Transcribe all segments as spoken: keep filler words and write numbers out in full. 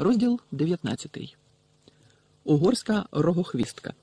Розділ дев'ятнадцятий. Угорська рогохвістка.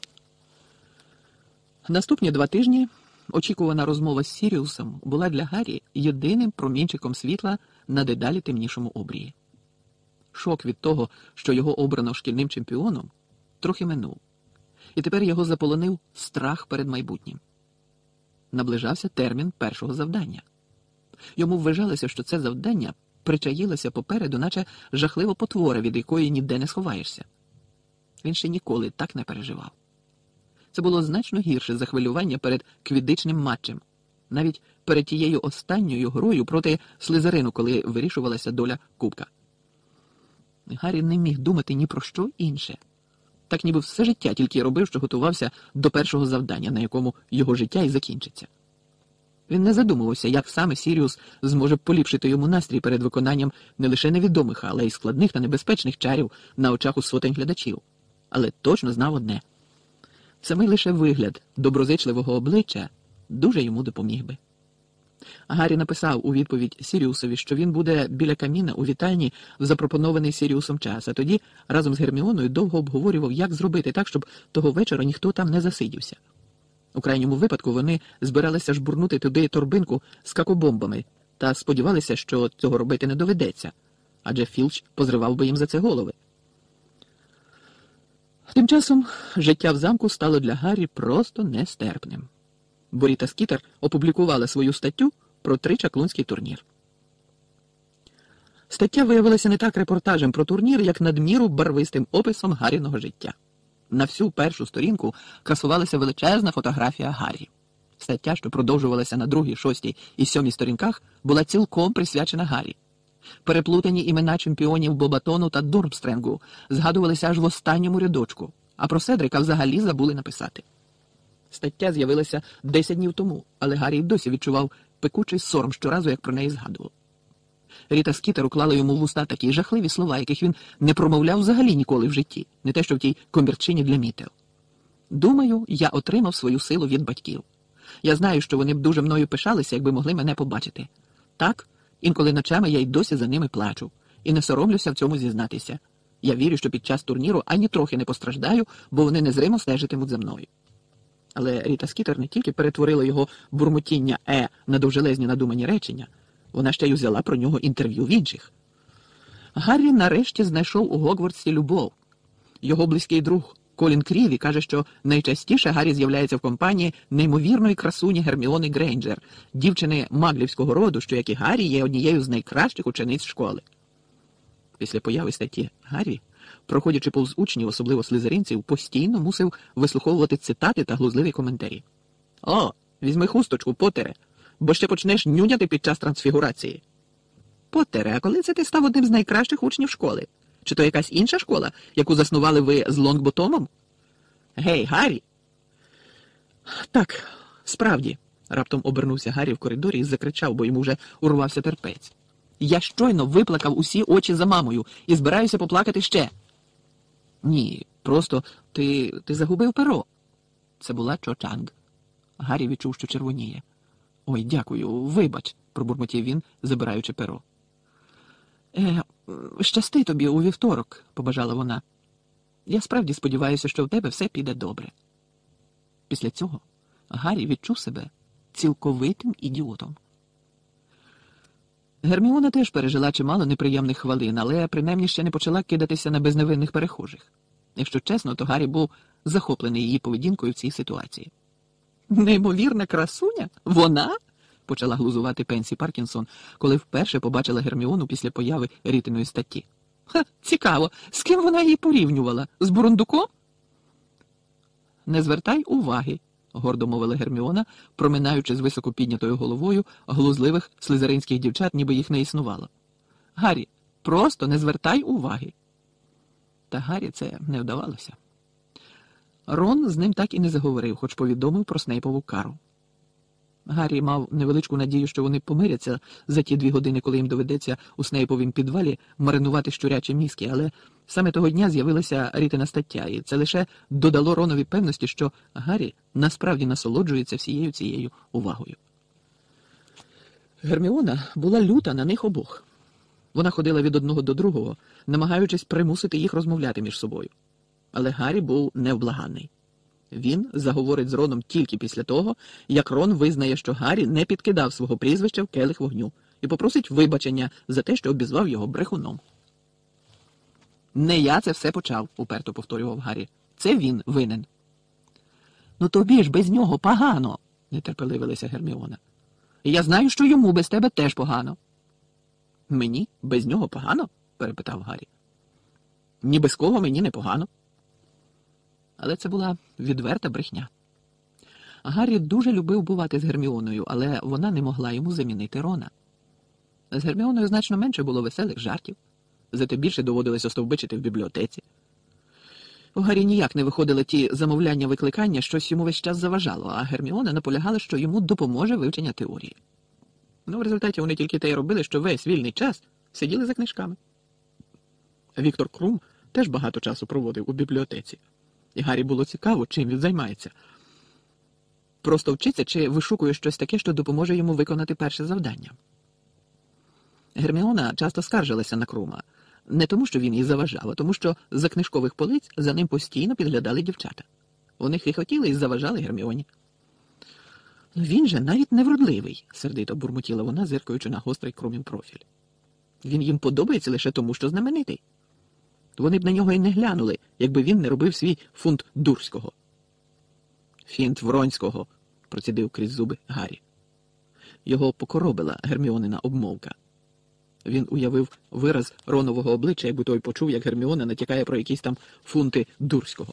Наступні два тижні очікувана розмова з Сіріусом була для Гаррі єдиним промінчиком світла на дедалі темнішому обрії. Шок від того, що його обрано шкільним чемпіоном, трохи минув. І тепер його заполонив страх перед майбутнім. Наближався термін першого завдання. Йому вважалося, що це завдання причаїлося попереду, наче жахлива потвора, від якої ніде не сховаєшся. Він ще ніколи так не переживав. Це було значно гірше за хвилювання перед квіддичним матчем, навіть перед тією останньою грою проти Слизерину, коли вирішувалася доля кубка. Гаррі не міг думати ні про що інше. Так ніби все життя тільки робив, що готувався до першого завдання, на якому його життя і закінчиться. Він не задумувався, як саме Сіріус зможе поліпшити йому настрій перед виконанням не лише невідомих, але й складних та небезпечних чарів на очах у сотень глядачів. Але точно знав одне. Самий лише вигляд доброзичливого обличчя дуже йому допоміг би. Гаррі написав у відповідь Сіріусові, що він буде біля каміна у вітальні в запропонований Сіріусом час, а тоді разом з Герміоною довго обговорював, як зробити так, щоб того вечора ніхто там не засидівся. У крайньому випадку вони збиралися жбурнути туди торбинку з какобомбами та сподівалися, що цього робити не доведеться, адже Філч позривав би їм за це голови. Тим часом життя в замку стало для Гаррі просто нестерпним. Бо Ріта Скітер опублікувала свою статтю про тричаклунський турнір. Стаття виявилася не так репортажем про турнір, як надміру барвистим описом Гарріного життя. На всю першу сторінку красувалася величезна фотографія Гаррі. Стаття, що продовжувалася на другій, шостій і сьомій сторінках, була цілком присвячена Гаррі. Переплутані імена чемпіонів Бобатону та Дурмстренгу згадувалися аж в останньому рядочку, а про Седрика взагалі забули написати. Стаття з'явилася десять днів тому, але Гаррі досі відчував пекучий сором щоразу, як про неї згадував. Ріта Скітер уклала йому в уста такі жахливі слова, яких він не промовляв взагалі ніколи в житті, не те що в тій комірчині для мітел. Думаю, я отримав свою силу від батьків. Я знаю, що вони б дуже мною пишалися, якби могли мене побачити. Так, інколи ночами я й досі за ними плачу, і не соромлюся в цьому зізнатися. Я вірю, що під час турніру ані трохи не постраждаю, бо вони незримо стежитимуть за мною. Але Ріта Скітер не тільки перетворила його бурмотіння «е» на довжелезні надумані речення, вона ще й узяла про нього інтерв'ю в інших. Гаррі нарешті знайшов у Гогвартсі любов. Його близький друг Колін Кріві каже, що найчастіше Гаррі з'являється в компанії неймовірної красуні Герміони Грейнджер, дівчини маглівського роду, що, як і Гаррі, є однією з найкращих учениць школи. Після появи статті Гаррі, проходячи повз учнів, особливо слизеринців, постійно мусив вислуховувати цитати та глузливі коментарі. «О, візьми хусточку, Поттере, бо ще почнеш нюняти під час трансфігурації». «Поттере, а коли це ти став одним з найкращих учнів школи? Чи то якась інша школа, яку заснували ви з Лонгботомом?» «Гей, Гаррі!» «Так, справді», — раптом обернувся Гаррі в коридорі і закричав, бо йому вже урвався терпець. «Я щойно виплакав усі очі за мамою і збираюся поплакати ще». «Ні, просто ти, ти загубив перо». Це була Чо Чанг. Гаррі відчув, що червоніє. «Ой, дякую, вибач», – пробурмотів він, забираючи перо. «Е, щасти тобі у вівторок», – побажала вона. «Я справді сподіваюся, що в тебе все піде добре». Після цього Гаррі відчув себе цілковитим ідіотом. Герміона теж пережила чимало неприємних хвилин, але принаймні ще не почала кидатися на безневинних перехожих. Якщо чесно, то Гаррі був захоплений її поведінкою в цій ситуації. «Неймовірна красуня? Вона?» – почала глузувати Пенсі Паркінсон, коли вперше побачила Герміону після появи Рітиної статті. «Ха, цікаво, з ким вона її порівнювала? З Бурундуком?» «Не звертай уваги», – гордо мовила Герміона, проминаючи з високо піднятою головою глузливих слизеринських дівчат, ніби їх не існувало. «Гаррі, просто не звертай уваги». Та Гаррі це не вдавалося. Рон з ним так і не заговорив, хоч повідомив про Снейпову кару. Гаррі мав невеличку надію, що вони помиряться за ті дві години, коли їм доведеться у Снейповім підвалі маринувати щурячі мізки, але саме того дня з'явилася Рітина стаття, і це лише додало Ронові певності, що Гаррі насправді насолоджується всією цією увагою. Герміона була люта на них обох. Вона ходила від одного до другого, намагаючись примусити їх розмовляти між собою. Але Гаррі був невблаганний. Він заговорить з Роном тільки після того, як Рон визнає, що Гаррі не підкидав свого прізвища в келих вогню і попросить вибачення за те, що обізвав його брехуном. «Не я це все почав», – уперто повторював Гаррі. «Це він винен». «Ну тобі ж без нього погано», – нетерпеливилася Герміона. «І я знаю, що йому без тебе теж погано». «Мені? Без нього погано?» – перепитав Гаррі. «Ні без кого мені не погано». Але це була відверта брехня. Гаррі дуже любив бувати з Герміоною, але вона не могла йому замінити Рона. З Герміоною значно менше було веселих жартів, зате більше доводилось остовбичити в бібліотеці. У Гаррі ніяк не виходили ті замовляння-викликання, щось йому весь час заважало, а Герміона наполягала, що йому допоможе вивчення теорії. Ну, в результаті вони тільки те й робили, що весь вільний час сиділи за книжками. Віктор Крум теж багато часу проводив у бібліотеці. І Гаррі було цікаво, чим він займається. Просто вчиться чи вишукує щось таке, що допоможе йому виконати перше завдання. Герміона часто скаржилася на Крума. Не тому, що він їй заважав, а тому, що за книжкових полиць за ним постійно підглядали дівчата. Вони хихотіли і заважали Герміоні. «Він же навіть невродливий», – сердито бурмотіла вона, зиркаючи на гострий Крумів профіль. «Він їм подобається лише тому, що знаменитий. Вони б на нього і не глянули, якби він не робив свій фунт Дурського». «Фінт Вронського», – процідив крізь зуби Гаррі. Його покоробила Герміонина обмовка. Він уявив вираз Ронового обличчя, якби той почув, як Герміона натякає про якісь там фунти Дурського.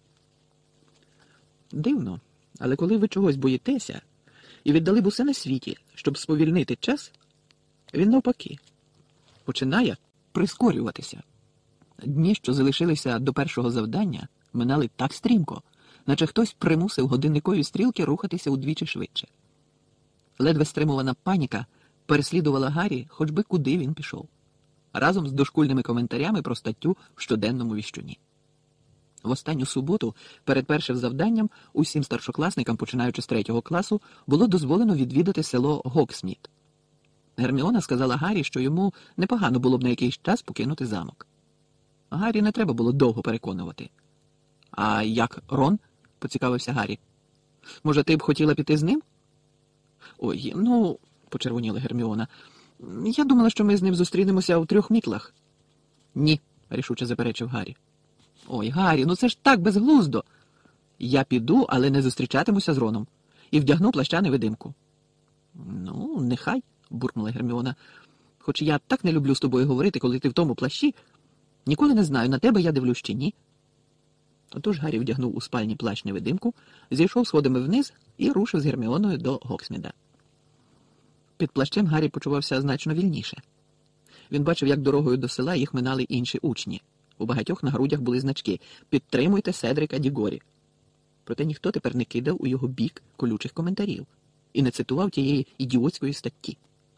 Дивно, але коли ви чогось боїтеся і віддали б усе на світі, щоб сповільнити час, він навпаки починає прискорюватися. Дні, що залишилися до першого завдання, минали так стрімко, наче хтось примусив годинникові стрілки рухатися удвічі швидше. Ледве стримувана паніка переслідувала Гаррі, хоч би куди він пішов, разом з дошкульними коментарями про статтю в щоденному віщуні. В останню суботу, перед першим завданням, усім старшокласникам, починаючи з третього класу, було дозволено відвідати село Гоксміт. Герміона сказала Гаррі, що йому непогано було б на якийсь час покинути замок. Гаррі не треба було довго переконувати. «А як Рон?» – поцікавився Гаррі. «Може, ти б хотіла піти з ним?» «Ой, ну...» – почервоніла Герміона. «Я думала, що ми з ним зустрінемося у трьох мітлах». «Ні», – рішуче заперечив Гаррі. «Ой, Гаррі, ну це ж так безглуздо! Я піду, але не зустрічатимуся з Роном. І вдягну плаща-невидимку». «Ну, нехай», – буркнула Герміона. «Хоч я так не люблю з тобою говорити, коли ти в тому плащі. Ніколи не знаю, на тебе я дивлюсь чи ні». Отож Гаррі вдягнув у спальні плащ-невидимку, зійшов сходами вниз і рушив з Герміоною до Гоксміда. Під плащем Гаррі почувався значно вільніше. Він бачив, як дорогою до села їх минали інші учні. У багатьох на грудях були значки «Підтримуйте Седрика Дігорі». Проте ніхто тепер не кидав у його бік колючих коментарів і не цитував тієї ідіотської статті.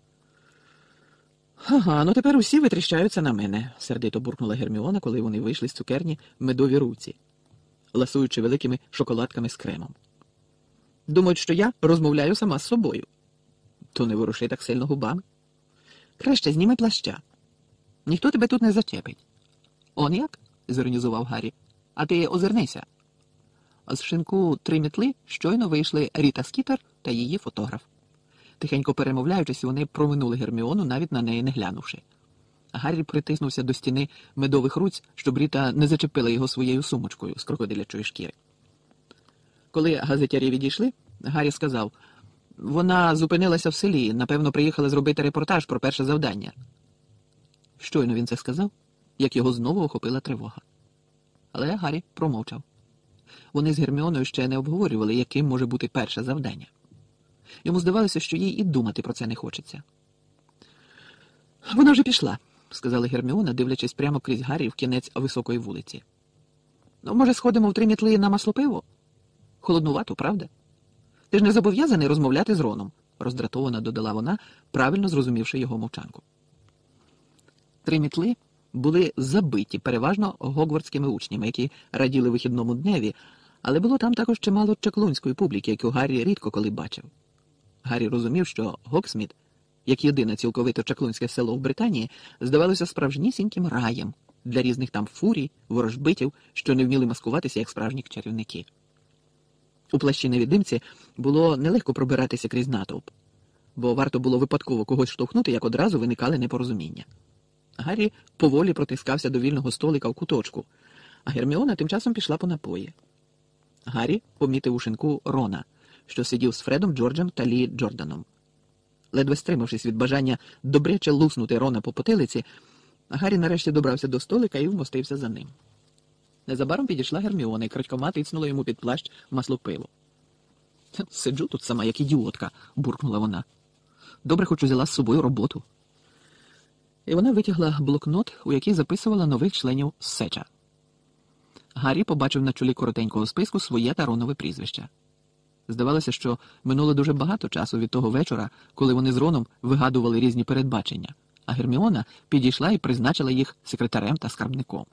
«Ага, ну тепер усі витріщаються на мене», – сердито буркнула Герміона, коли вони вийшли з цукерні в медові руці, ласуючи великими шоколадками з кремом. «Думають, що я розмовляю сама з собою». «То не воруши так сильно губами. Краще зніми плаща. Ніхто тебе тут не зачепить». «Он як?» – зіронізував Гаррі. «А ти озирнися». З шинку «Три мітли» щойно вийшли Ріта Скітер та її фотограф. Тихенько перемовляючись, вони проминули Герміону, навіть на неї не глянувши. Гаррі притиснувся до стіни медових руць, щоб Ріта не зачепила його своєю сумочкою з крокодилячої шкіри. Коли газетярі відійшли, Гаррі сказав: «Вона зупинилася в селі, напевно, приїхала зробити репортаж про перше завдання». Щойно він це сказав, як його знову охопила тривога. Але Гаррі промовчав. Вони з Герміоною ще не обговорювали, яким може бути перше завдання. Йому здавалося, що їй і думати про це не хочеться. «Вона вже пішла», – сказала Герміона, дивлячись прямо крізь Гаррі в кінець високої вулиці. «Ну, може, сходимо в три мітли на маслопиво? Холоднувато, правда? Ти ж не зобов'язаний розмовляти з Роном», – роздратовано додала вона, правильно зрозумівши його мовчанку. Три мітли були забиті переважно гогвартськими учнями, які раділи вихідному дневі, але було там також чимало чаклунської публіки, яку Гаррі рідко коли бачив. Гаррі розумів, що Гоксміт як єдине цілковито чаклунське село в Британії, здавалося справжнісіньким раєм для різних там фурій, ворожбитів, що не вміли маскуватися як справжні чарівники. У плащі невідимці було нелегко пробиратися крізь натовп, бо варто було випадково когось штовхнути, як одразу виникали непорозуміння. Гаррі поволі протискався до вільного столика в куточку, а Герміона тим часом пішла по напої. Гаррі помітив у шинку Рона, що сидів з Фредом, Джорджем та Лі Джорданом. Ледве стримавшись від бажання добряче луснути Рона по потилиці, Гаррі нарешті добрався до столика і вмостився за ним. Незабаром підійшла Герміона і крадькома тицнула йому під плащ масло пиво. «Сиджу тут сама, як ідіотка», – буркнула вона. «Добре, хоч узяла з собою роботу». І вона витягла блокнот, у який записувала нових членів Сеча. Гаррі побачив на чолі коротенького списку своє та Ронове прізвища. Здавалося, що минуло дуже багато часу від того вечора, коли вони з Роном вигадували різні передбачення, а Герміона підійшла і призначила їх секретарем та скарбником.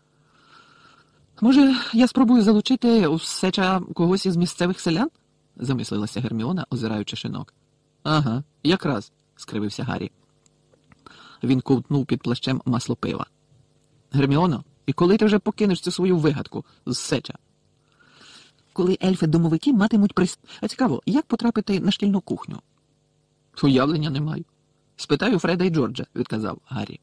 «Може, я спробую залучити у Сеча когось із місцевих селян?» – замислилася Герміона, озираючи шинок. «Ага, якраз», – скривився Гаррі. Він ковтнув під плащем масло пива. «Герміоно, і коли ти вже покинеш цю свою вигадку з Сеча?» «Коли ельфи-домовики матимуть прис... А цікаво, як потрапити на шкільну кухню?» «Уявлення не маю. Спитаю Фреда і Джорджа», – відказав Гаррі.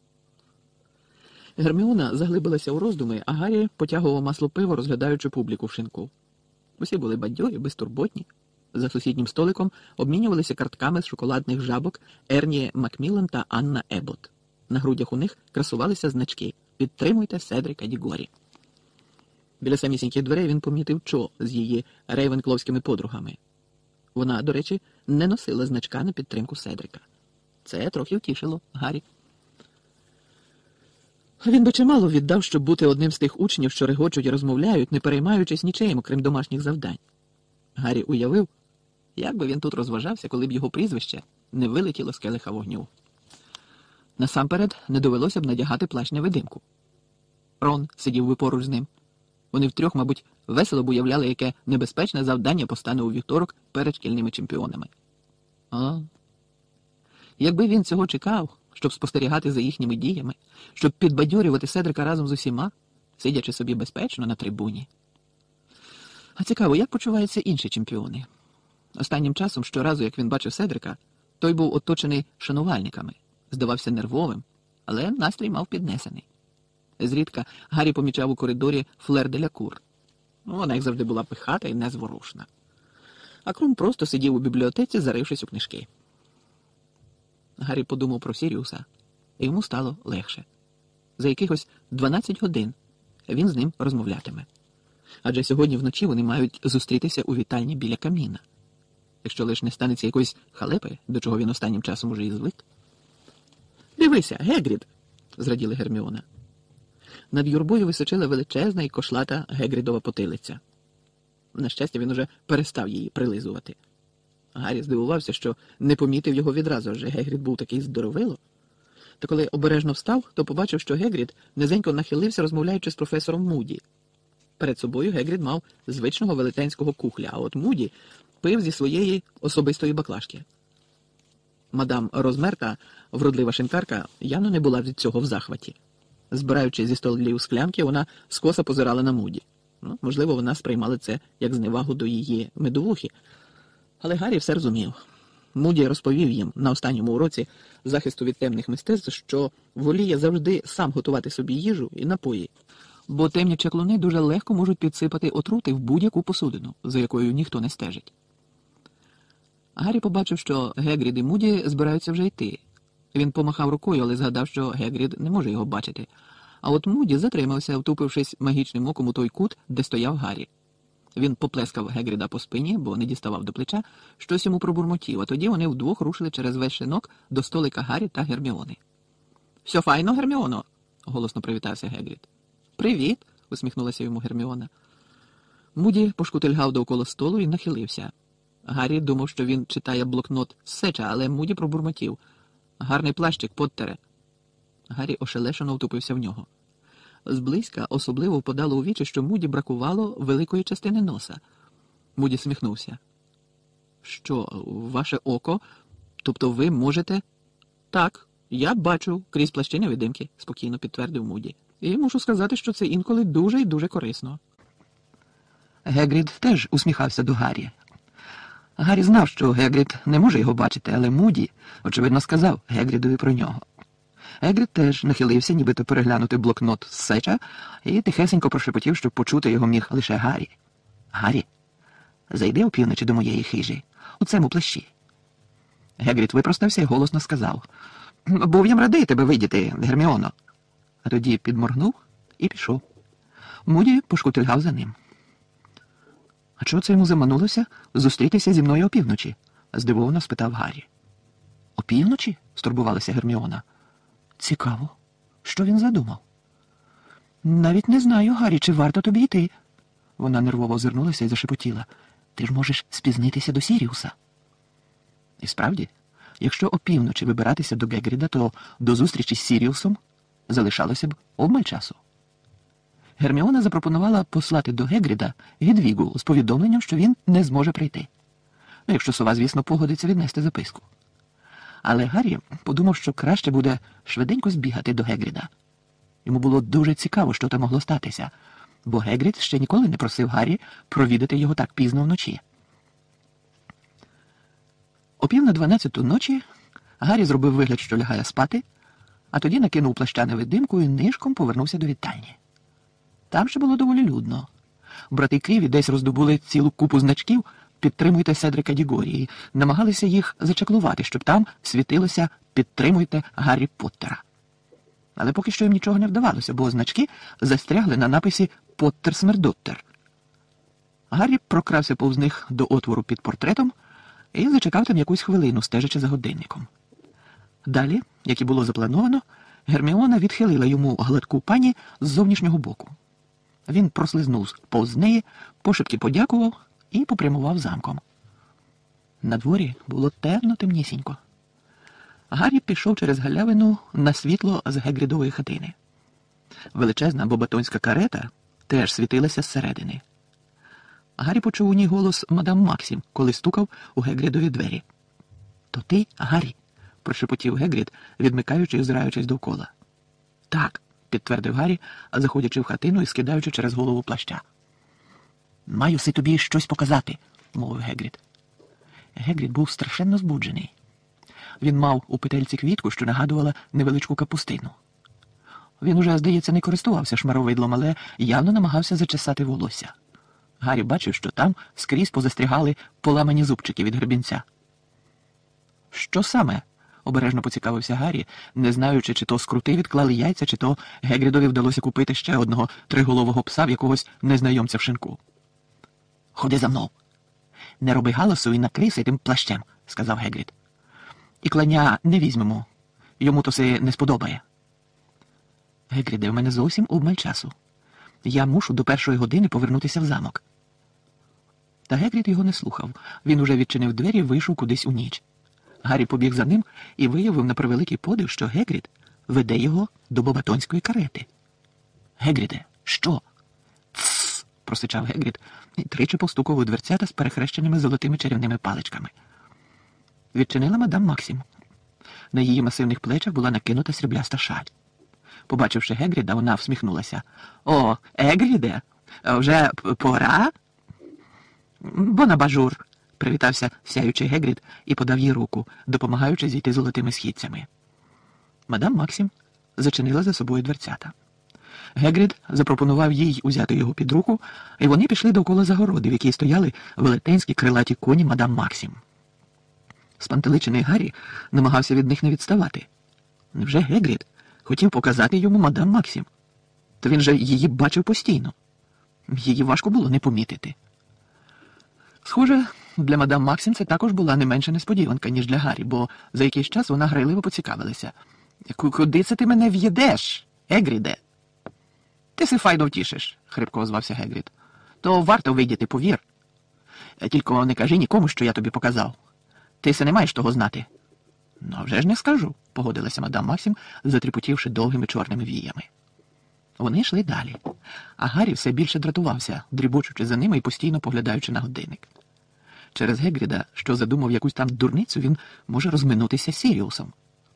Герміона заглибилася у роздуми, а Гаррі потягував масло пиво, розглядаючи публіку в шинку. Усі були бадьорі, безтурботні. За сусіднім столиком обмінювалися картками з шоколадних жабок Ерні Макміллан та Анна Ебот. На грудях у них красувалися значки «Підтримуйте Седрика Дігорі». Біля самісіньких дверей він помітив Чо з її рейвенкловськими подругами. Вона, до речі, не носила значка на підтримку Седрика. Це трохи втішило Гаррі. Він би чимало віддав, щоб бути одним з тих учнів, що регочуть і розмовляють, не переймаючись нічим, окрім домашніх завдань. Гаррі уявив, як би він тут розважався, коли б його прізвище не вилетіло з келиха вогню. Насамперед не довелося б надягати плащ-невидимку. Рон сидів би поруч з ним. Вони втрьох, мабуть, весело б уявляли, яке небезпечне завдання постане у вівторок перед шкільними чемпіонами. А, якби він цього чекав, щоб спостерігати за їхніми діями, щоб підбадьорювати Седрика разом з усіма, сидячи собі безпечно на трибуні. А цікаво, як почуваються інші чемпіони? Останнім часом, щоразу, як він бачив Седрика, той був оточений шанувальниками, здавався нервовим, але настрій мав піднесений. Зрідка Гаррі помічав у коридорі Флер де ля Кур. Вона, як завжди, була пихата і незворушна. А Крум просто сидів у бібліотеці, зарившись у книжки. Гаррі подумав про Сіріуса, і йому стало легше. За якихось дванадцять годин він з ним розмовлятиме. Адже сьогодні вночі вони мають зустрітися у вітальні біля каміна. Якщо лиш не станеться якоїсь халепи, до чого він останнім часом уже і звик. «Дивися, Гегрід!» – зраділа Герміона. Над юрбою височила величезна і кошлата Гегрідова потилиця. На щастя, він уже перестав її прилизувати. Гаррі здивувався, що не помітив його відразу, адже Гегрід був такий здоровило. Та коли обережно встав, то побачив, що Гегрід низенько нахилився, розмовляючи з професором Муді. Перед собою Гегрід мав звичного велетенського кухля, а от Муді пив зі своєї особистої баклажки. Мадам Розмерта, вродлива шинкарка, явно не була від цього в захваті. Збираючи зі столів склянки, вона скоса позирала на Муді. Ну, можливо, вона сприймала це як зневагу до її медовухи. Але Гаррі все розумів. Муді розповів їм на останньому уроці захисту від темних мистецтв, що воліє завжди сам готувати собі їжу і напої, бо темні чаклуни дуже легко можуть підсипати отрути в будь-яку посудину, за якою ніхто не стежить. Гаррі побачив, що Гегрід і Муді збираються вже йти. Він помахав рукою, але згадав, що Гегрід не може його бачити. А от Муді затримався, втупившись магічним оком у той кут, де стояв Гаррі. Він поплескав Гегріда по спині, бо не діставав до плеча, щось йому пробурмотів, а тоді вони вдвох рушили через весь шинок до столика Гаррі та Герміони. «Все файно, Герміоно?» – голосно привітався Гегрід. «Привіт!» – усміхнулася йому Герміона. Муді пошкутильгав довкола столу і нахилився. Гаррі думав, що він читає блокнот Сеча, але Муді пробурмотів. «Гарний плащик, Поттере!» Гаррі ошелешено втупився в нього. Зблизька особливо впадало у вічі, що Муді бракувало великої частини носа. Муді сміхнувся. «Що, ваше око? Тобто ви можете Так, я бачу крізь плащі невидимки, спокійно підтвердив Муді. І мушу сказати, що це інколи дуже і дуже корисно. Гегрід теж усміхався до Гаррі. Гаррі знав, що Гегрід не може його бачити, але Муді, очевидно, сказав Гегрідові про нього. Гегрід теж нахилився, нібито переглянути блокнот з сеча, і тихесенько прошепотів, щоб почути його міг лише Гаррі. Гаррі, зайди опівночі до моєї хижі, у цьому плащі. Гегрід випростався і голосно сказав: «Був я радий тебе видіти, Герміоно». А тоді підморгнув і пішов. Муді пошкутильгав за ним. «А чого це йому заманулося зустрітися зі мною опівночі?» – здивовано спитав Гаррі. «Опівночі?» – стурбувалася Герміона. «Цікаво. Що він задумав?» «Навіть не знаю, Гаррі, чи варто тобі йти?» Вона нервово озирнулася і зашепотіла. «Ти ж можеш спізнитися до Сіріуса». І справді, якщо опівночі вибиратися до Гегріда, то до зустрічі з Сіріусом залишалося б обмаль часу. Герміона запропонувала послати до Гегріда Гедвігу з повідомленням, що він не зможе прийти. Ну, якщо сова, звісно, погодиться віднести записку. Але Гаррі подумав, що краще буде швиденько збігати до Гегріда. Йому було дуже цікаво, що там могло статися, бо Гегрід ще ніколи не просив Гаррі провідати його так пізно вночі. О пів на дванадцяту ночі Гаррі зробив вигляд, що лягає спати, а тоді накинув плаща невидимку і нишком повернувся до вітальні. Там ще було доволі людно. Брати Кріві десь роздобули цілу купу значків «Підтримуйте Седрика Дігорі» і намагалися їх зачаклувати, щоб там світилося «Підтримуйте Гаррі Поттера». Але поки що їм нічого не вдавалося, бо значки застрягли на написі «Поттер Смердоттер». Гаррі прокрався повз них до отвору під портретом і зачекав там якусь хвилину, стежачи за годинником. Далі, як і було заплановано, Герміона відхилила йому гладку пані з зовнішнього боку. Він прослизнув повз неї, пошепки подякував і попрямував замком. На дворі було темно-темнісінько. Гаррі пішов через галявину на світло з Гегрідової хатини. Величезна бобатонська карета теж світилася зсередини. Гаррі почув у ній голос мадам Максім, коли стукав у Гегрідові двері. «То ти, Гаррі?» – прошепотів Гегрід, відмикаючи і озираючись довкола. «Так», – підтвердив Гаррі, заходячи в хатину і скидаючи через голову плаща. «Маю си тобі щось показати», – мовив Гегрід. Гегрід був страшенно збуджений. Він мав у петельці квітку, що нагадувала невеличку капустину. Він уже, здається, не користувався шмаровидлом, але явно намагався зачесати волосся. Гаррі бачив, що там скрізь позастрягали поламані зубчики від гребінця. «Що саме?» – обережно поцікавився Гаррі, не знаючи, чи то скрути відклали яйця, чи то Гегрідові вдалося купити ще одного триголового пса в якогось незнайомця в шинку. «Ходи за мною. Не роби галасу і накрийся тим плащем», – сказав Гегрід. «І кланя не візьмемо. Йому то се не сподобає». «Гегріде, в мене зовсім обмаль часу. Я мушу до першої години повернутися в замок». Та Гегрід його не слухав. Він уже відчинив двері і вийшов кудись у ніч. Гаррі побіг за ним і виявив на превеликий подив, що Гегрід веде його до бобатонської карети. «Гегріде, що?» «Тссс!» – просичав Гегрід і тричі постукав у дверцята з перехрещеними золотими чарівними паличками. Відчинила мадам Максім. На її масивних плечах була накинута срібляста шаль. Побачивши Гегріда, вона всміхнулася. «О, Гегріде, вже пора?» «Бонабажур», – привітався сяючий Гегрід і подав їй руку, допомагаючи зійти золотими східцями. Мадам Максім зачинила за собою дверцята. Гегрід запропонував їй узяти його під руку, і вони пішли довкола загороди, в якій стояли велетенські крилаті коні мадам Максім. Спантеличений Гаррі намагався від них не відставати. Невже Гегрід хотів показати йому мадам Максім? То він же її бачив постійно. Її важко було не помітити. Схоже, для мадам Максім це також була не менша несподіванка, ніж для Гаррі, бо за якийсь час вона грайливо поцікавилася. «Куди це ти мене в'їдеш, Гегріде?» «Ти си файно втішиш», – хрипко озвався Гегрід. «То варто вийдіти, повір. Тільки не кажи нікому, що я тобі показав. Ти се не маєш того знати». «Ну, вже ж не скажу», – погодилася мадам Максім, затріпотівши довгими чорними віями. Вони йшли далі, а Гаррі все більше дратувався, дрібочучи за ними і постійно поглядаючи на годинник. Через Гегріда, що задумав якусь там дурницю, він може розминутися з Сіріусом.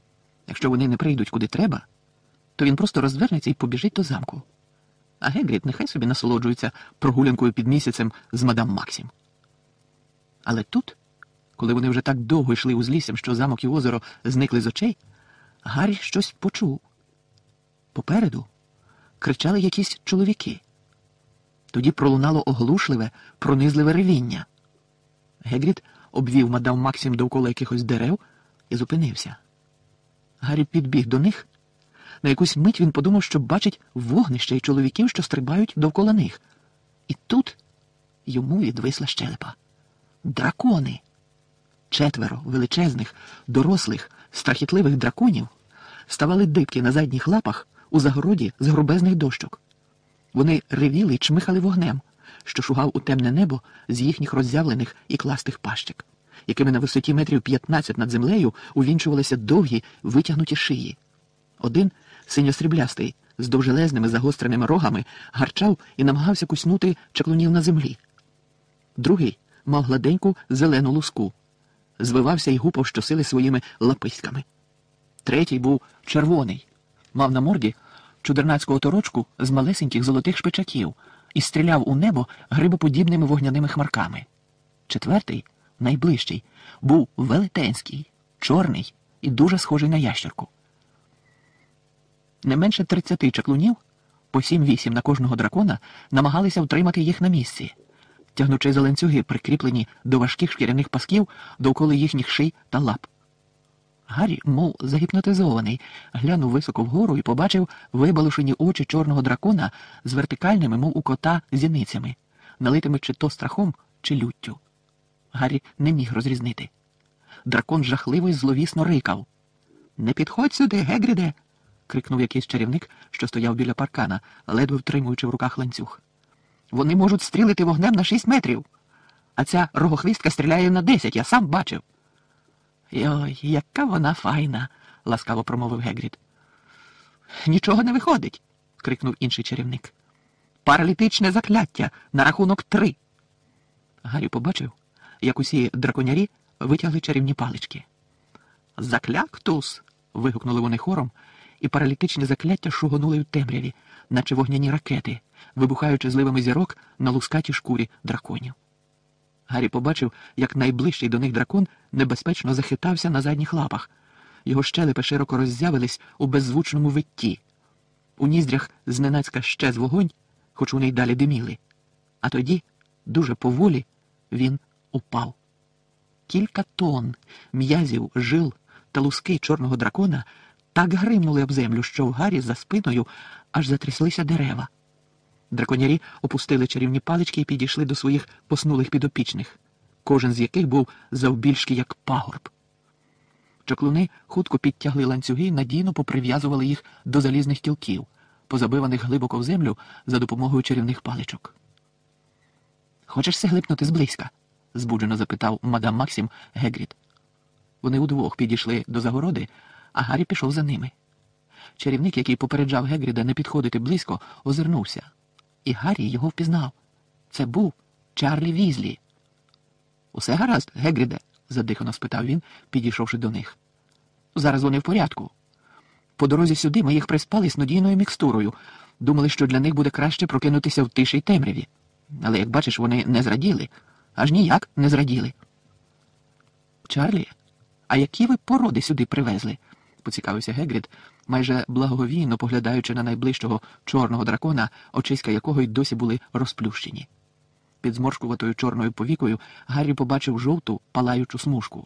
Якщо вони не прийдуть куди треба, то він просто розвернеться і побіжить до замку. А Гегрід нехай собі насолоджується прогулянкою під місяцем з мадам Максім. Але тут, коли вони вже так довго йшли узліссям, що замок і озеро зникли з очей, Гаррі щось почув. Попереду кричали якісь чоловіки. Тоді пролунало оглушливе, пронизливе ревіння. Гегрід обвів мадам Максім довкола якихось дерев і зупинився. Гаррі підбіг до них. На якусь мить він подумав, що бачить вогнище і чоловіків, що стрибають довкола них. І тут йому відвисла щелепа. Дракони! Четверо величезних, дорослих, страхітливих драконів ставали дибки на задніх лапах у загороді з грубезних дощок. Вони ревіли й чмихали вогнем, що шугав у темне небо з їхніх роззявлених і кластих пащик, якими на висоті метрів п'ятнадцять над землею увінчувалися довгі витягнуті шиї. Один, синьо-сріблястий, з довжелезними загостреними рогами, гарчав і намагався куснути чаклунів на землі. Другий мав гладеньку зелену луску, звивався і гупав щосили своїми лаписьками. Третій був червоний, мав на морді чудернацьку оторочку з малесеньких золотих шпичаків і стріляв у небо грибоподібними вогняними хмарками. Четвертий, найближчий, був велетенський, чорний і дуже схожий на ящерку. Не менше тридцяти чаклунів, по сім-вісім на кожного дракона, намагалися втримати їх на місці, тягнучи за ланцюги, прикріплені до важких шкіряних пасків довкола їхніх ший та лап. Гаррі, мов загіпнотизований, глянув високо вгору і побачив вибалушені очі чорного дракона з вертикальними, мов у кота, зіницями, налитими чи то страхом, чи люттю. Гаррі не міг розрізнити. Дракон жахливо й зловісно рикав. «Не підходь сюди, Гегріде!» — крикнув якийсь чарівник, що стояв біля паркана, ледве втримуючи в руках ланцюг. «Вони можуть стрілити вогнем на шість метрів, а ця рогохвістка стріляє на десять, я сам бачив». «Йой, яка вона файна!» — ласкаво промовив Гегрід. «Нічого не виходить!» — крикнув інший чарівник. «Паралітичне закляття на рахунок три!» Гаррі побачив, як усі драконярі витягли чарівні палички. «Закляктус!» — вигукнули вони хором, і паралітичні закляття шугонули в темряві, наче вогняні ракети, вибухаючи зливами зірок на лускатій шкурі драконів. Гаррі побачив, як найближчий до них дракон небезпечно захитався на задніх лапах. Його щелепи широко роззявились у беззвучному витті. У ніздрях зненацька щез вогонь, хоч вони й далі диміли. А тоді, дуже поволі, він упав. Кілька тонн м'язів, жил та луски чорного дракона так гримнули об землю, що в Гаррі за спиною аж затряслися дерева. Драконярі опустили чарівні палички і підійшли до своїх поснулих підопічних, кожен з яких був завбільшки як пагорб. Чаклуни хутко підтягли ланцюги і надійно поприв'язували їх до залізних кілків, позабиваних глибоко в землю за допомогою чарівних паличок. «Хочеш се глипнути зблизька?» – збуджено запитав мадам Максім Гегрід. Вони удвох підійшли до загороди, а Гаррі пішов за ними. Чарівник, який попереджав Гегріда не підходити близько, озирнувся. І Гаррі його впізнав. Це був Чарлі Візлі. «Усе гаразд, Гегріде?» – задихано спитав він, підійшовши до них. «Зараз вони в порядку. По дорозі сюди ми їх приспали снодійною мікстурою. Думали, що для них буде краще прокинутися в тиші й темряві. Але, як бачиш, вони не зраділи. Аж ніяк не зраділи». «Чарлі, а які ви породи сюди привезли?» – поцікавився Гегрід, майже благоговійно поглядаючи на найближчого чорного дракона, очиська якого й досі були розплющені. Під зморшкуватою чорною повікою Гаррі побачив жовту, палаючу смужку.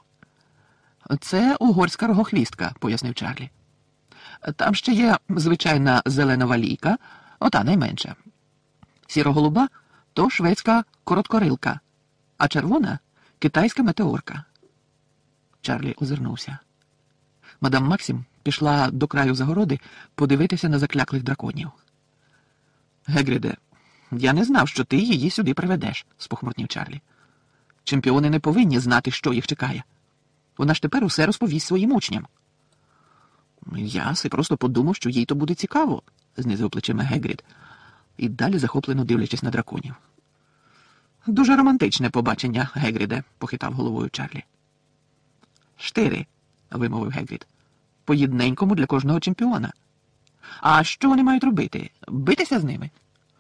«Це угорська рогохвістка», – пояснив Чарлі. «Там ще є звичайна зелена валійка, ота найменша. Сіро-голуба – то шведська короткорилка, а червона – китайська метеорка». Чарлі озирнувся. Мадам Максім пішла до краю загороди подивитися на закляклих драконів. «Гегріде, я не знав, що ти її сюди приведеш», – спохмурнів Чарлі. «Чемпіони не повинні знати, що їх чекає. Вона ж тепер усе розповість своїм учням». «Я си просто подумав, що їй то буде цікаво», – знизив плечима Гегрід, і далі захоплено дивлячись на драконів. «Дуже романтичне побачення, Гегріде», – похитав головою Чарлі. «Штири», – вимовив Гегрід. по єдненькому для кожного чемпіона. А що вони мають робити? Битися з ними?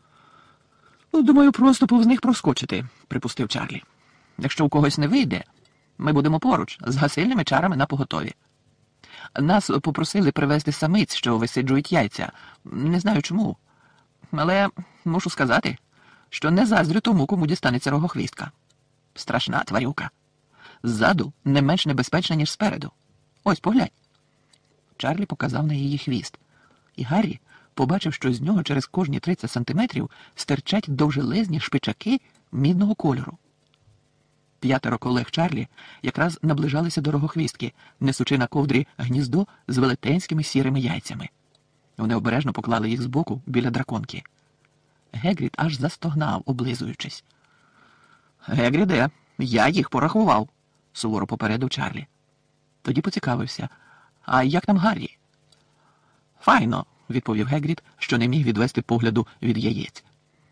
Ну, думаю, просто повз них проскочити, припустив Чарлі. Якщо у когось не вийде, ми будемо поруч, з гасильними чарами на поготові. Нас попросили привезти самиць, що висиджують яйця. Не знаю чому. Але мушу сказати, що не заздрю тому, кому дістанеться рогохвістка. Страшна тварюка. Ззаду не менш небезпечна, ніж спереду. Ось, поглянь. Чарлі показав на її хвіст. І Гаррі побачив, що з нього через кожні тридцять сантиметрів стирчать довжелезні шпичаки мідного кольору. П'ятеро колег Чарлі якраз наближалися до рогохвістки, несучи на ковдрі гніздо з велетенськими сірими яйцями. Вони обережно поклали їх збоку біля драконки. Гегрід аж застогнав, облизуючись. «Гегріде, я їх порахував», – суворо попередив Чарлі. Тоді поцікавився. «А як там Гаррі?» «Файно», – відповів Гегрід, що не міг відвести погляду від яєць.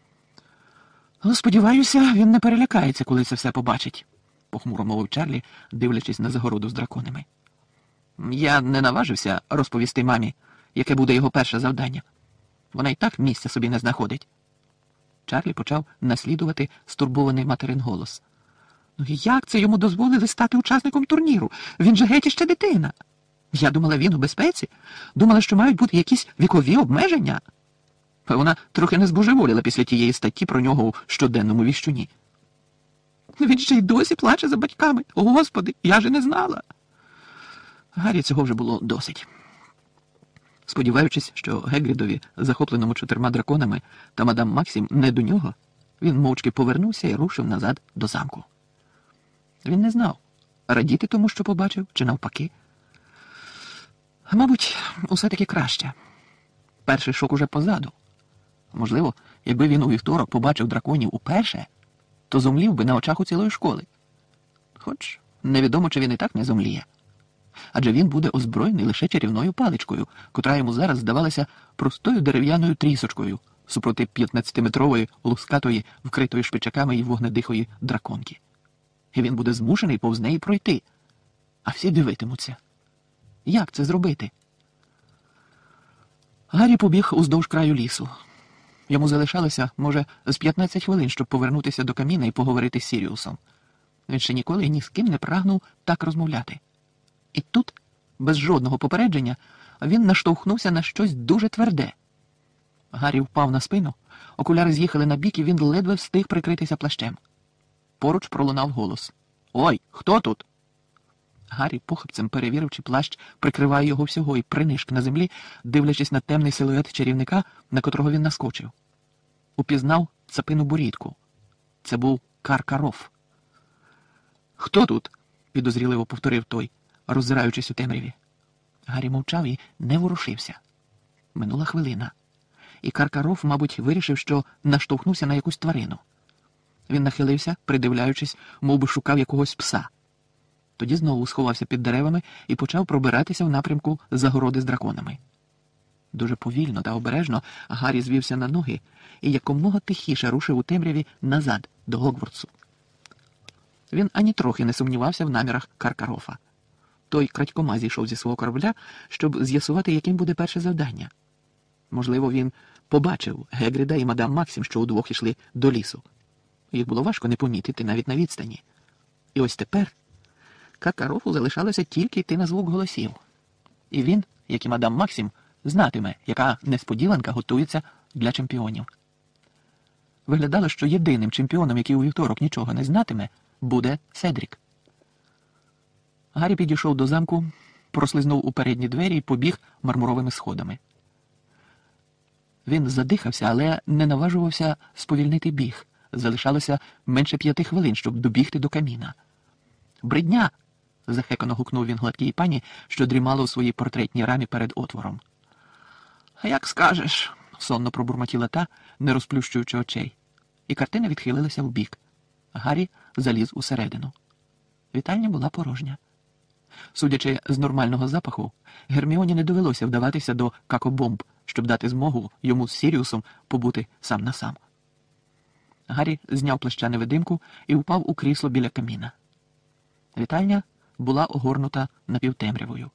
«Сподіваюся, він не перелякається, коли це все побачить», – похмуро мовив Чарлі, дивлячись на загороду з драконами. «Я не наважився розповісти мамі, яке буде його перше завдання. Вона й так місця собі не знаходить». Чарлі почав наслідувати стурбований материн голос. «Ну як це йому дозволили стати учасником турніру? Він же геть іще дитина. Я думала, він у безпеці. Думала, що мають бути якісь вікові обмеження». Вона трохи не збожеволіла після тієї статті про нього у щоденному віщуні. «Він ще й досі плаче за батьками. О, Господи, я же не знала». Гаррі цього вже було досить. Сподіваючись, що Гегрідові, захопленому чотирма драконами, та мадам Максім не до нього, він мовчки повернувся і рушив назад до замку. Він не знав, радіти тому, що побачив, чи навпаки. Мабуть, усе-таки краще. Перший шок уже позаду. Можливо, якби він у вівторок побачив драконів уперше, то зомлів би на очах у цілої школи. Хоч невідомо, чи він і так не зомліє. Адже він буде озброєний лише чарівною паличкою, котра йому зараз здавалася простою дерев'яною трісочкою супроти п'ятнадцятиметрової, лускатої, вкритої шпичаками і вогнедихої драконки. І він буде змушений повз неї пройти. А всі дивитимуться. Як це зробити? Гаррі побіг уздовж краю лісу. Йому залишалося, може, з п'ятнадцять хвилин, щоб повернутися до каміна і поговорити з Сіріусом. Він ще ніколи ні з ким не прагнув так розмовляти. І тут, без жодного попередження, він наштовхнувся на щось дуже тверде. Гаррі впав на спину, окуляри з'їхали на бік, і він ледве встиг прикритися плащем. Поруч пролунав голос. «Ой, хто тут?» Гаррі похапцем перевірив, чи плащ прикриває його всього, і принишк на землі, дивлячись на темний силует чарівника, на котрого він наскочив. Упізнав цапину борідку. Це був Каркаров. «Хто тут?» – підозріливо повторив той, роззираючись у темряві. Гаррі мовчав і не ворушився. Минула хвилина. І Каркаров, мабуть, вирішив, що наштовхнувся на якусь тварину. Він нахилився, придивляючись, мов би шукав якогось пса. Тоді знову сховався під деревами і почав пробиратися в напрямку загороди з драконами. Дуже повільно та обережно Гаррі звівся на ноги і якомога тихіше рушив у темряві назад, до Гогвартсу. Він ані трохи не сумнівався в намірах Каркарофа. Той крадькома зійшов зі свого корабля, щоб з'ясувати, яким буде перше завдання. Можливо, він побачив Гегріда і мадам Максім, що удвох ішли до лісу. Їх було важко не помітити навіть на відстані. І ось тепер Каркарофу залишалося тільки йти на звук голосів. І він, як і мадам Максім, знатиме, яка несподіванка готується для чемпіонів. Виглядало, що єдиним чемпіоном, який у вівторок нічого не знатиме, буде Седрік. Гаррі підійшов до замку, прослизнув у передні двері і побіг мармуровими сходами. Він задихався, але не наважувався сповільнити біг. Залишалося менше п'яти хвилин, щоб добігти до каміна. «Бридня!» – захекано гукнув він гладкій пані, що дрімала у своїй портретній рамі перед отвором. «Як скажеш», – сонно пробурмотіла та, не розплющуючи очей. І картина відхилилася вбік. Гаррі заліз усередину. Вітальня була порожня. Судячи з нормального запаху, Герміоні не довелося вдаватися до какобомб, щоб дати змогу йому з Сіріусом побути сам на сам. Гаррі зняв плаща-невидимку і впав у крісло біля каміна. Вітальня була огорнута напівтемрявою.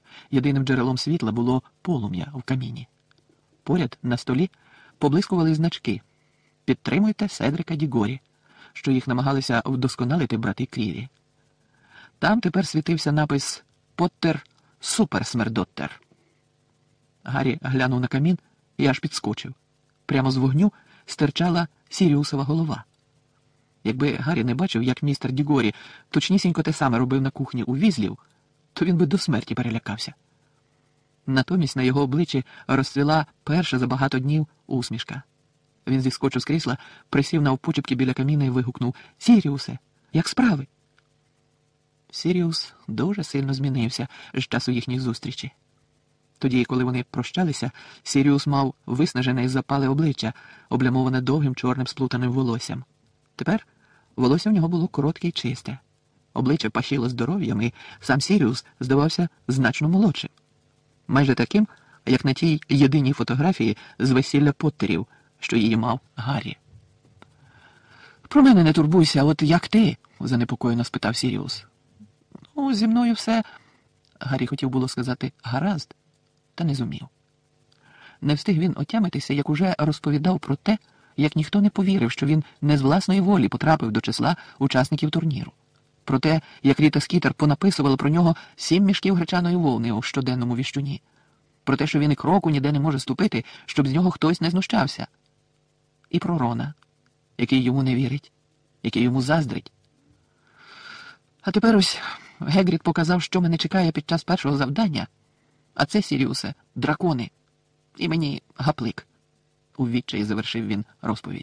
Єдиним джерелом світла було полум'я в каміні. Поряд на столі поблискували значки «Підтримуйте Седрика Дігорі», що їх намагалися вдосконалити брати Кріві. Там тепер світився напис «Поттер Суперсмердоттер». Гаррі глянув на камін і аж підскочив. Прямо з вогню стирчала Сіріусова голова. Якби Гаррі не бачив, як містер Дігорі точнісінько те саме робив на кухні у Візлів, то він би до смерті перелякався. Натомість на його обличчі розцвіла перша за багато днів усмішка. Він зіскочив з крісла, присів навпочепки біля каміна і вигукнув: «Сіріусе, як справи?» Сіріус дуже сильно змінився з часу їхніх зустрічі. Тоді, коли вони прощалися, Сіріус мав виснажене і запале обличчя, облямоване довгим чорним сплутаним волоссям. Тепер волосся в нього було коротке й чисте. Обличчя пахіло здоров'ям, і сам Сіріус здавався значно молодшим. Майже таким, як на тій єдиній фотографії з весілля Поттерів, що її мав Гаррі. «Про мене не турбуйся, от як ти?» – занепокоєно спитав Сіріус. «Ну, зі мною все...» Гаррі хотів було сказати «гаразд», та не зумів. Не встиг він отямитися, як уже розповідав про те, як ніхто не повірив, що він не з власної волі потрапив до числа учасників турніру. Про те, як Ріта Скітер понаписувала про нього сім мішків гречаної вовни у щоденному віщуні. Про те, що він і кроку ніде не може ступити, щоб з нього хтось не знущався. І про Рона, який йому не вірить, який йому заздрить. А тепер ось Гегрід показав, що мене чекає під час першого завдання. А це, Сіріусе, дракони. І мені гаплик. У відчаї завершив він розповідь.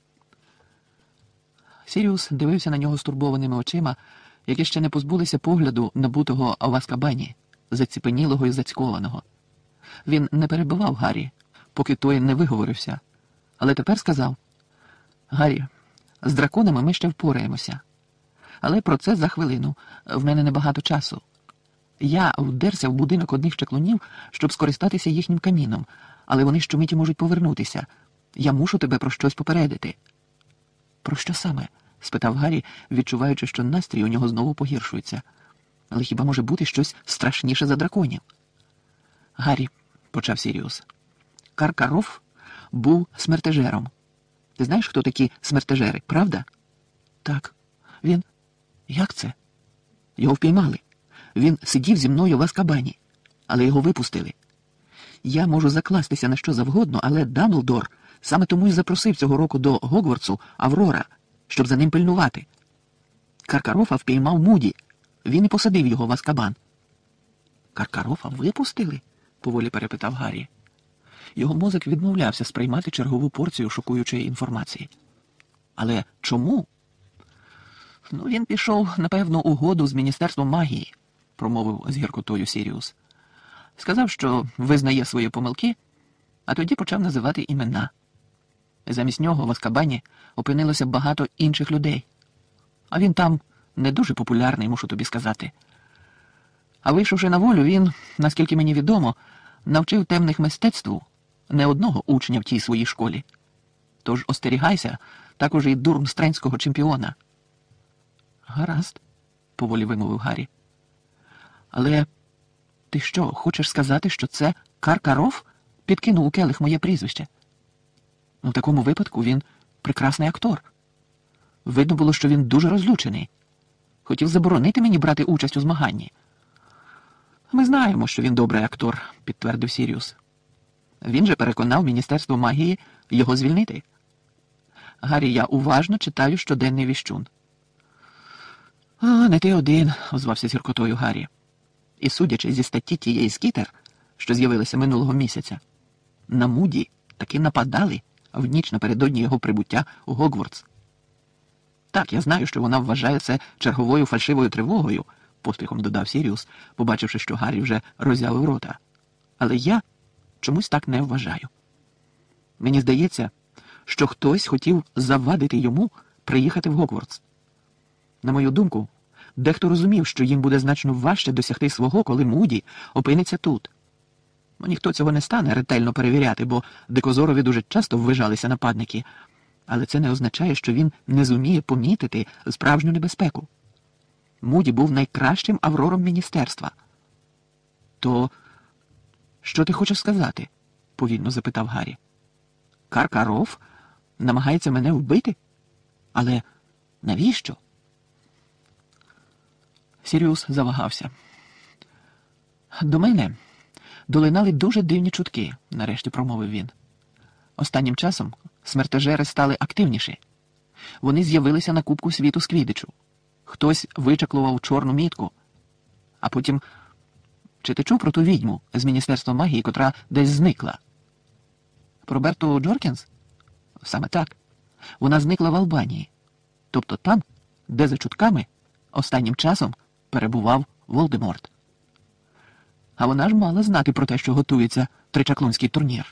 Сіріус дивився на нього стурбованими очима, які ще не позбулися погляду набутого в Азкабані, заціпенілого і зацькованого. Він не перебивав Гаррі, поки той не виговорився. Але тепер сказав: «Гаррі, з драконами ми ще впораємося. Але про це за хвилину. В мене небагато часу. Я вдерся в будинок одних чаклунів, щоб скористатися їхнім каміном, але вони щомиті можуть повернутися. Я мушу тебе про щось попередити». «Про що саме?» – спитав Гаррі, відчуваючи, що настрій у нього знову погіршується. «Але хіба може бути щось страшніше за драконів?» «Гаррі», – почав Сіріус, – «Каркаров був смертежером. Ти знаєш, хто такі смертежери, правда?» «Так. Він... Як це?» «Його впіймали. Він сидів зі мною в Азкабані, але його випустили. Я можу закластися на що завгодно, але Дамблдор саме тому й запросив цього року до Гогвартсу Аврора, щоб за ним пильнувати. Каркарофа впіймав Муді. Він і посадив його в Азкабан». «Каркарофа випустили?» – поволі перепитав Гаррі. Його мозок відмовлявся сприймати чергову порцію шокуючої інформації. «Але чому?» «Ну, він пішов на певну угоду з Міністерством магії», – промовив з гіркотою Сіріус. «Сказав, що визнає свої помилки, а тоді почав називати імена. Замість нього в Азкабані опинилося багато інших людей. А він там не дуже популярний, мушу тобі сказати. А вийшовши на волю, він, наскільки мені відомо, навчив темних мистецтву не одного учня в тій своїй школі. Тож остерігайся також і дурмстренського чемпіона». «Гаразд», – поволі вимовив Гаррі. «Але ти що, хочеш сказати, що це Каркаров підкинув у келих моє прізвище? У такому випадку він прекрасний актор. Видно було, що він дуже розлючений. Хотів заборонити мені брати участь у змаганні». «Ми знаємо, що він добрий актор», – підтвердив Сіріус. «Він же переконав Міністерство магії його звільнити. Гаррі, я уважно читаю щоденний віщун». «А, не ти один», – озвався з гіркотою Гаррі. «І судячи зі статті тієї Скітер, що з'явилася минулого місяця, на Муді таки нападали в ніч напередодні його прибуття у Гогвартс. Так, я знаю, що вона вважає це черговою фальшивою тривогою», – поспіхом додав Сіріус, побачивши, що Гаррі вже роззявив рота. «Але я чомусь так не вважаю. Мені здається, що хтось хотів завадити йому приїхати в Гогвартс. На мою думку, дехто розумів, що їм буде значно важче досягти свого, коли Муді опиниться тут. Ну, ніхто цього не стане ретельно перевіряти, бо Дикозорові дуже часто ввижалися нападники. Але це не означає, що він не зуміє помітити справжню небезпеку. Муді був найкращим аврором міністерства». То що ти хочеш сказати? Повільно запитав Гаррі. Каркаров намагається мене вбити? Але навіщо? Сіріус завагався. До мене долинали дуже дивні чутки, нарешті промовив він. Останнім часом смертежери стали активніші. Вони з'явилися на Кубку світу з квіддичу. Хтось вичаклував чорну мітку. А потім... Чи ти чув про ту відьму з Міністерства магії, котра десь зникла? Про Берту Джоркінс? Саме так. Вона зникла в Албанії. Тобто там, де за чутками останнім часом перебував Волдеморт. А вона ж мала знати про те, що готується тричаклунський турнір.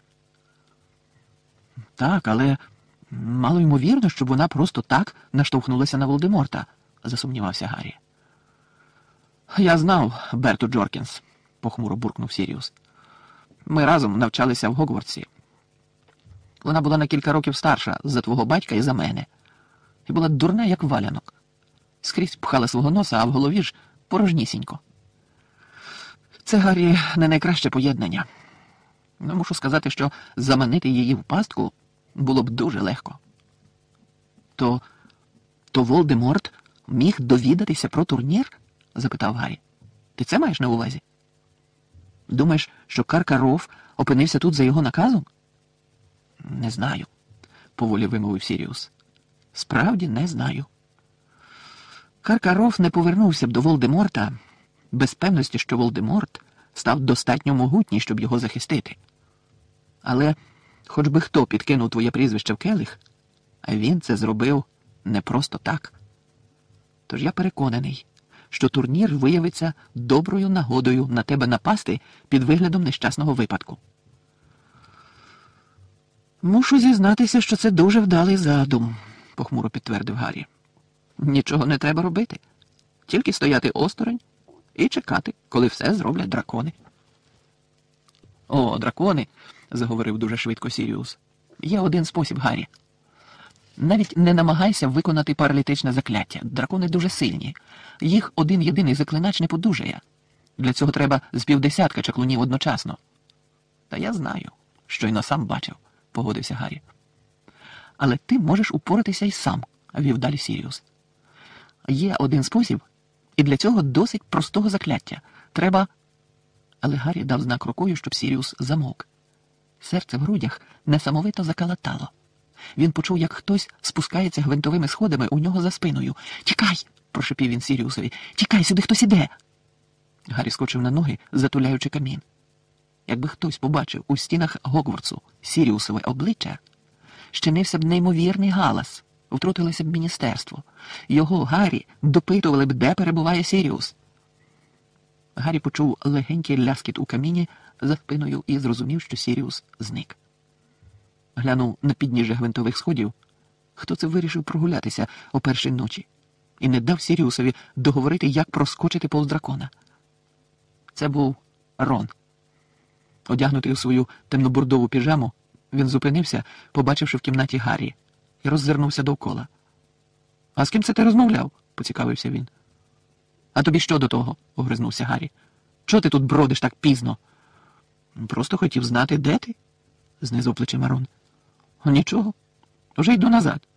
Так, але мало ймовірно, щоб вона просто так наштовхнулася на Волдеморта, засумнівався Гаррі. Я знав Берту Джоркінс, похмуро буркнув Сіріус. Ми разом навчалися в Гогвартсі. Вона була на кілька років старша за твого батька і за мене. І була дурна, як валянок. Скрізь пхала свого носа, а в голові ж порожнісінько. Це, Гаррі, не найкраще поєднання. Ну, мушу сказати, що заманити її в пастку було б дуже легко. То, то Волдеморт міг довідатися про турнір? Запитав Гаррі. Ти це маєш на увазі? Думаєш, що Каркаров опинився тут за його наказом? Не знаю, поволі вимовив Сіріус. Справді не знаю. Каркаров не повернувся б до Волдеморта без певності, що Волдеморт став достатньо могутній, щоб його захистити. Але хоч би хто підкинув твоє прізвище в келих, а він це зробив не просто так. Тож я переконаний, що турнір виявиться доброю нагодою на тебе напасти під виглядом нещасного випадку. Мушу зізнатися, що це дуже вдалий задум, похмуро підтвердив Гаррі. Нічого не треба робити. Тільки стояти осторонь і чекати, коли все зроблять дракони. О, дракони, заговорив дуже швидко Сіріус. Є один спосіб, Гаррі. Навіть не намагайся виконати паралітичне закляття. Дракони дуже сильні. Їх один єдиний заклинач не подужає. Для цього треба з півдесятка чаклунів одночасно. Та я знаю, щойно сам бачив, погодився Гаррі. Але ти можеш упоратися й сам, вів далі Сіріус. Є один спосіб, і для цього досить простого закляття. Треба... Але Гаррі дав знак рукою, щоб Сіріус замовк. Серце в грудях несамовито закалатало. Він почув, як хтось спускається гвинтовими сходами у нього за спиною. «Тікай!» – прошепів він Сіріусові. «Тікай, сюди хтось іде!» Гаррі скочив на ноги, затуляючи камін. Якби хтось побачив у стінах Гогвартсу Сіріусове обличчя, щинився б неймовірний галас, втрутилося б міністерство. Його, Гаррі, допитували б, де перебуває Сіріус. Гаррі почув легенький ляскіт у каміні за спиною і зрозумів, що Сіріус зник. Глянув на підніжжя гвинтових сходів. Хто це вирішив прогулятися о першій ночі? І не дав Сіріусові договорити, як проскочити повз дракона. Це був Рон. Одягнутий у свою темнобурдову піжаму, він зупинився, побачивши в кімнаті Гаррі, і роззирнувся довкола. «А з ким це ти розмовляв?» – поцікавився він. «А тобі що до того?» – огризнувся Гаррі. «Чого ти тут бродиш так пізно?» «Просто хотів знати, де ти?» – знизав плечима Рон. «Нічого. Уже йду назад».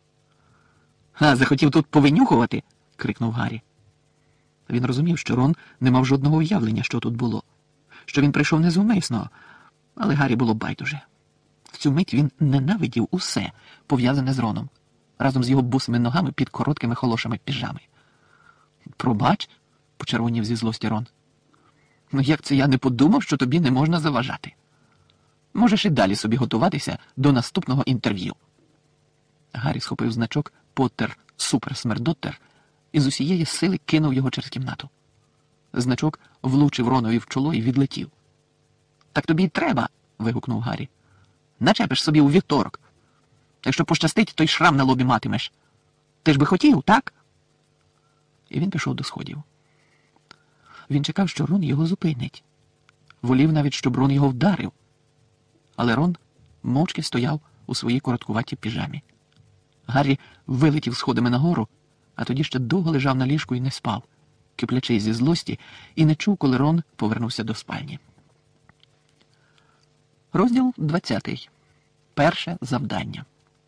«А, захотів тут повинюхувати?» – крикнув Гаррі. Він розумів, що Рон не мав жодного уявлення, що тут було. Що він прийшов незумисно, але Гаррі було байдуже. В цю мить він ненавидів усе, пов'язане з Роном, разом з його босими ногами під короткими холошами піжами. «Пробач», – почервонів зі злості Рон. «Ну як це я не подумав, що тобі не можна заважати? Можеш і далі собі готуватися до наступного інтерв'ю». Гаррі схопив значок «Поттер Суперсмердоттер» і з усієї сили кинув його через кімнату. Значок влучив Ронові в чоло і відлетів. «Так тобі й треба!» – вигукнув Гаррі. «Начепиш собі у вівторок. Якщо пощастить, то й шрам на лобі матимеш. Ти ж би хотів, так?» І він пішов до сходів. Він чекав, що Рон його зупинить. Волів навіть, щоб Рон його вдарив. Але Рон мовчки стояв у своїй короткуватій піжамі. Гаррі вилетів сходами нагору, а тоді ще довго лежав на ліжку і не спав, киплячи зі злості, і не чув, коли Рон повернувся до спальні. Розділ двадцятий. Перше завдання.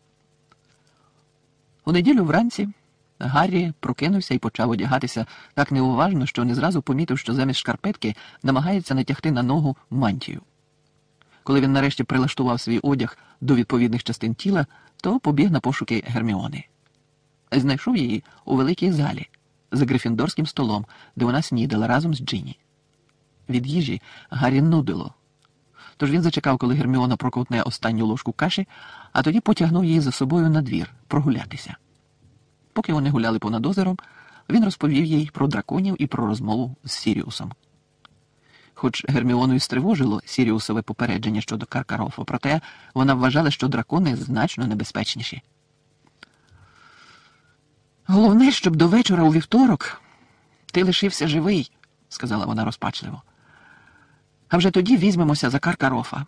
У неділю вранці Гаррі прокинувся і почав одягатися так неуважно, що не зразу помітив, що замість шкарпетки намагається натягти на ногу мантію. Коли він нарешті прилаштував свій одяг до відповідних частин тіла, то побіг на пошуки Герміони. Знайшов її у великій залі, за грифіндорським столом, де вона снідала разом з Джинні. Від їжі Гаррі нудило. Тож він зачекав, коли Герміона проковтне останню ложку каші, а тоді потягнув її за собою на двір прогулятися. Поки вони гуляли понад озером, він розповів їй про драконів і про розмову з Сіріусом. Хоч Герміону і стривожило Сіріусове попередження щодо Каркарофа, проте вона вважала, що дракони значно небезпечніші. «Головне, щоб до вечора у вівторок ти лишився живий», – сказала вона розпачливо. «А вже тоді візьмемося за Каркарофа».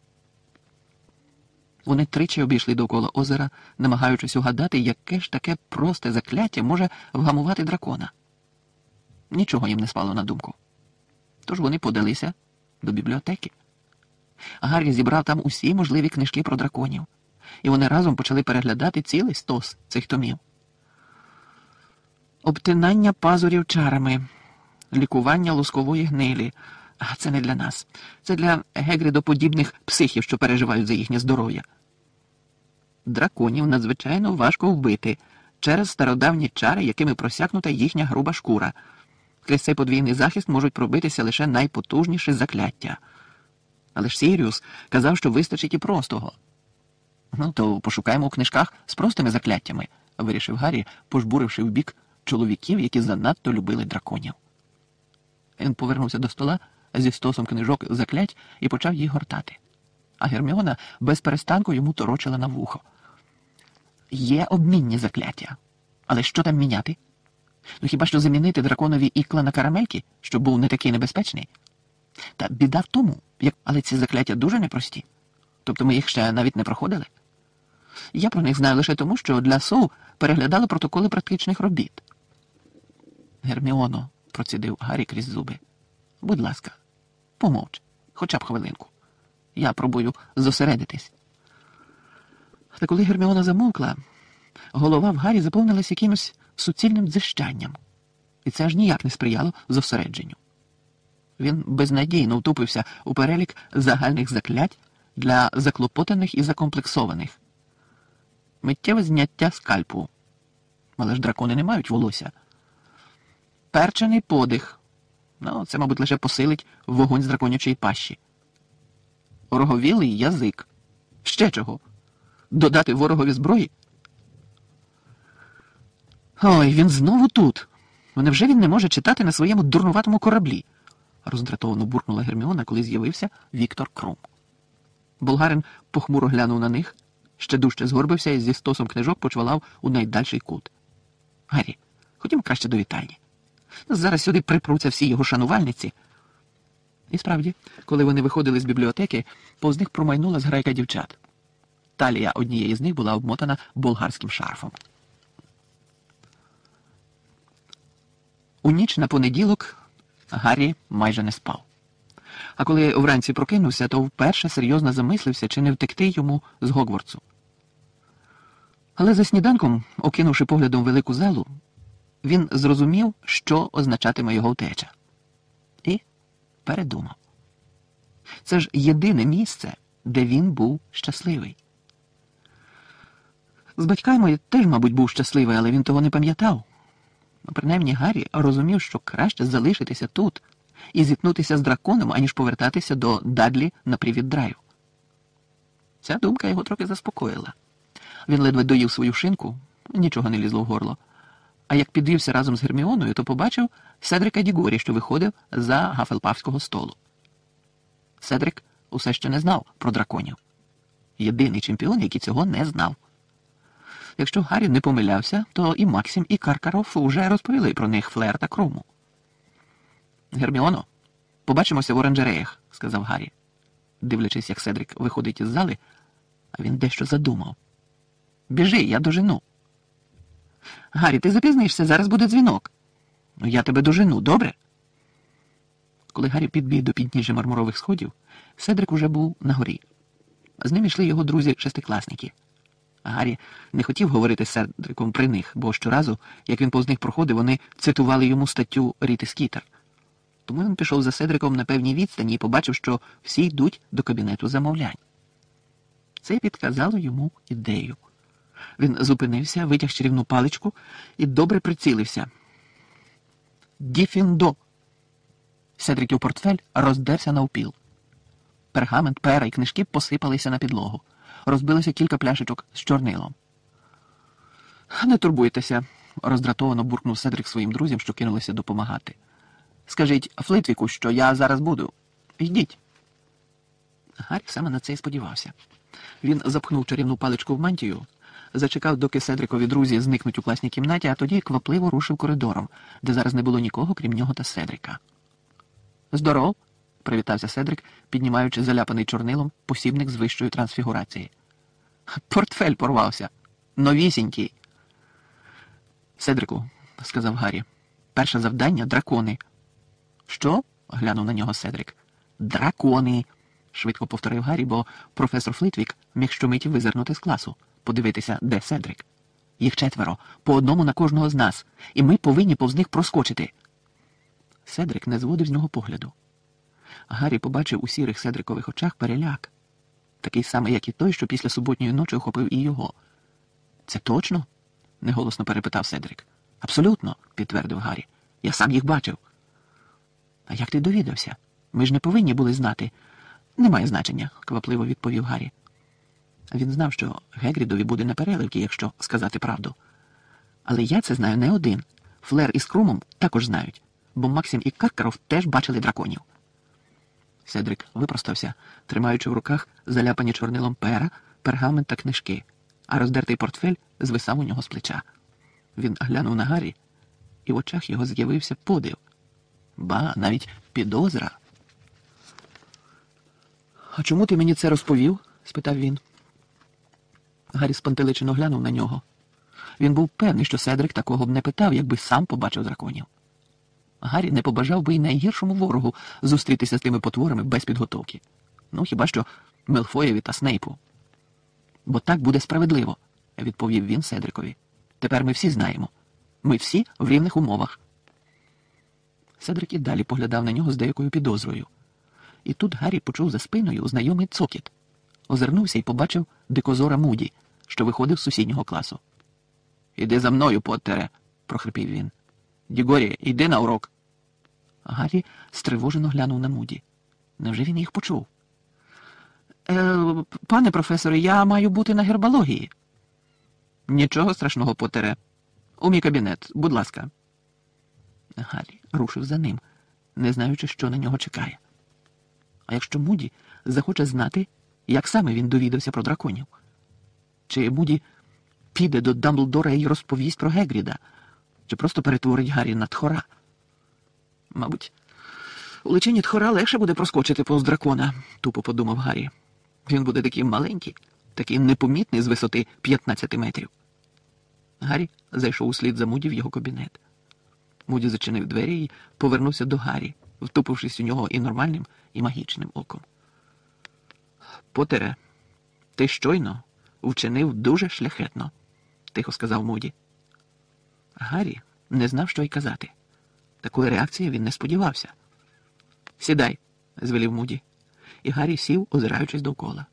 Вони тричі обійшли довкола озера, намагаючись угадати, яке ж таке просте закляття може вгамувати дракона. Нічого їм не спало на думку. Тож вони подалися до бібліотеки. Гаррі зібрав там усі можливі книжки про драконів, і вони разом почали переглядати цілий стос цих томів. Обтинання пазурів чарами, лікування лускової гнилі. А це не для нас. Це для гегридоподібних психів, що переживають за їхнє здоров'я. Драконів надзвичайно важко вбити через стародавні чари, якими просякнута їхня груба шкура. Крізь цей подвійний захист можуть пробитися лише найпотужніші закляття. Але ж Сіріус казав, що вистачить і простого. Ну, то пошукаємо у книжках з простими закляттями, вирішив Гаррі, пожбуривши вбік чоловіків, які занадто любили драконів. Він повернувся до стола зі стосом книжок заклять і почав їх гортати. А Герміона без перестанку йому торочила на вухо. Є обмінні закляття. Але що там міняти? Ну хіба що замінити драконові ікла на карамельки, щоб був не такий небезпечний? Та біда в тому, як... але ці закляття дуже непрості. Тобто ми їх ще навіть не проходили. Я про них знаю лише тому, що для СОУ переглядали протоколи практичних робіт. Герміоно, процідив Гаррі крізь зуби. Будь ласка, помовч, хоча б хвилинку. Я пробую зосередитись. Та коли Герміона замовкла, голова в Гаррі заповнилась якимось суцільним дзижчанням. І це аж ніяк не сприяло зосередженню. Він безнадійно втупився у перелік загальних заклять для заклопотаних і закомплексованих. Миттєве зняття скальпу. Але ж дракони не мають волосся. Перчений подих. Ну, це, мабуть, лише посилить вогонь з драконячої пащі. Ороговілий язик. Ще чого? Додати ворогові зброї? Ой, він знову тут. Невже він не може читати на своєму дурнуватому кораблі? Роздратовано буркнула Герміона, коли з'явився Віктор Крум. Болгарин похмуро глянув на них, ще дужче згорбився і зі стосом книжок почвалав у найдальший кут. Гаррі, ходімо краще до вітальні. Зараз сюди припруться всі його шанувальниці. І справді, коли вони виходили з бібліотеки, повз них промайнула зграйка дівчат. Талія однієї з них була обмотана болгарським шарфом. У ніч на понеділок Гаррі майже не спав. А коли вранці прокинувся, то вперше серйозно замислився, чи не втекти йому з Гогвартсу. Але за сніданком, окинувши поглядом велику залу, він зрозумів, що означатиме його втеча. І передумав. Це ж єдине місце, де він був щасливий. З батьками теж, мабуть, був щасливий, але він того не пам'ятав. Принаймні Гаррі розумів, що краще залишитися тут і зіткнутися з драконом, аніж повертатися до Дадлі на Привід-драйв. Ця думка його трохи заспокоїла. Він ледве доїв свою шинку, нічого не лізло в горло. А як підвівся разом з Герміоною, то побачив Седрика Дігорі, що виходив за гафелпавського столу. Седрик усе ще не знав про драконів. Єдиний чемпіон, який цього не знав. Якщо Гаррі не помилявся, то і Максим, і Каркароф уже розповіли про них Флер та Круму. «Герміоно, побачимося в оранжереях», – сказав Гаррі. Дивлячись, як Седрик виходить із зали, а він дещо задумав. «Біжи, я дожену». «Гаррі, ти запізнишся, зараз буде дзвінок». Ну, я тебе дожену, добре? Коли Гаррі підбіг до підніжжя мармурових сходів, Седрик уже був на горі. З ним йшли його друзі-шестикласники. Гаррі не хотів говорити з Седриком при них, бо щоразу, як він повз них проходив, вони цитували йому статтю Ріти Скітер. Тому він пішов за Седриком на певній відстані і побачив, що всі йдуть до кабінету замовлянь. Це підказало йому ідею. Він зупинився, витяг чарівну паличку і добре прицілився. «Діфіндо!» Седриків портфель роздерся навпіл. Пергамент, пера і книжки посипалися на підлогу. Розбилося кілька пляшечок з чорнилом. «Не турбуйтеся», – роздратовано буркнув Седрик своїм друзям, що кинулися допомагати. «Скажіть Флитвіку, що я зараз буду. Йдіть». Гаррі саме на це і сподівався. Він запхнув чарівну паличку в мантію, зачекав, доки Седрикові друзі зникнуть у класній кімнаті, а тоді квапливо рушив коридором, де зараз не було нікого, крім нього та Седрика. «Здоров!» – привітався Седрик, піднімаючи заляпаний чорнилом посібник з вищої трансфігурації. «Портфель порвався. Новісінький!» «Седрику», – сказав Гаррі, – «перше завдання – дракони». «Що?» – глянув на нього Седрик. «Дракони!» – швидко повторив Гаррі, бо професор Флитвік міг щомиті визирнути з класу, подивитися, де Седрик. «Їх четверо, по одному на кожного з нас, і ми повинні повз них проскочити». Седрик не зводив з нього погляду. Гаррі побачив у сірих Седрикових очах переляк. Такий самий, як і той, що після суботньої ночі охопив і його. «Це точно?» – неголосно перепитав Седрик. «Абсолютно», – підтвердив Гаррі. «Я сам їх бачив». «А як ти довідався? Ми ж не повинні були знати». «Немає значення», – квапливо відповів Гаррі. Він знав, що Гегрідові буде непереливки, якщо сказати правду. «Але я це знаю не один. Флер із Крумом також знають, бо Максим і Каркаров теж бачили драконів». Седрик випростався, тримаючи в руках заляпані чорнилом пера, пергамент та книжки, а роздертий портфель звисав у нього з плеча. Він глянув на Гаррі, і в очах його з'явився подив. Ба, навіть підозра. «А чому ти мені це розповів?» – спитав він. Гаррі спантеличено глянув на нього. Він був певний, що Седрик такого б не питав, якби сам побачив драконів. Гаррі не побажав би й найгіршому ворогу зустрітися з тими потворами без підготовки. Ну, хіба що Мелфоєві та Снейпу. «Бо так буде справедливо», – відповів він Седрикові. «Тепер ми всі знаємо. Ми всі в рівних умовах». Седрик і далі поглядав на нього з деякою підозрою. І тут Гаррі почув за спиною знайомий цокіт. Озирнувся і побачив дикозора Муді, що виходив з сусіднього класу. «Іди за мною, Поттере», – прохрипів він. «Дігорі, йди на урок». Гаррі стривожено глянув на Муді. Невже він їх почув? «Е, пане професоре, я маю бути на гербології». «Нічого страшного, Поттере. У мій кабінет, будь ласка». Гаррі рушив за ним, не знаючи, що на нього чекає. А якщо Муді захоче знати, як саме він довідався про драконів? Чи Муді піде до Дамблдора і розповість про Гегріда? Чи просто перетворить Гаррі на тхора? Мабуть, у личині тхора легше буде проскочити повз дракона, тупо подумав Гаррі. Він буде такий маленький, такий непомітний з висоти п'ятнадцяти метрів. Гаррі зайшов услід за Муді в його кабінет. Муді зачинив двері і повернувся до Гаррі, втупившись у нього і нормальним, і магічним оком. «Поттере, ти щойно вчинив дуже шляхетно», – тихо сказав Муді. Гаррі не знав, що й казати. Такої реакції він не сподівався. «Сідай», – звелів Муді, і Гаррі сів, озираючись довкола.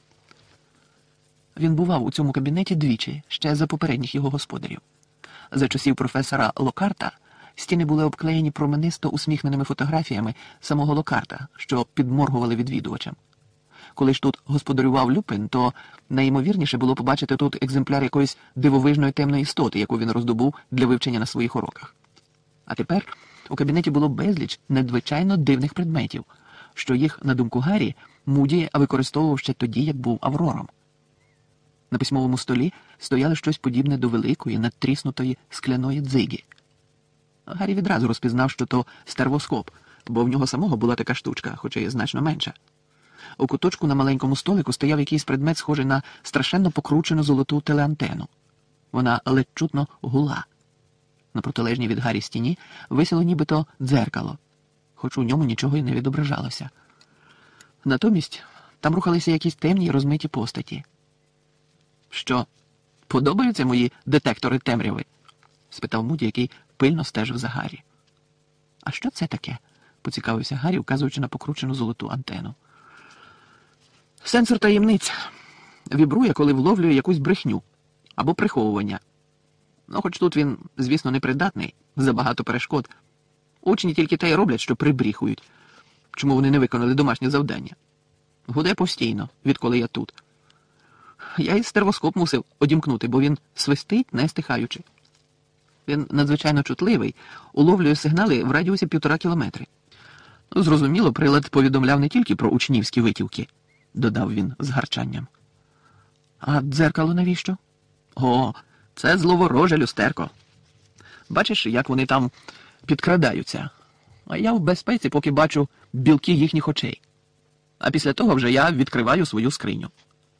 Він бував у цьому кабінеті двічі, ще за попередніх його господарів. За часів професора Локарта стіни були обклеєні променисто усміхненими фотографіями самого Локарта, що підморгували відвідувачам. Коли ж тут господарював Люпин, то найімовірніше було побачити тут екземпляр якоїсь дивовижної темної істоти, яку він роздобув для вивчення на своїх уроках. А тепер у кабінеті було безліч надзвичайно дивних предметів, що їх, на думку Гаррі, Муді використовував ще тоді, як був Аврором. На письмовому столі стояло щось подібне до великої, надтріснутої скляної дзиги. Гаррі відразу розпізнав, що то стервоскоп, бо в нього самого була така штучка, хоча й значно менша. У куточку на маленькому столику стояв якийсь предмет, схожий на страшенно покручену золоту телеантену. Вона ледь чутно гула. На протилежній від Гаррі стіні висіло нібито дзеркало, хоч у ньому нічого й не відображалося. Натомість там рухалися якісь темні й розмиті постаті. «Що, подобаються мої детектори темряви?» – спитав Муді, який пильно стежив за Гаррі. «А що це таке?» – поцікавився Гаррі, вказуючи на покручену золоту антену. «Сенсор таємниць. Вібрує, коли вловлює якусь брехню або приховування. Ну, хоч тут він, звісно, непридатний, забагато перешкод. Учні тільки те й роблять, що прибріхують. Чому вони не виконали домашнє завдання? Гуде постійно, відколи я тут. Я і стервоскоп мусив одімкнути, бо він свистить, не стихаючи. Він надзвичайно чутливий, уловлює сигнали в радіусі півтора кілометри. Ну, зрозуміло, прилад повідомляв не тільки про учнівські витівки», – додав він з гарчанням. «А дзеркало навіщо?» «О, це зловороже люстерко. Бачиш, як вони там підкрадаються. А я в безпеці, поки бачу білки їхніх очей. А після того вже я відкриваю свою скриню».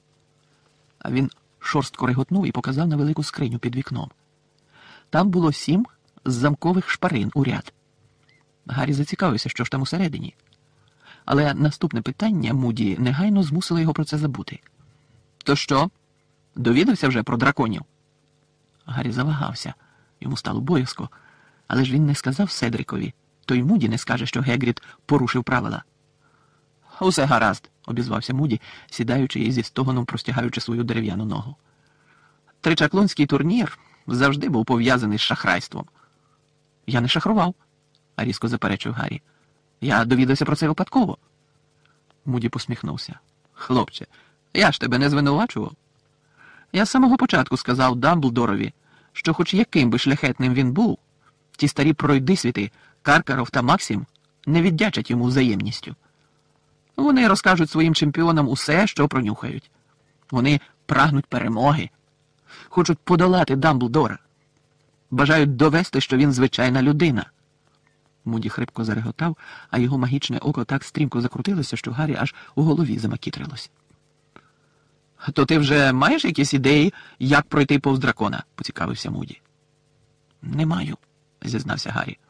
А він шорстко реготнув і показав на велику скриню під вікном. Там було сім замкових шпарин у ряд. Гаррі зацікавився, що ж там усередині. Але наступне питання Муді негайно змусило його про це забути. «То що? Довідався вже про драконів?» Гаррі завагався. Йому стало боязко. Але ж він не сказав Седрикові. То й Муді не скаже, що Гегрід порушив правила. «Усе гаразд», – обізвався Муді, сідаючи і зі стогоном простягаючи свою дерев'яну ногу. «Тричаклунський турнір завжди був пов'язаний з шахрайством». «Я не шахрував», – різко заперечив Гаррі. «Я довідався про це випадково». Муді посміхнувся. «Хлопче, я ж тебе не звинувачував. Я з самого початку сказав Дамблдорові, що хоч яким би шляхетним він був, ті старі пройдисвіти, Каркаров та Максим, не віддячать йому взаємністю. Вони розкажуть своїм чемпіонам усе, що пронюхають. Вони прагнуть перемоги, хочуть подолати Дамблдора, бажають довести, що він звичайна людина». Муді хрипко зареготав, а його магічне око так стрімко закрутилося, що Гаррі аж у голові замакітрилось. «То ти вже маєш якісь ідеї, як пройти повз дракона?» – поцікавився Муді. «Не маю», – зізнався Гаррі.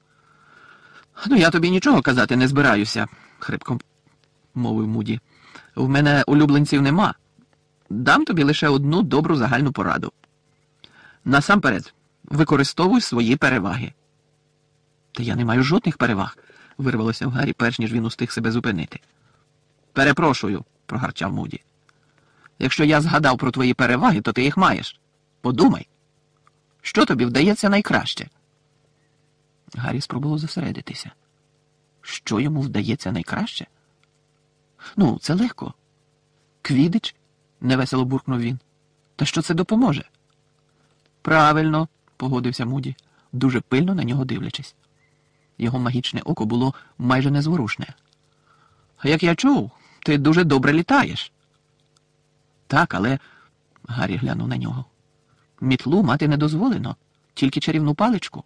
«Ну, я тобі нічого казати не збираюся», – хрипко мовив Муді. «В мене улюбленців нема. Дам тобі лише одну добру загальну пораду. Насамперед, використовуй свої переваги». «Та я не маю жодних переваг», – вирвалося в Гаррі, перш ніж він устиг себе зупинити. «Перепрошую», – прогарчав Муді. «Якщо я згадав про твої переваги, то ти їх маєш. Подумай, що тобі вдається найкраще?» Гаррі спробував зосередитися. Що йому вдається найкраще? «Ну, це легко. Квідич?» – невесело буркнув він. «Та що це допоможе?» «Правильно», – погодився Муді, дуже пильно на нього дивлячись. Його магічне око було майже незворушне. «Як я чув, ти дуже добре літаєш». «Так, але...» – Гаррі глянув на нього. «Мітлу мати не дозволено, тільки чарівну паличку».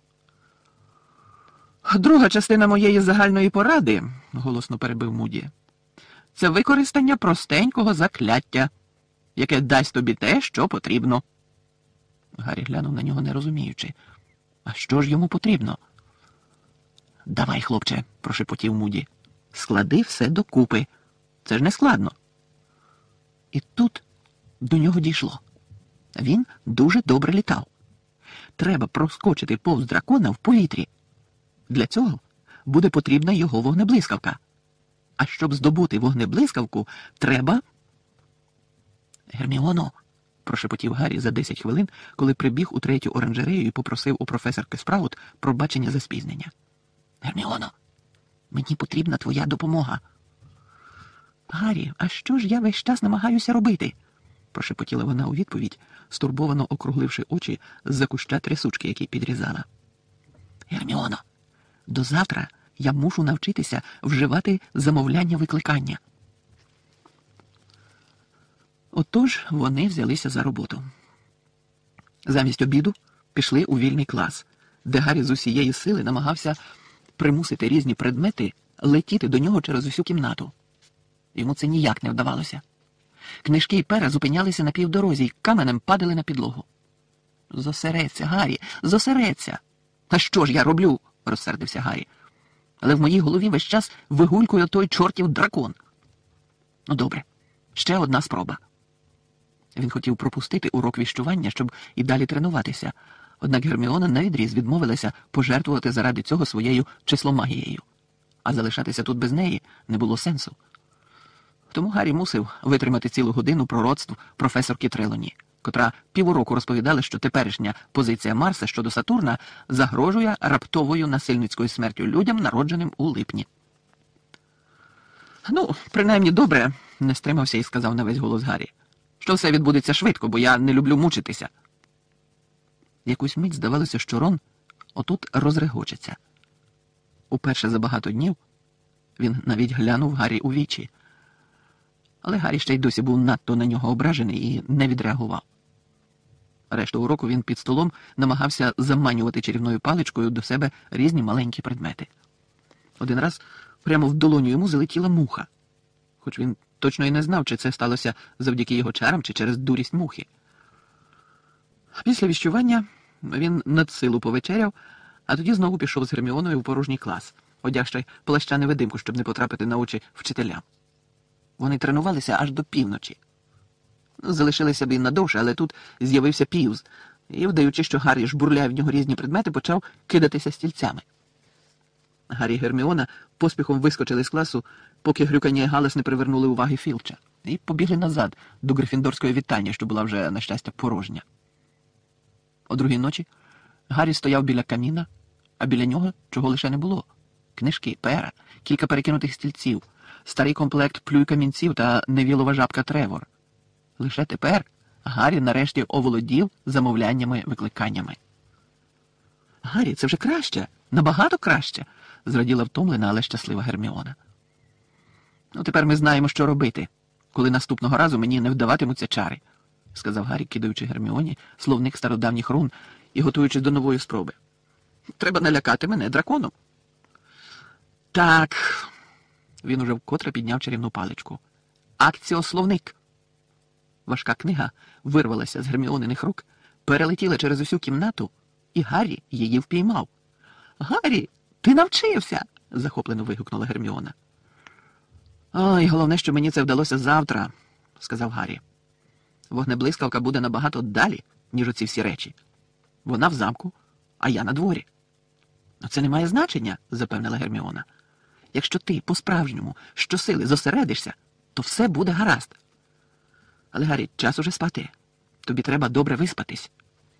«Друга частина моєї загальної поради», – голосно перебив Муді, – «це використання простенького закляття, яке дасть тобі те, що потрібно». Гаррі глянув на нього, не розуміючи. «А що ж йому потрібно?» «Давай, хлопче», – прошепотів Муді, – «склади все докупи. Це ж не складно». І тут до нього дійшло. Він дуже добре літав. Треба проскочити повз дракона в повітрі. Для цього буде потрібна його вогнеблискавка. А щоб здобути вогнеблискавку, треба... «Герміоно», – прошепотів Гаррі за десять хвилин, коли прибіг у третю оранжерею і попросив у професорки Спраут пробачення за спізнення. «Герміоно, мені потрібна твоя допомога». «Гаррі, а що ж я весь час намагаюся робити?» – прошепотіла вона у відповідь, стурбовано округливши очі з-за куща трясучки, який підрізала. «Герміоно, до завтра я мушу навчитися вживати замовляння-викликання». Отож вони взялися за роботу. Замість обіду пішли у вільний клас, де Гаррі з усієї сили намагався примусити різні предмети летіти до нього через усю кімнату. Йому це ніяк не вдавалося. Книжки й пера зупинялися на півдорозі й каменем падали на підлогу. «Зосередься, Гаррі, зосередься!» «Та що ж я роблю?» – розсердився Гаррі. «Але в моїй голові весь час вигулькує той чортів дракон». «Ну добре, ще одна спроба». Він хотів пропустити урок віщування, щоб і далі тренуватися, однак Герміона навідріз відмовилася пожертвувати заради цього своєю числомагією. А залишатися тут без неї не було сенсу. Тому Гаррі мусив витримати цілу годину пророцтв професорки Трелоні, котра півроку розповідала, що теперішня позиція Марса щодо Сатурна загрожує раптовою насильницькою смертю людям, народженим у липні. «Ну, принаймні добре», – не стримався і сказав на весь голос Гаррі, «що все відбудеться швидко, бо я не люблю мучитися». Якусь мить здавалося, що Рон отут розрегочеться. Уперше за багато днів він навіть глянув Гаррі у вічі. Але Гаррі ще й досі був надто на нього ображений і не відреагував. Решту уроку він під столом намагався заманювати чарівною паличкою до себе різні маленькі предмети. Один раз прямо в долоню йому залетіла муха, хоч він точно і не знав, чи це сталося завдяки його чарам, чи через дурість мухи. Після віщування він надсилу повечеряв, а тоді знову пішов з Герміоною в порожній клас, одягши плаща-невидимку, щоб не потрапити на очі вчителям. Вони тренувалися аж до півночі. Залишилися б і надовше, але тут з'явився Півз, і, вдаючи, що Гаррі жбурляє в нього різні предмети, почав кидатися стільцями. Гаррі і Герміона поспіхом вискочили з класу, поки грюкання і галас не привернули уваги Філча, і побігли назад до Грифіндорської вітальні, що була вже, на щастя, порожня. О другій ночі Гаррі стояв біля каміна, а біля нього чого лише не було. Книжки, пера, кілька перекинутих стільців, старий комплект плюй-камінців та невілова жабка Тревор. Лише тепер Гаррі нарешті оволодів замовляннями-викликаннями. «Гаррі, це вже краще, набагато краще», – зраділа втомлена, але щаслива Герміона. «Ну, тепер ми знаємо, що робити, коли наступного разу мені не вдаватимуться чари», – сказав Гаррі, кидаючи Герміоні словник стародавніх рун і готуючись до нової спроби. «Треба налякати мене драконом». «Так», – він уже вкотре підняв чарівну паличку. «Акціословник». Важка книга вирвалася з Герміониних рук, перелетіла через усю кімнату, і Гаррі її впіймав. «Гаррі, ти навчився!» – захоплено вигукнула Герміона. «Ой, головне, що мені це вдалося завтра», – сказав Гаррі. «Вогнеблискавка буде набагато далі, ніж оці всі речі. Вона в замку, а я на дворі». «Но це не має значення», – запевнила Герміона. «Якщо ти по-справжньому щосили зосередишся, то все буде гаразд. Але, Гаррі, час уже спати. Тобі треба добре виспатись».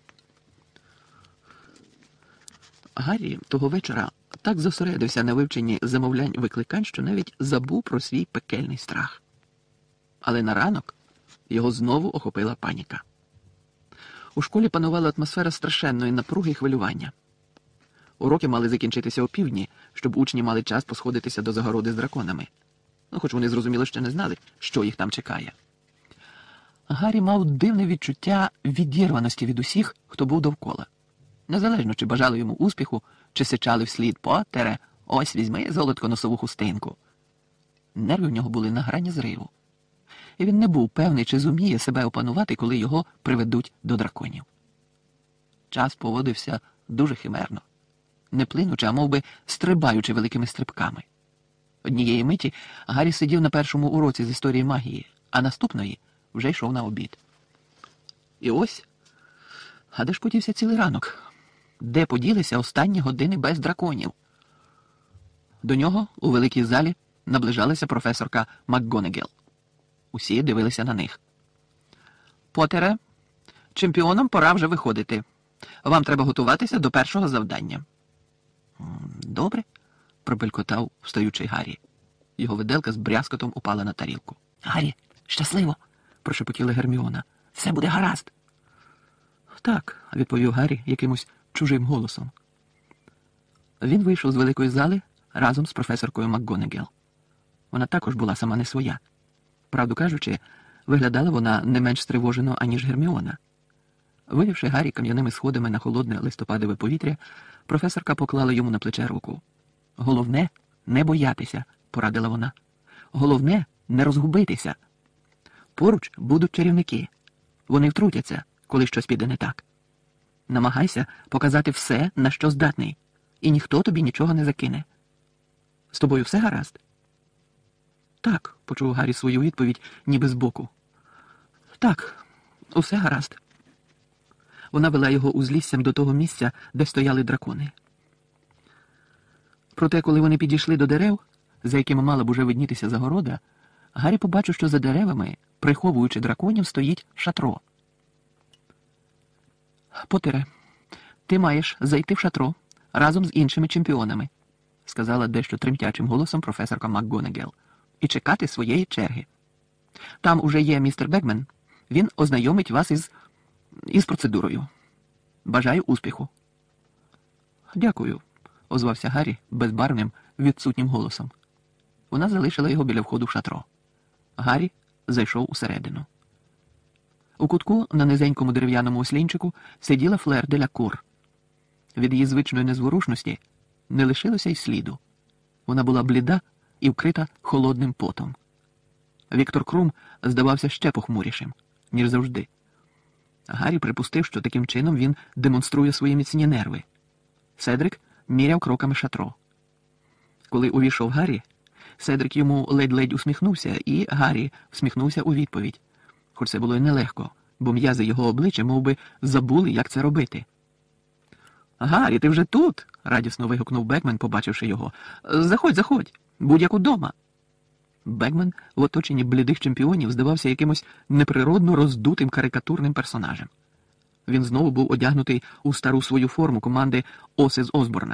Гаррі того вечора так зосередився на вивченні замовлянь-викликань, що навіть забув про свій пекельний страх. Але на ранок його знову охопила паніка. У школі панувала атмосфера страшенної напруги і хвилювання. Уроки мали закінчитися опівдні, щоб учні мали час посходитися до загороди з драконами. Ну, хоч вони, зрозуміло, ще не знали, що їх там чекає. Гаррі мав дивне відчуття відірваності від усіх, хто був довкола. Незалежно, чи бажали йому успіху, чи сичали вслід «Поттере, ось візьми, золотко, носову хустинку». Нерви в нього були на грані зриву. І він не був певний, чи зуміє себе опанувати, коли його приведуть до драконів. Час поводився дуже химерно, не плинучи, а мов би стрибаючи великими стрибками. Однієї миті Гаррі сидів на першому уроці з історії магії, а наступної вже йшов на обід. І ось, а де ж подівся цілий ранок? Де поділися останні години без драконів? До нього у великій залі наближалася професорка МакГонагал. Усі дивилися на них. «Поттере, чемпіонам пора вже виходити. Вам треба готуватися до першого завдання». «Добре», – пробелькотав встаючий Гаррі. Його виделка з брязкотом упала на тарілку. «Гаррі, щасливо!» – прошепотіла Герміона. «Все буде гаразд!» «Так», – відповів Гаррі якимось чужим голосом. Він вийшов з великої зали разом з професоркою МакГонагал. Вона також була сама не своя. Правду кажучи, виглядала вона не менш стривожено, аніж Герміона. Вивівши Гаррі кам'яними сходами на холодне листопадове повітря, професорка поклала йому на плече руку. «Головне – не боятися», – порадила вона. «Головне – не розгубитися. Поруч будуть чарівники. Вони втрутяться, коли щось піде не так. Намагайся показати все, на що здатний, і ніхто тобі нічого не закине. З тобою все гаразд? Так, почув Гаррі свою відповідь, ніби збоку. Так, усе гаразд. Вона вела його узліссям до того місця, де стояли дракони. Проте, коли вони підійшли до дерев, за якими мала б уже виднітися загорода, Гаррі побачив, що за деревами, приховуючи драконів, стоїть шатро. «Потере, ти маєш зайти в шатро разом з іншими чемпіонами», сказала дещо тремтячим голосом професорка МакГонагал, «і чекати своєї черги. Там уже є містер Бекмен, він ознайомить вас із... із процедурою. Бажаю успіху». «Дякую», озвався Гаррі безбарвним, відсутнім голосом. Вона залишила його біля входу в шатро. Гаррі зайшов усередину. У кутку на низенькому дерев'яному ослінчику сиділа Флер де ля Кур. Від її звичної незворушності не лишилося й сліду. Вона була бліда і вкрита холодним потом. Віктор Крум здавався ще похмурішим, ніж завжди. Гаррі припустив, що таким чином він демонструє свої міцні нерви. Седрик міряв кроками шатро. Коли увійшов Гаррі, Седрик йому ледь-ледь усміхнувся, і Гаррі всміхнувся у відповідь. Хоч це було й нелегко, бо м'язи його обличчя мов би, забули, як це робити. «Гаррі, ти вже тут?» – радісно вигукнув Бекмен, побачивши його. «Заходь, заходь, будь як удома». Бекмен в оточенні блідих чемпіонів здавався якимось неприродно роздутим карикатурним персонажем. Він знову був одягнутий у стару свою форму команди Оси з Осборна.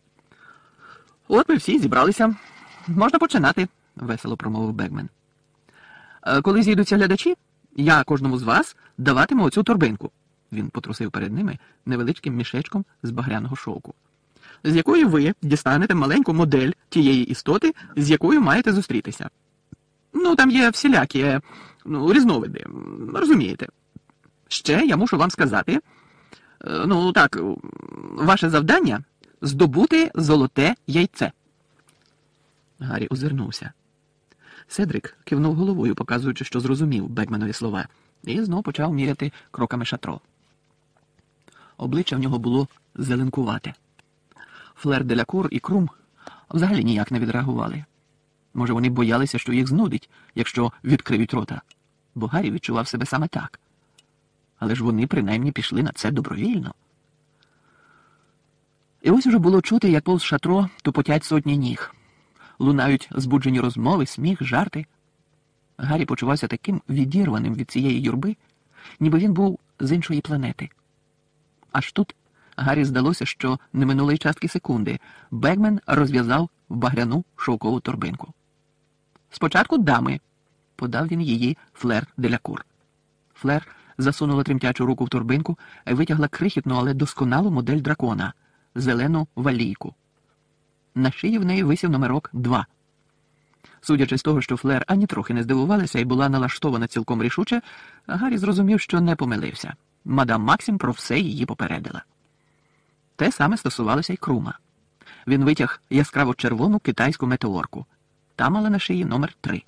«От ми всі зібралися. Можна починати», – весело промовив Бекмен. «Коли зійдуться глядачі, я кожному з вас даватиму оцю торбинку». Він потрусив перед ними невеличким мішечком з багряного шовку, з якої ви дістанете маленьку модель тієї істоти, з якою маєте зустрітися. Ну, там є всілякі, ну, різновиди, розумієте. Ще я мушу вам сказати, ну, так, ваше завдання – здобути золоте яйце. Гаррі озирнувся. Седрик кивнув головою, показуючи, що зрозумів Бекменові слова, і знов почав міряти кроками шатро. Обличчя в нього було зеленкувате. Флер де ля Кур і Крум взагалі ніяк не відреагували. Може, вони боялися, що їх знудить, якщо відкриють рота, бо Гаррі відчував себе саме так. Але ж вони принаймні пішли на це добровільно. І ось уже було чути, як повз шатро тупотять сотні ніг. Лунають збуджені розмови, сміх, жарти. Гаррі почувався таким відірваним від цієї юрби, ніби він був з іншої планети. Аж тут Гаррі здалося, що не минуло й частки секунди. Бекмен розв'язав багряну шовкову торбинку. «Спочатку дами», – подав він її Флер де ля Кур. Флер засунула тремтячу руку в торбинку і витягла крихітну, але досконалу модель дракона – зелену валійку. На шиї в неї висів номерок два. Судячи з того, що Флер ані трохи не здивувалася і була налаштована цілком рішуче, Гаррі зрозумів, що не помилився. Мадам Максім про все її попередила. Те саме стосувалося й Крума. Він витяг яскраво-червону китайську метеорку. Та мала на шиї номер три.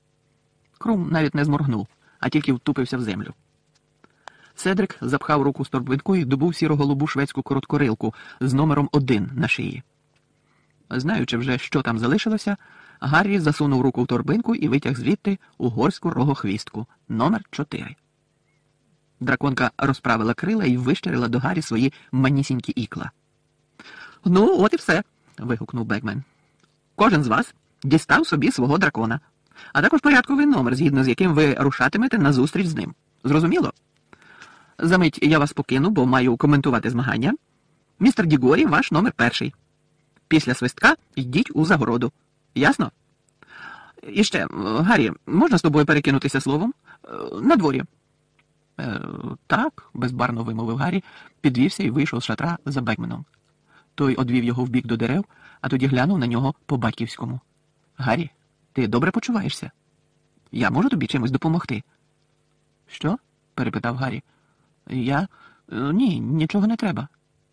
Крум навіть не зморгнув, а тільки втупився в землю. Седрик запхав руку з торбинкою і добув сіро-голубу шведську короткорилку з номером один на шиї. Знаючи вже, що там залишилося, Гаррі засунув руку в торбинку і витяг звідти угорську рогохвістку, номер чотири. Драконка розправила крила і вищирила до Гаррі свої манісінькі ікла. «Ну, от і все», – вигукнув Бекмен. «Кожен з вас дістав собі свого дракона, а також порядковий номер, згідно з яким ви рушатимете на зустріч з ним. Зрозуміло? Замить я вас покину, бо маю коментувати змагання. Містер Дігорі, ваш номер перший. Після свистка йдіть у загороду. Ясно? І ще, Гаррі, можна з тобою перекинутися словом? На дворі». Е, «Так», – безбарно вимовив Гаррі, підвівся і вийшов з шатра за Бекменом. Той одвів його вбік до дерев, а тоді глянув на нього по-батьківському. «Гаррі, ти добре почуваєшся? Я можу тобі чимось допомогти?» «Що?» – перепитав Гаррі. «Я? Ні, нічого не треба».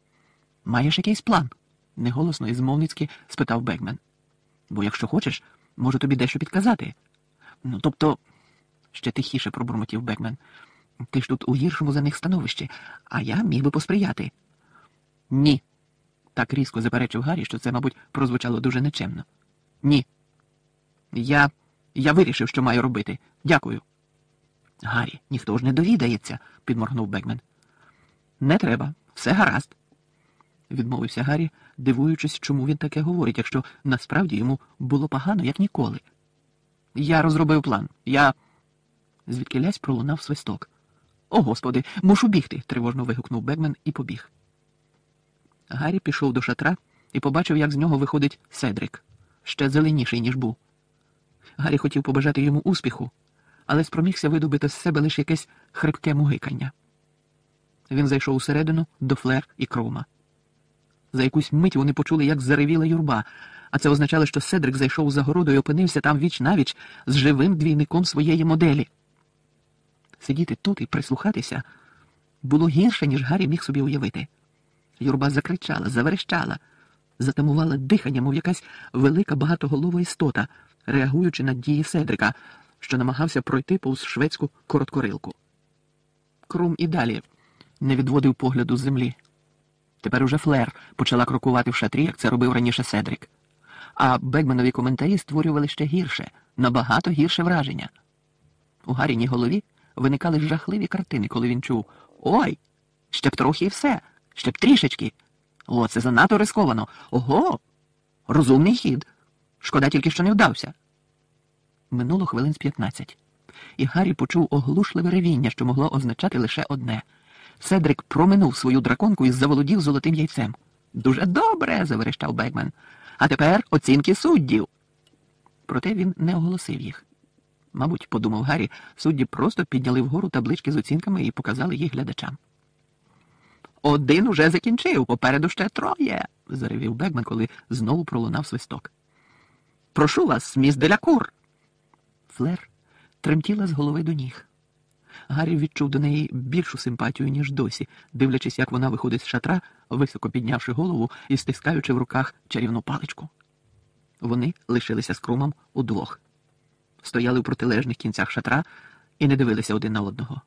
«Маєш якийсь план?» – неголосно і змовницьки спитав Бекмен. «Бо якщо хочеш, можу тобі дещо підказати». «Ну, тобто...» – ще тихіше пробурмотів Бекмен. Ти ж тут у гіршому за них становищі, а я міг би посприяти. Ні. Так різко заперечив Гаррі, що це, мабуть, прозвучало дуже нечемно. Ні. Я... я вирішив, що маю робити. Дякую. Гаррі, ніхто ж не довідається, підморгнув Бекмен. Не треба, все гаразд. Відмовився Гаррі, дивуючись, чому він таке говорить, якщо насправді йому було погано, як ніколи. Я розробив план. Я... Звідкилясь пролунав свисток. О, Господи, мушу бігти, тривожно вигукнув Бекмен і побіг. Гаррі пішов до шатра і побачив, як з нього виходить Седрик, ще зеленіший, ніж був. Гаррі хотів побажати йому успіху, але спромігся видобити з себе лише якесь хрипке мугикання. Він зайшов усередину до Флер і Крума. За якусь мить вони почули, як заревіла юрба, а це означало, що Седрик зайшов у загороду і опинився там віч-навіч з живим двійником своєї моделі. Сидіти тут і прислухатися було гірше, ніж Гаррі міг собі уявити. Юрба закричала, заверещала, затамувала дихання, мов якась велика багатоголова істота, реагуючи на дії Седрика, що намагався пройти повз шведську короткорилку. Крум і далі не відводив погляду з землі. Тепер уже Флер почала крокувати в шатрі, як це робив раніше Седрик. А Бекменові коментарі створювали ще гірше, набагато гірше враження. У Гарріній голові виникали жахливі картини, коли він чув: «Ой, ще б трохи і все, ще б трішечки. О, це занадто рисковано. Ого, розумний хід. Шкода тільки, що не вдався». Минуло хвилин з п'ятнадцять, і Гаррі почув оглушливе ревіння, що могло означати лише одне. Седрик проминув свою драконку і заволодів золотим яйцем. «Дуже добре!» – заверещав Бекмен. «А тепер оцінки суддів!» Проте він не оголосив їх. Мабуть, подумав Гаррі, судді просто підняли вгору таблички з оцінками і показали їх глядачам. «Один уже закінчив, попереду ще троє!» – заревів Бекмен, коли знову пролунав свисток. «Прошу вас, міс Делякур!» Флер тремтіла з голови до ніг. Гаррі відчув до неї більшу симпатію, ніж досі, дивлячись, як вона виходить з шатра, високо піднявши голову і стискаючи в руках чарівну паличку. Вони лишилися з Крумом удвох. Стояли в протилежних кінцях шатра і не дивилися один на одного.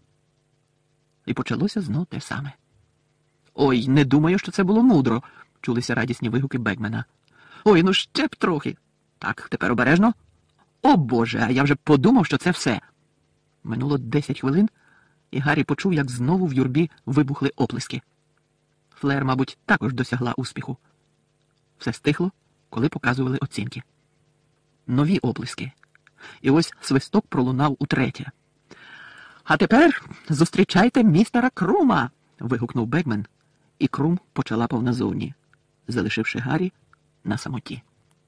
І почалося знов те саме. «Ой, не думаю, що це було мудро!» – чулися радісні вигуки Бекмена. «Ой, ну ще б трохи! Так, тепер обережно! О, Боже, а я вже подумав, що це все!» Минуло десять хвилин, і Гаррі почув, як знову в юрбі вибухли оплески. Флер, мабуть, також досягла успіху. Все стихло, коли показували оцінки. Нові оплески. І ось свисток пролунав утретє. «А тепер зустрічайте містера Крума!» – вигукнув Бекмен, і Крум почала повназовні, залишивши Гаррі на самоті.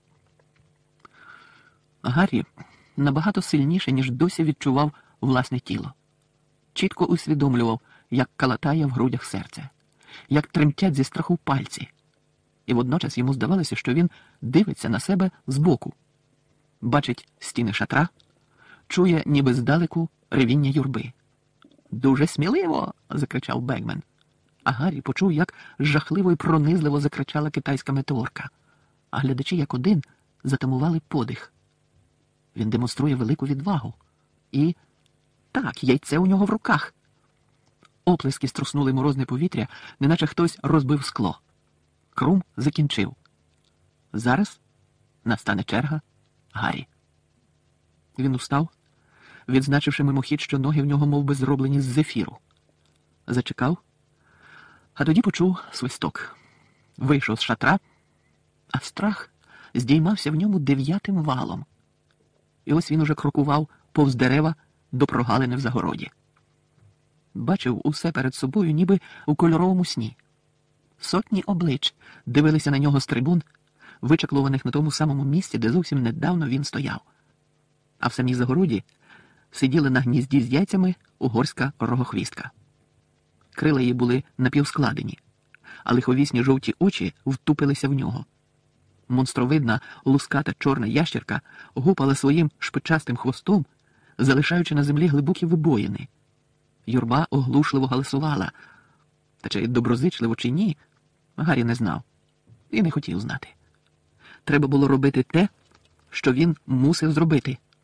Гаррі набагато сильніше, ніж досі відчував власне тіло. Чітко усвідомлював, як калатає в грудях серце, як тремтять зі страху пальці. І водночас йому здавалося, що він дивиться на себе збоку. Бачить стіни шатра, чує ніби здалеку ревіння юрби. «Дуже сміливо!» – закричав Бекмен. А Гаррі почув, як жахливо і пронизливо закричала китайська метеорка. А глядачі, як один, затамували подих. Він демонструє велику відвагу. І... так, яйце у нього в руках. Оплески струснули морозне повітря, неначе хтось розбив скло. Крум закінчив. Зараз настане черга Гаррі. Він устав, відзначивши мимохідь, що ноги в нього мов би зроблені з зефіру. Зачекав, а тоді почув свисток. Вийшов з шатра, а страх здіймався в ньому дев'ятим валом. І ось він уже крокував повз дерева до прогалини в загороді. Бачив усе перед собою, ніби у кольоровому сні. Сотні облич дивилися на нього з трибун, вичаклованих на тому самому місці, де зовсім недавно він стояв. А в самій загороді сиділа на гнізді з яйцями угорська рогохвістка. Крила її були напівскладені, а лиховісні жовті очі втупилися в нього. Монстровидна, луската чорна ящерка гупала своїм шпичастим хвостом, залишаючи на землі глибокі вибоїни. Юрба оглушливо галасувала. Та чи доброзичливо, чи ні, Гаррі не знав і не хотів знати. Треба було робити те, що він мусив зробити.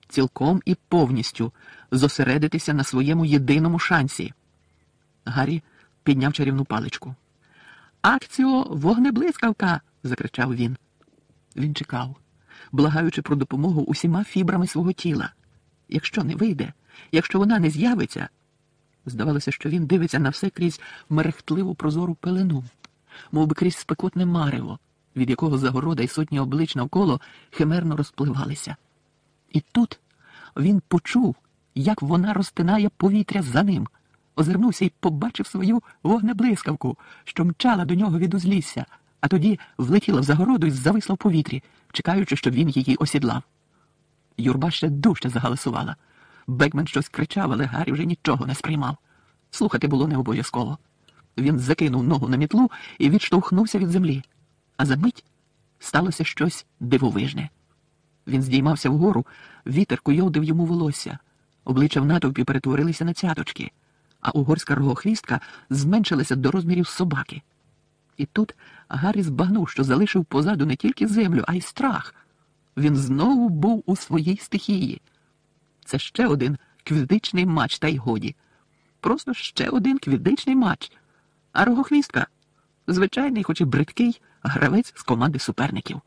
цілком і повністю зосередитися на своєму єдиному шансі. Гаррі підняв чарівну паличку. «Акціо, вогнеблискавка!» – закричав він. Він чекав, благаючи про допомогу усіма фібрами свого тіла. Якщо не вийде, якщо вона не з'явиться... Здавалося, що він дивиться на все крізь мерехтливу прозору пелену, мов би крізь спекотне марево, від якого загорода й сотні облич навколо химерно розпливалися. І тут він почув, як вона розтинає повітря за ним, озирнувся і побачив свою вогнеблискавку, що мчала до нього від узлісся, а тоді влетіла в загороду і зависла в повітрі, чекаючи, щоб він її осідлав. Юрба ще дужче загаласувала. Бекмен щось кричав, але Гаррі вже нічого не сприймав. Слухати було не обов'язково. Він закинув ногу на мітлу і відштовхнувся від землі. А за мить сталося щось дивовижне. Він здіймався вгору, вітер куйовдив йому волосся. Обличчя в натовпі перетворилися на цяточки, а угорська рогохвістка зменшилася до розмірів собаки. І тут Гаррі збагнув, що залишив позаду не тільки землю, а й страх. Він знову був у своїй стихії. Це ще один квіддичний матч, та й годі. Просто ще один квіддичний матч. А рогохвістка – звичайний, хоч і бридкий, гравець з команди суперників.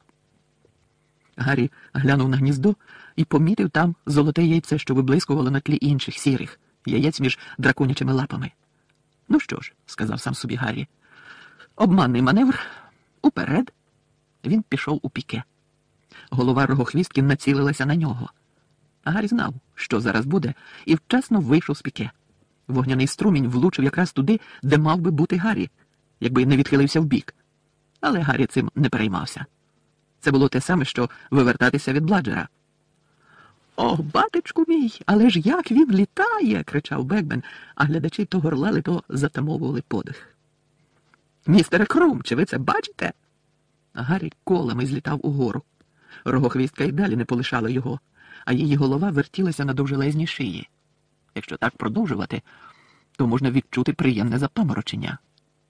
Гаррі глянув на гніздо і помітив там золоте яйце, що виблискувало на тлі інших сірих яєць між драконячими лапами. «Ну що ж», – сказав сам собі Гаррі, – «обманний маневр, уперед». Він пішов у піке. Голова рогохвістки націлилася на нього. Гаррі знав, що зараз буде, і вчасно вийшов з піке. Вогняний струмінь влучив якраз туди, де мав би бути Гаррі, якби не відхилився вбік. Але Гаррі цим не переймався. Це було те саме, що вивертатися від Бладжера. «О, батечку мій, але ж як він літає!» – кричав Бекмен, а глядачі то горлали, то затамовували подих. «Містере Крум, чи ви це бачите?» Гаррі колами злітав угору. Рогохвістка й далі не полишала його, а її голова вертілася на довжелезній шиї. Якщо так продовжувати, то можна відчути приємне запаморочення.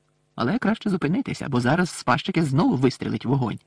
Але краще зупинитися, бо зараз з пащики знову вистрілить вогонь.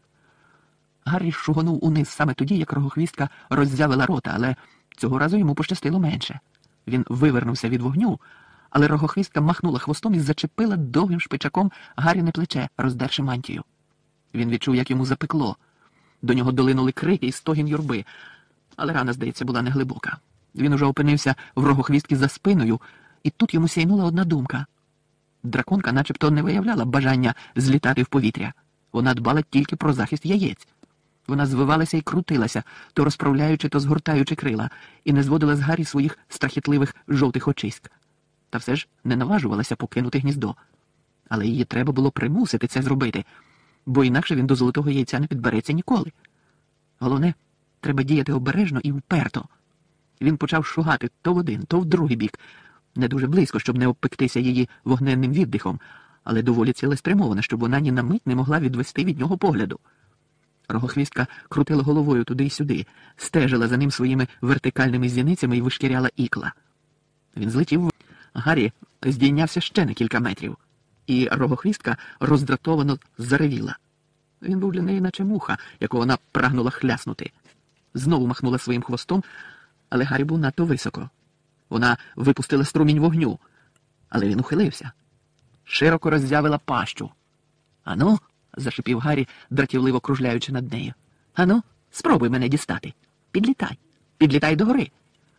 Гаррі шугонув униз саме тоді, як рогохвістка роззявила рота, але цього разу йому пощастило менше. Він вивернувся від вогню, але рогохвістка махнула хвостом і зачепила довгим шпичаком Гарріне плече, роздерши мантію. Він відчув, як йому запекло. До нього долинули крики і стогін юрби, але рана, здається, була неглибока. Він уже опинився в рогохвістки за спиною, і тут йому сяйнула одна думка. Драконка начебто не виявляла бажання злітати в повітря. Вона дбала тільки про захист яєць. Вона звивалася і крутилася, то розправляючи, то згортаючи крила, і не зводила з Гаррі своїх страхітливих жовтих очиськ. Та все ж не наважувалася покинути гніздо. Але її треба було примусити це зробити, бо інакше він до золотого яйця не підбереться ніколи. Головне, треба діяти обережно і вперто. Він почав шугати то в один, то в другий бік, не дуже близько, щоб не обпектися її вогненним віддихом, але доволі цілеспрямовано, щоб вона ні на мить не могла відвести від нього погляду. Рогохвістка крутила головою туди й сюди, стежила за ним своїми вертикальними зіницями і вишкіряла ікла. Він злетів. Гаррі здійнявся ще на кілька метрів, і рогохвістка роздратовано заревіла. Він був для неї наче муха, яку вона прагнула хляснути. Знову махнула своїм хвостом, але Гаррі був надто високо. Вона випустила струмінь вогню, але він ухилився. Широко роззявила пащу. «Ану», – зашипів Гаррі, дратівливо кружляючи над нею. «Ану, спробуй мене дістати. Підлітай. Підлітай догори».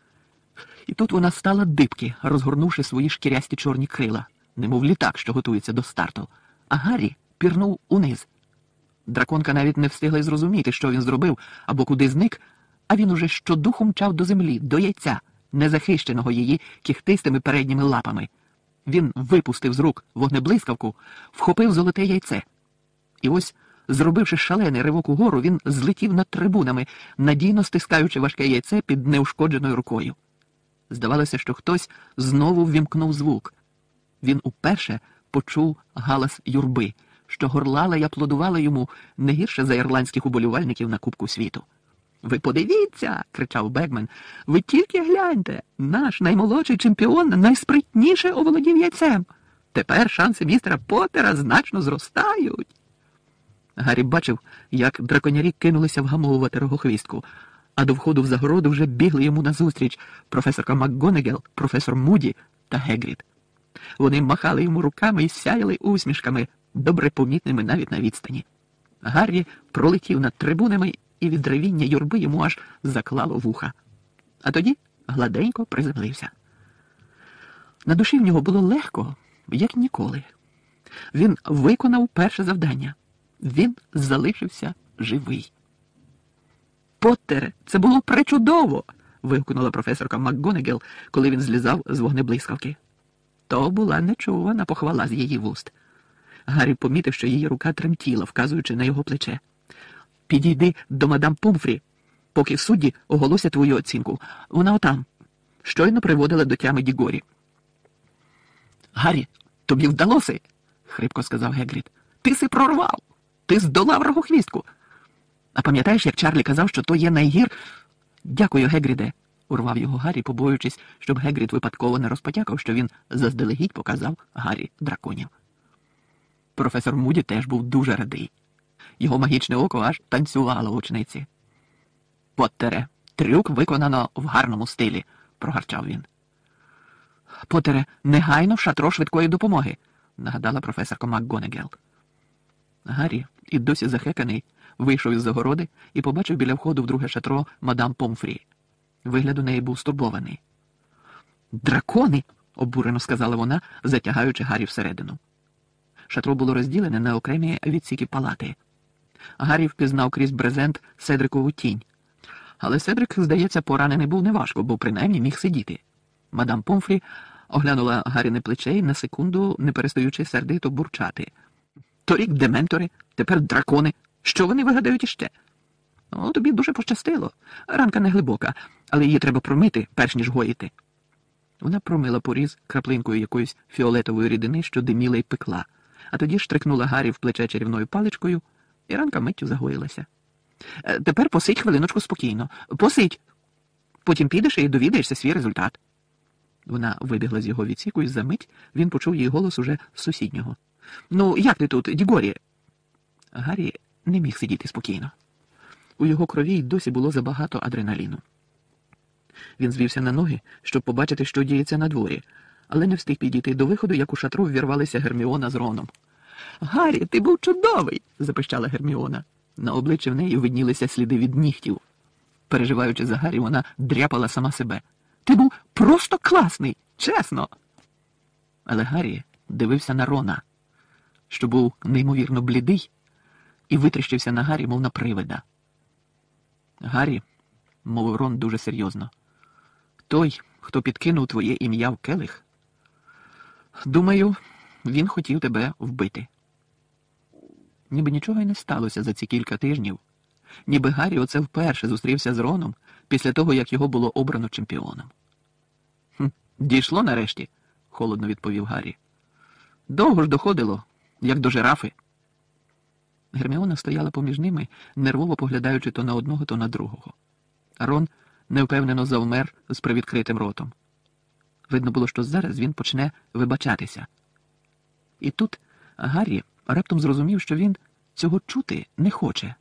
І тут вона стала дибки, розгорнувши свої шкірясті чорні крила, немов літак, що готується до старту. А Гаррі пірнув униз. Драконка навіть не встигла й зрозуміти, що він зробив або куди зник, а він уже щодуху мчав до землі, до яйця, незахищеного її кіхтистими передніми лапами. Він випустив з рук вогнеблискавку, вхопив золоте яйце. І ось, зробивши шалений ривок угору, він злетів над трибунами, надійно стискаючи важке яйце під неушкодженою рукою. Здавалося, що хтось знову ввімкнув звук. Він уперше почув галас юрби, що горлала й аплодувала йому не гірше за ірландських уболівальників на Кубку світу. «Ви подивіться!» – кричав Бекмен. «Ви тільки гляньте! Наш наймолодший чемпіон найспритніше оволодів яйцем! Тепер шанси містера Поттера значно зростають!» Гаррі бачив, як драконярі кинулися вгамовувати рогохвістку, а до входу в загороду вже бігли йому назустріч професорка МакГонагал, професор Муді та Гегрід. Вони махали йому руками і сяяли усмішками, добре помітними навіть на відстані. Гаррі пролетів над трибунами, і від ревіння юрби йому аж заклало вуха. А тоді гладенько приземлився. На душі в нього було легко, як ніколи. Він виконав перше завдання. Він залишився живий. «Поттере, це було пречудово!» – вигукнула професорка МакГонагал, коли він злізав з вогнеблискавки. То була нечувана похвала з її вуст. Гаррі помітив, що її рука тремтіла, вказуючи на його плече. «Підійди до мадам Помфрі, поки судді оголосять твою оцінку. Вона отам. Щойно приводила до тями Дігорі». «Гаррі, тобі вдалося!» – хрипко сказав Гегрід. «Ти си прорвав! Ти здолав рогохвістку! А пам'ятаєш, як Чарлі казав, що то є найгір...» «Дякую, Гегріде», – урвав його Гаррі, побоюючись, щоб Гегрід випадково не розпотякав, що він заздалегідь показав Гаррі драконів. Професор Муді теж був дуже радий. Його магічне око аж танцювало в очниці. «Поттере, трюк виконано в гарному стилі», – прогарчав він. «Поттере, негайно в шатро швидкої допомоги», – нагадала професорка МакГонагал. Гаррі, і досі захеканий, вийшов із загороди і побачив біля входу в друге шатро мадам Помфрі. Вигляд у неї був стурбований. «Дракони!» – обурено сказала вона, затягаючи Гаррі всередину. Шатро було розділене на окремі відсіки палати. Гаррі впізнав крізь брезент Седрикову тінь. Але Седрик, здається, поранений був неважко, бо принаймні міг сидіти. Мадам Помфрі оглянула Гарріне плече і на секунду, не перестаючи сердито бурчати. «Торік дементори, тепер дракони. Що вони вигадають іще?» «О, тобі дуже пощастило. Ранка не глибока, але її треба промити, перш ніж гоїти». Вона промила поріз краплинкою якоїсь фіолетової рідини, що диміла й пекла, а тоді штрикнула Гаррі в плече чарівною паличкою, і ранка миттю загоїлася. «Тепер посидь хвилиночку спокійно. Посидь. Потім підеш і довідаєшся свій результат». Вона вибігла з його відсіку, і за мить він почув її голос уже з сусіднього. «Ну, як ти тут, Дігорі?» Гаррі не міг сидіти спокійно. У його крові й досі було забагато адреналіну. Він звівся на ноги, щоб побачити, що діється на дворі, але не встиг підійти до виходу, як у шатру ввірвалися Герміона з Роном. «Гаррі, ти був чудовий!» – запищала Герміона. На обличчі в неї виднілися сліди від нігтів. Переживаючи за Гаррі, вона дряпала сама себе. «Ти був просто класний! Чесно!» Але Гаррі дивився на Рона, що був неймовірно блідий, і витріщився на Гаррі, мов на привида. «Гаррі», – мовив Рон дуже серйозно, – «той, хто підкинув твоє ім'я в келих, думаю, він хотів тебе вбити». Ніби нічого й не сталося за ці кілька тижнів. Ніби Гаррі оце вперше зустрівся з Роном після того, як його було обрано чемпіоном. «Хм, дійшло нарешті», – холодно відповів Гаррі. «Довго ж доходило, як до жирафи». Герміона стояла поміж ними, нервово поглядаючи то на одного, то на другого. Рон невпевнено завмер з привідкритим ротом. Видно було, що зараз він почне вибачатися. І тут Гаррі раптом зрозумів, що він цього чути не хоче.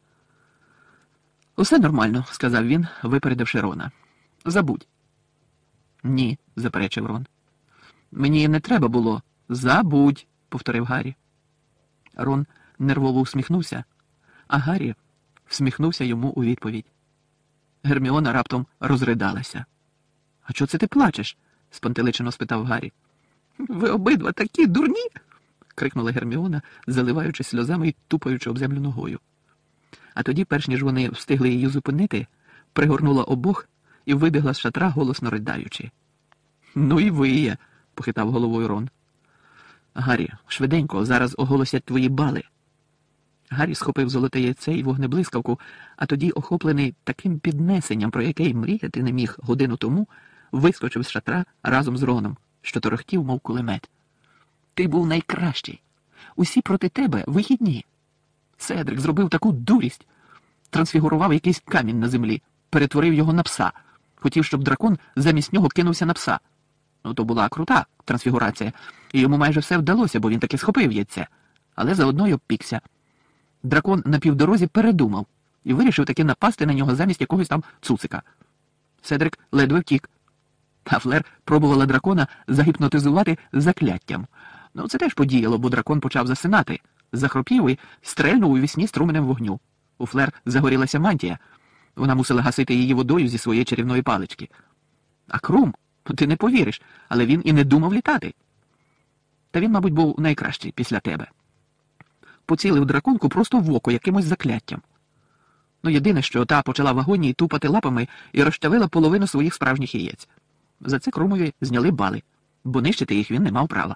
«Усе нормально», – сказав він, випередивши Рона. «Забудь». «Ні», – заперечив Рон. «Мені не треба було. Забудь», – повторив Гаррі. Рон нервово усміхнувся, а Гаррі всміхнувся йому у відповідь. Герміона раптом розридалася. «А чого це ти плачеш?» – спантеличено спитав Гаррі. «Ви обидва такі дурні!» – крикнула Герміона, заливаючись сльозами і тупаючи об землю ногою. А тоді, перш ніж вони встигли її зупинити, пригорнула обох і вибігла з шатра, голосно riдаючи. «Ну і ви є!» – похитав головою Рон. «Гаррі, швиденько, зараз оголосять твої бали». Гаррі схопив золоте яйце і вогнеблискавку, а тоді, охоплений таким піднесенням, про яке й мріяти не міг годину тому, вискочив з шатра разом з Роном, що торохтів, мов кулемет. «Ти був найкращий. Усі проти тебе вихідні. Седрик зробив таку дурість. Трансфігурував якийсь камінь на землі, перетворив його на пса. Хотів, щоб дракон замість нього кинувся на пса. Ну, то була крута трансфігурація, і йому майже все вдалося, бо він таки схопив яйце, але заодно й обпікся. Дракон на півдорозі передумав і вирішив таки напасти на нього замість якогось там цуцика. Седрик ледве втік. А Флер пробувала дракона загіпнотизувати закляттям. Ну, це теж подіяло, бо дракон почав засинати, захропів і стрельнув у вісні струменем вогню. У Флер загорілася мантія. Вона мусила гасити її водою зі своєї чарівної палички. А Крум, ти не повіриш, але він і не думав літати. Та він, мабуть, був найкращий після тебе. Поцілив драконку просто в око якимось закляттям. Ну, єдине, що та почала в агонії тупати лапами і розчавила половину своїх справжніх яєць. За це Крумові зняли бали, бо нищити їх він не мав права.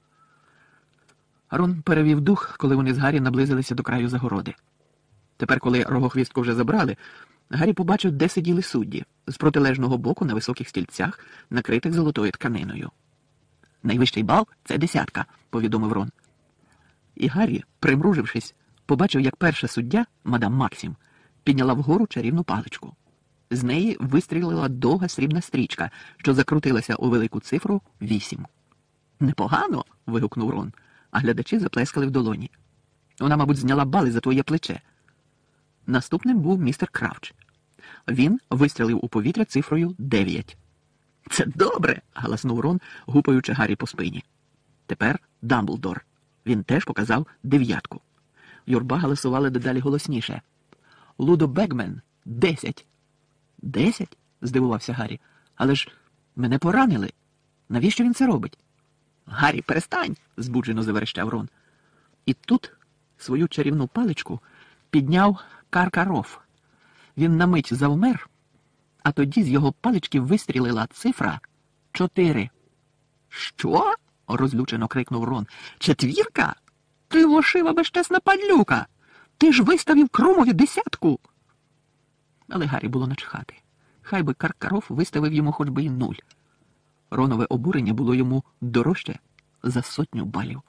Рон перевів дух, коли вони з Гаррі наблизилися до краю загороди. Тепер, коли Рогохвістку вже забрали, Гаррі побачив, де сиділи судді, з протилежного боку на високих стільцях, накритих золотою тканиною. «Найвищий бал – це десятка», – повідомив Рон. І Гаррі, примружившись, побачив, як перша суддя, мадам Максім, підняла вгору чарівну паличку. З неї вистрілила довга срібна стрічка, що закрутилася у велику цифру вісім. «Непогано!» – вигукнув Рон, а глядачі заплескали в долоні. «Вона, мабуть, зняла бали за твоє плече». Наступним був містер Кравч. Він вистрілив у повітря цифрою дев'ять. «Це добре!» – галаснув Рон, гупаючи Гаррі по спині. Тепер Дамблдор. Він теж показав дев'ятку. Юрба галасувала дедалі голосніше. «Лудо Бегмен – десять!» «Десять?» – здивувався Гаррі. «Але ж мене поранили. Навіщо він це робить?» «Гаррі, перестань!» – збуджено заверещав Рон. І тут свою чарівну паличку підняв Каркаров. Він на мить завмер, а тоді з його палички вистрілила цифра чотири. «Що?» – розлючено крикнув Рон. «Четвірка? Ти вошива безчесна падлюка! Ти ж виставив Крумові десятку!» Але Гаррі було начхати. Хай би Каркаров виставив йому хоч би й нуль. Ронове обурення було йому дорожче за сотню балів.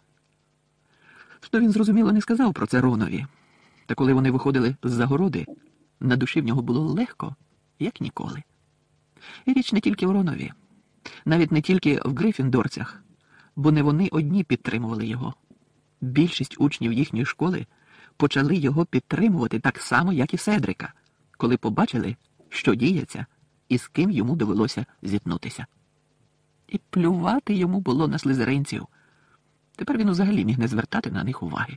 Що він, зрозуміло, не сказав про це Ронові. Та коли вони виходили з загороди, на душі в нього було легко, як ніколи. І річ не тільки в Ронові. Навіть не тільки в Гриффіндорцях, бо не вони одні підтримували його. Більшість учнів їхньої школи почали його підтримувати так само, як і Седрика, коли побачили, що діється і з ким йому довелося зіткнутися. І плювати йому було на слизеринців. Тепер він взагалі міг не звертати на них уваги.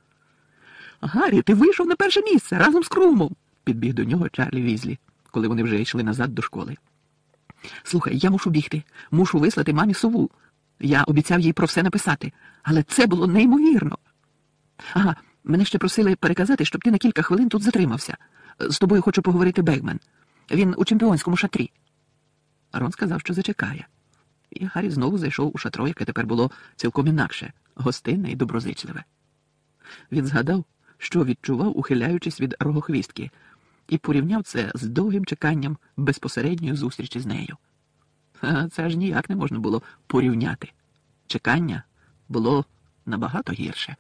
«Гаррі, ти вийшов на перше місце разом з Крумом!» – підбіг до нього Чарлі Візлі, коли вони вже йшли назад до школи. «Слухай, я мушу бігти, мушу вислати мамі сову. Я обіцяв їй про все написати, але це було неймовірно. Ага, мене ще просили переказати, щоб ти на кілька хвилин тут затримався. З тобою хочу поговорити Бегмен. Він у чемпіонському шатрі». Рон сказав, що зачекає. І Гаррі знову зайшов у шатро, яке тепер було цілком інакше, гостинне і доброзичливе. Він згадав, що відчував, ухиляючись від Рогохвістки, і порівняв це з довгим чеканням безпосередньої зустрічі з нею. А це аж ніяк не можна було порівняти. Чекання було набагато гірше.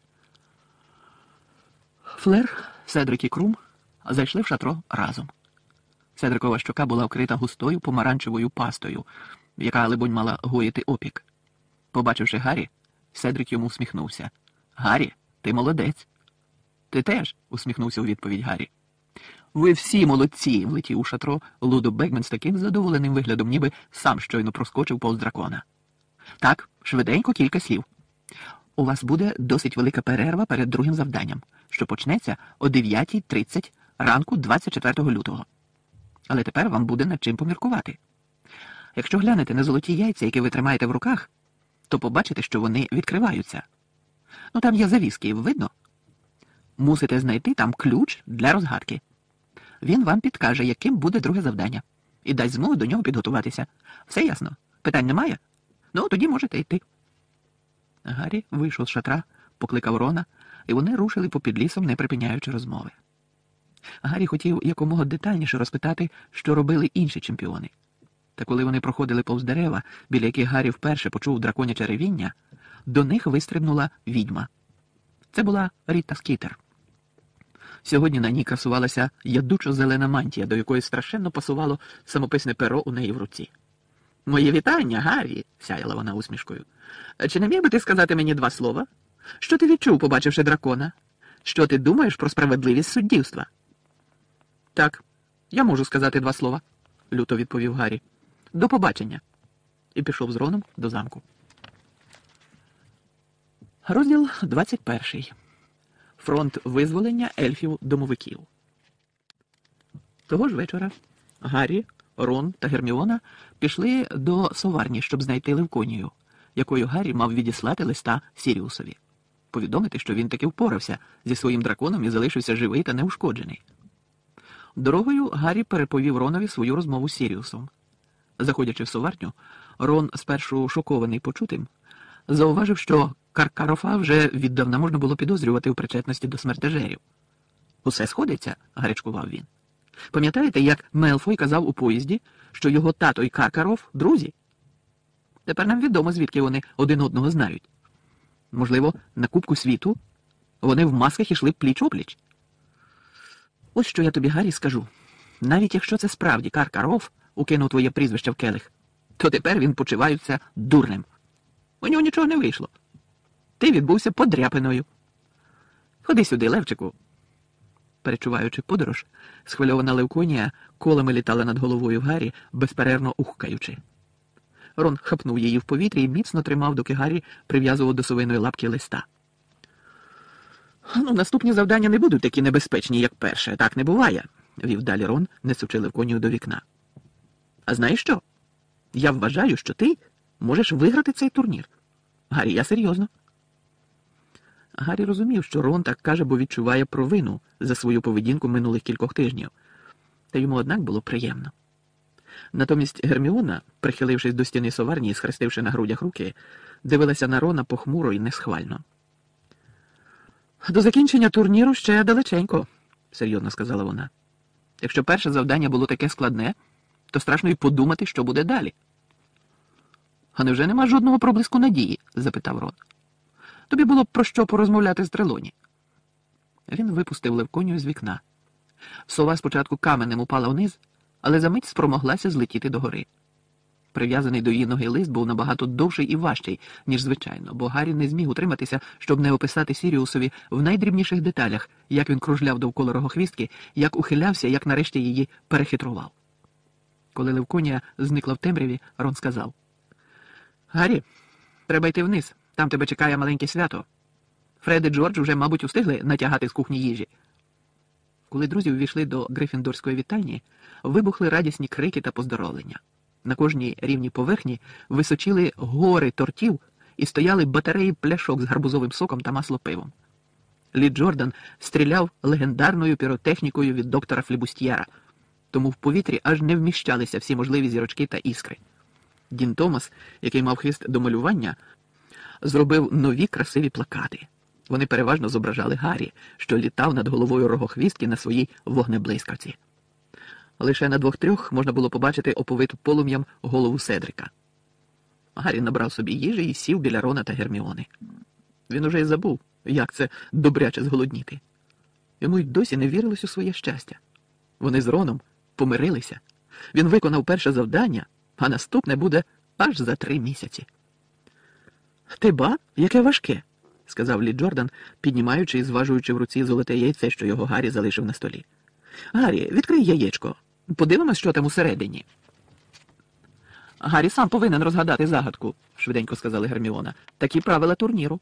Флер, Седрик і Крум зайшли в шатро разом. Седрикова щока була вкрита густою помаранчевою пастою, яка, либонь, мала гоїти опік. Побачивши Гаррі, Седрик йому всміхнувся. «Гаррі, ти молодець». «Ти теж», – усміхнувся у відповідь Гаррі. «Ви всі молодці», – влетів у шатро Лудо Бегмен з таким задоволеним виглядом, ніби сам щойно проскочив повз дракона. «Так, швиденько кілька слів. У вас буде досить велика перерва перед другим завданням, що почнеться о дев'ятій тридцять ранку двадцять четвертого лютого. Але тепер вам буде над чим поміркувати. Якщо глянете на золоті яйця, які ви тримаєте в руках, то побачите, що вони відкриваються. Ну, там є завіски, видно? Мусите знайти там ключ для розгадки. Він вам підкаже, яким буде друге завдання, і дасть змогу до нього підготуватися. Все ясно? Питань немає? Ну, тоді можете йти». Гаррі вийшов з шатра, покликав Рона, і вони рушили попід лісом, не припиняючи розмови. Гаррі хотів якомога детальніше розпитати, що робили інші чемпіони. Та коли вони проходили повз дерева, біля яких Гаррі вперше почув драконяче ревіння, до них вистрибнула відьма. Це була Ріта Скітер. Сьогодні на ній красувалася ядучо-зелена мантія, до якої страшенно пасувало самописне перо у неї в руці. «Моє вітання, Гаррі!» – сяяла вона усмішкою. «Чи не міг би ти сказати мені два слова? – Що ти відчув, побачивши дракона? Що ти думаєш про справедливість суддівства?» – Гаррі, ти вийшов на перше місце разом з Крумом. – Так, швиденько кілька слів. – Так, я можу сказати два слова, люто відповів Гаррі. До побачення. І пішов з Роном до замку. Розділ двадцять перший. Фронт визволення ельфів-домовиків. Того ж вечора Гаррі, Рон та Герміона пішли до соварні, щоб знайти Левконію, якою Гаррі мав відіслати листа Сіріусові. Повідомити, що він таки впорався зі своїм драконом і залишився живий та неушкоджений. Дорогою Гаррі переповів Ронові свою розмову з Сіріусом. Заходячи в соварню, Рон, спершу шокований почутим, зауважив, що Каркарофа вже віддавна можна було підозрювати у причетності до смертежерів. «Усе сходиться», – гарячкував він. «Пам'ятаєте, як Мелфой казав у поїзді, що його тато і Каркароф – друзі? Тепер нам відомо, звідки вони один одного знають. Можливо, на Кубку світу вони в масках ішли пліч-опліч. Ось що я тобі, Гаррі, скажу. Навіть якщо це справді Каркароф укинув твоє прізвище в келих, то тепер він почувається дурним. У нього нічого не вийшло. Ти відбувся подряпиною. Ходи сюди, Левчику». Перечуваючи подорож, схвильована Левконія колами літала над головою Гаррі, безперервно ухкаючи. Рон хапнув її в повітрі і міцно тримав, доки Гаррі прив'язував до совиної лапки листа. «Ну, наступні завдання не будуть такі небезпечні, як перше. Так не буває», – вів далі Рон, несучи Левконію до вікна. «А знаєш що? Я вважаю, що ти можеш виграти цей турнір. Гаррі, я серйозно». Гаррі розумів, що Рон так каже, бо відчуває провину за свою поведінку минулих кількох тижнів. Та йому, однак, було приємно. Натомість Герміона, прихилившись до стіни соварні і схрестивши на грудях руки, дивилася на Рона похмуро і несхвально. «До закінчення турніру ще далеченько», – серйозно сказала вона. «Якщо перше завдання було таке складне, то страшно й подумати, що буде далі». «А невже нема жодного проблиску надії?» – запитав Рон. «Тобі було б про що порозмовляти з Трелоні». Він випустив Левконію з вікна. Сова спочатку каменем упала вниз, але за мить спромоглася злетіти догори. Прив'язаний до її ноги лист був набагато довший і важчий, ніж звичайно, бо Гаррі не зміг утриматися, щоб не описати Сіріусові в найдрібніших деталях, як він кружляв довкола рогохвістки, як ухилявся, як нарешті її перехитрував. Коли Левконія зникла в темряві, Рон сказав: «Гаррі, треба йти вниз, там тебе чекає маленьке свято. Фред і Джордж уже, мабуть, устигли натягати з кухні їжі». Коли друзі увійшли до Грифіндорської вітальні, вибухли радісні крики та поздоровлення. На кожній рівній поверхні височили гори тортів і стояли батареї пляшок з гарбузовим соком та маслопивом. Лі Джордан стріляв легендарною піротехнікою від доктора Флібустьєра, тому в повітрі аж не вміщалися всі можливі зірочки та іскри. Дін Томас, який мав хист до малювання, зробив нові красиві плакати. Вони переважно зображали Гаррі, що літав над головою рогохвістки на своїй вогнеблискавці. Лише на двох-трьох можна було побачити оповиту полум'ям голову Седрика. Гаррі набрав собі їжі і сів біля Рона та Герміони. Він уже й забув, як це добряче зголодніти. Йому й досі не вірилось у своє щастя. Вони з Роном помирилися. Він виконав перше завдання, а наступне буде аж за три місяці. «Ти ба, яке важке», – сказав Лі Джордан, піднімаючи і зважуючи в руці золоте яйце, що його Гаррі залишив на столі. «Гаррі, відкрий яєчко. Подивимось, що там усередині». «Гаррі сам повинен розгадати загадку», – швиденько сказала Герміона. «Такі правила турніру».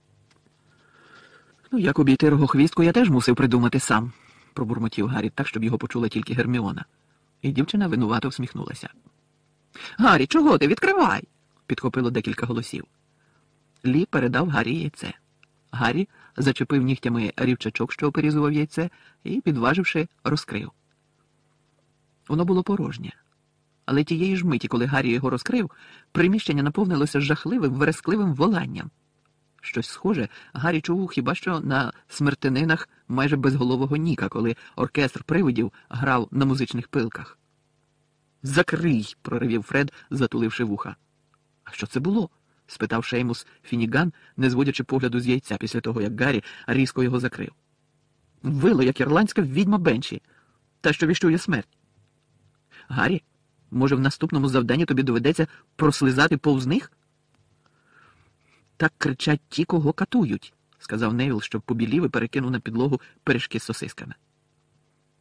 «Ну, як обійти рогохвістку, я теж мусив придумати сам», – пробурмотів Гаррі так, щоб його почула тільки Герміона. І дівчина винувато всміхнулася. «Гаррі, чого ти? Відкривай!» – підхопило декілька голосів. Лі передав Гаррі яйце. Гаррі зачепив нігтями рівчачок, що оперізував яйце, і, підваживши, розкрив. Воно було порожнє. Але тієї ж миті, коли Гаррі його розкрив, приміщення наповнилося жахливим, верескливим воланням. Щось схоже Гаррі чув хіба що на смертининах майже безголового Ніка, коли оркестр привидів грав на музичних пилках. «Закрий!» – проривів Фред, затуливши вуха. «А що це було?» – спитав Шеймус Фініган, не зводячи погляду з яйця після того, як Гаррі різко його закрив. «Вило, як ірландська відьма Бенші, та що віщує смерть. Гаррі, може, в наступному завданні тобі доведеться прослизати повз них?» «Так кричать ті, кого катують», – сказав Невіл, щоб побілів і перекинув на підлогу пиріжки з сосисками.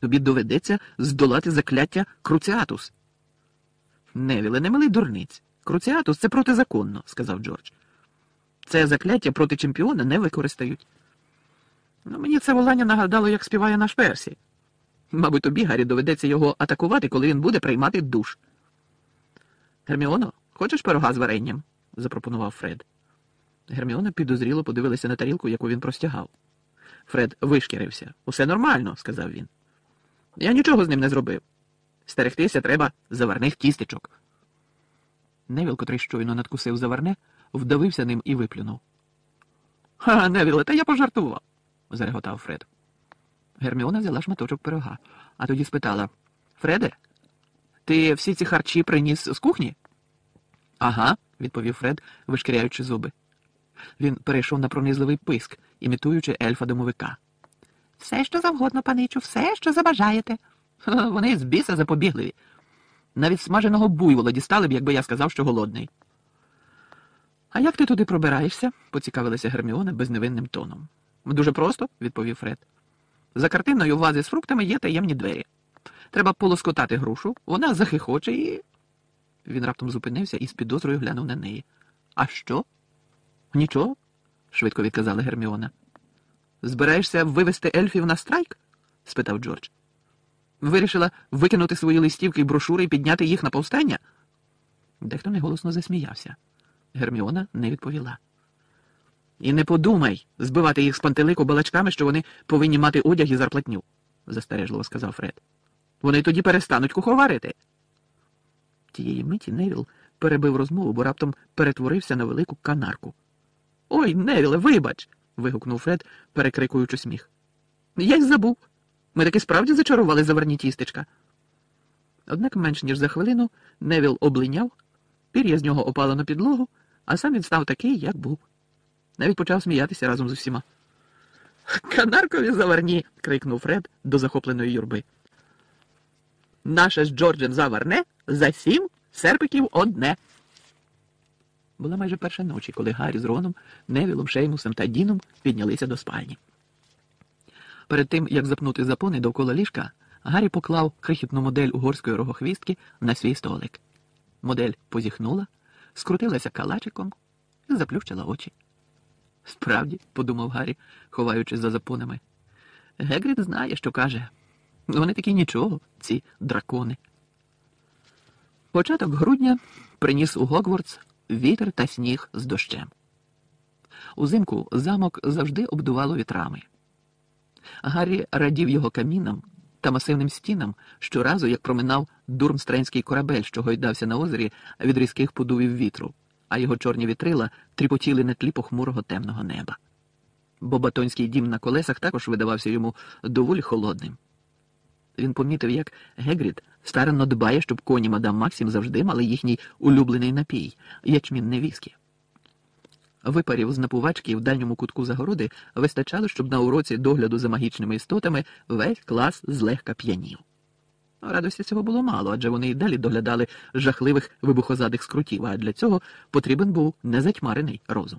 Тобі доведеться здолати закляття Круціатус. Невіле, не милий дурниць. Круціатус – це протизаконно, сказав Джордж. Це закляття проти чемпіона не використають. Ну, мені це волання нагадало, як співає наш Персі. Мабуть, тобі, Гаррі, доведеться його атакувати, коли він буде приймати душ. Герміоно, хочеш пирога з варенням? Запропонував Фред. Герміона підозріло подивилася на тарілку, яку він простягав. Фред вишкірився. Усе нормально, сказав він. Я нічого з ним не зробив. Стерегтися треба заварних тістечок. Невіл, котрий щойно надкусив заварне, вдавився ним і виплюнув. Ха, Невіле, та я пожартував, зареготав Фред. Герміона взяла шматочок пирога, а тоді спитала: Фреде, ти всі ці харчі приніс з кухні? Ага, відповів Фред, вишкіряючи зуби. Він перейшов на пронизливий писк, імітуючи ельфа-домовика. Все, що завгодно, паничу, все, що забажаєте. Вони з біса запобігливі. Навіть смаженого буйвола дістали б, якби я сказав, що голодний. А як ти туди пробираєшся? Поцікавилася Герміона безневинним тоном. Дуже просто, відповів Фред. За картиною вази з фруктами є таємні двері. Треба полоскотати грушу, вона захихоче і... Він раптом зупинився і з підозрою глянув на неї. А що? Нічого, швидко відказала Герміона. Збираєшся вивести ельфів на страйк? Спитав Джордж. Вирішила викинути свої листівки і брошури і підняти їх на повстання? Дехто неголосно засміявся. Герміона не відповіла. І не подумай збивати їх з пантелику балачками, що вони повинні мати одяг і зарплатню, застережливо сказав Фред. Вони тоді перестануть куховарити. Тієї миті Невіл перебив розмову, бо раптом перетворився на велику канарку. Ой, Невіле, вибач, вигукнув Фред, перекрикуючи сміх. Я й забув. Ми таки справді зачарували заварні тістечка. Однак менш ніж за хвилину Невіл облиняв, пір'я з нього опало на підлогу, а сам він став такий, як був. Навіть почав сміятися разом з усіма. «Канаркові заварні!» – крикнув Фред до захопленої юрби. «Наше з Джорджем заварне за сім серпиків одне!» Була майже перша ночі, коли Гаррі з Роном, Невілом, Шеймусом та Діном піднялися до спальні. Перед тим, як запнути запони довкола ліжка, Гаррі поклав крихітну модель угорської рогохвістки на свій столик. Модель позіхнула, скрутилася калачиком і заплющила очі. «Справді», – подумав Гаррі, ховаючись за запонами, – Гегрід знає, що каже. Вони такі нічого, ці дракони. Початок грудня приніс у Гогвартс вітер та сніг з дощем. Узимку замок завжди обдувало вітрами. Гаррі радів його камінам та масивним стінам щоразу, як проминав дурмстренський корабель, що гойдався на озері від різких подувів вітру, а його чорні вітрила тріпотіли на тлі похмурого темного неба. Бо батонський дім на колесах також видавався йому доволі холодним. Він помітив, як Гегрід старанно дбає, щоб коні мадам Максім завжди мали їхній улюблений напій – ячмінне віскі. Випарів з напувачки в дальньому кутку загороди вистачало, щоб на уроці догляду за магічними істотами весь клас злегка п'янів. Радості цього було мало, адже вони й далі доглядали жахливих вибухозадих скрутів, а для цього потрібен був незатьмарений розум.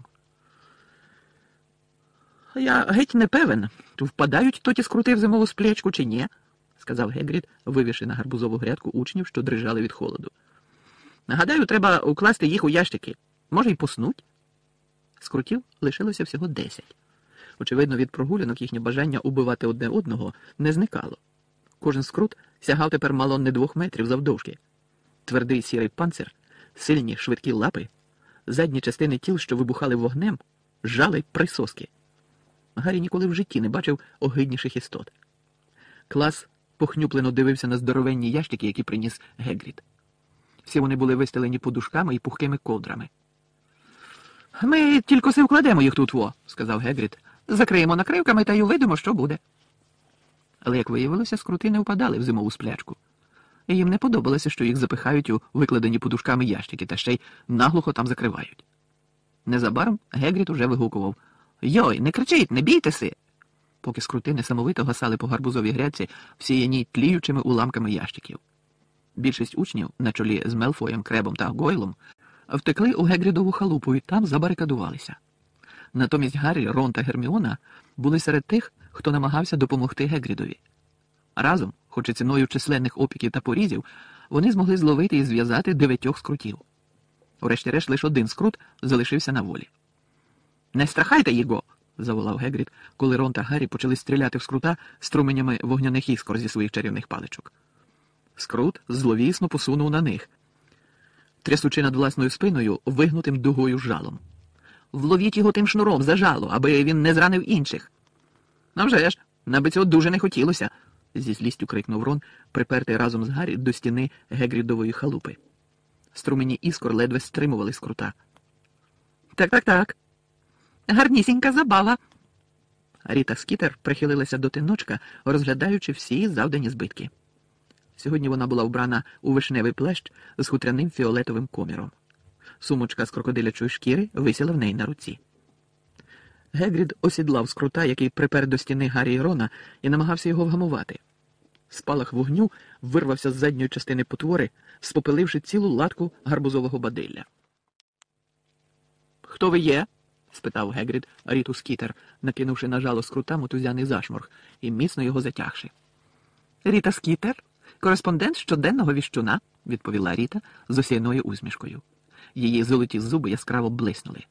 «Я геть не певен, впадають тоті скрути в зимову сплячку чи ні», – сказав Гегрід, вивівши на гарбузову грядку учнів, що дрижали від холоду. «Гадаю, треба укласти їх у ящики. Може, й поснуть?» Скрутів лишилося всього десять. Очевидно, від прогулянок їхнє бажання убивати одне одного не зникало. Кожен скрут сягав тепер мало не двох метрів завдовжки. Твердий сірий панцир, сильні швидкі лапи, задні частини тіл, що вибухали вогнем, жали й присоски. Гаррі ніколи в житті не бачив огидніших істот. Клас похнюплено дивився на здоровенні ящики, які приніс Гегрід. Всі вони були вистелені подушками і пухкими ковдрами. «Ми тільки си вкладемо їх тут, во», – сказав Гегрід. «Закриємо накривками та й увидимо, що буде». Але, як виявилося, скрути не впадали в зимову сплячку. І їм не подобалося, що їх запихають у викладені подушками ящики та ще й наглухо там закривають. Незабаром Гегрід уже вигукував: «Йой, не кричіть, не бійтеся!» Поки скрути несамовито гасали по гарбузовій грядці, всіяні тліючими уламками ящиків. Більшість учнів, на чолі з Мелфоєм, Кребом та Гойлом, втекли у Гегрідову халупу і там забарикадувалися. Натомість Гаррі, Рон та Герміона були серед тих, хто намагався допомогти Гегрідові. Разом, хоч і ціною численних опіків та порізів, вони змогли зловити і зв'язати дев'ятьох скрутів. Урешті-решт лише один скрут залишився на волі. «Не страхайте його!» – заволав Гегрід, коли Рон та Гаррі почали стріляти в скрута струменями вогняних іскор зі своїх чарівних паличок. Скрут зловісно посунув на них, трясучи над власною спиною вигнутим дугою жалом. «Вловіть його тим шнуром за жало, аби він не зранив інших!» «А вже ж, нам би цього дуже не хотілося!» – зі злістю крикнув Рон, припертий разом з Гаррі до стіни Гегрідової халупи. Струмені іскор ледве стримували скрута. «Так-так-так. Гарнісінька забава!» Ріта Скітер прихилилася до тиночка, розглядаючи всі завдані збитки. Сьогодні вона була вбрана у вишневий плащ з хутряним фіолетовим коміром. Сумочка з крокодилячої шкіри висіла в неї на руці. Гегрід осідлав скрута, який припер до стіни Гаррі і Рона, і намагався його вгамувати. Спалах вогню вирвався з задньої частини потвори, спопиливши цілу латку гарбузового бадилля. «Хто ви є?» – спитав Гегрід Ріту Скітер, накинувши на жало скрута мотузяний зашморг і міцно його затягши. «Ріта Скітер, кореспондент щоденного віщуна», – відповіла Ріта з осяйною усмішкою. Її золоті зуби яскраво блиснули.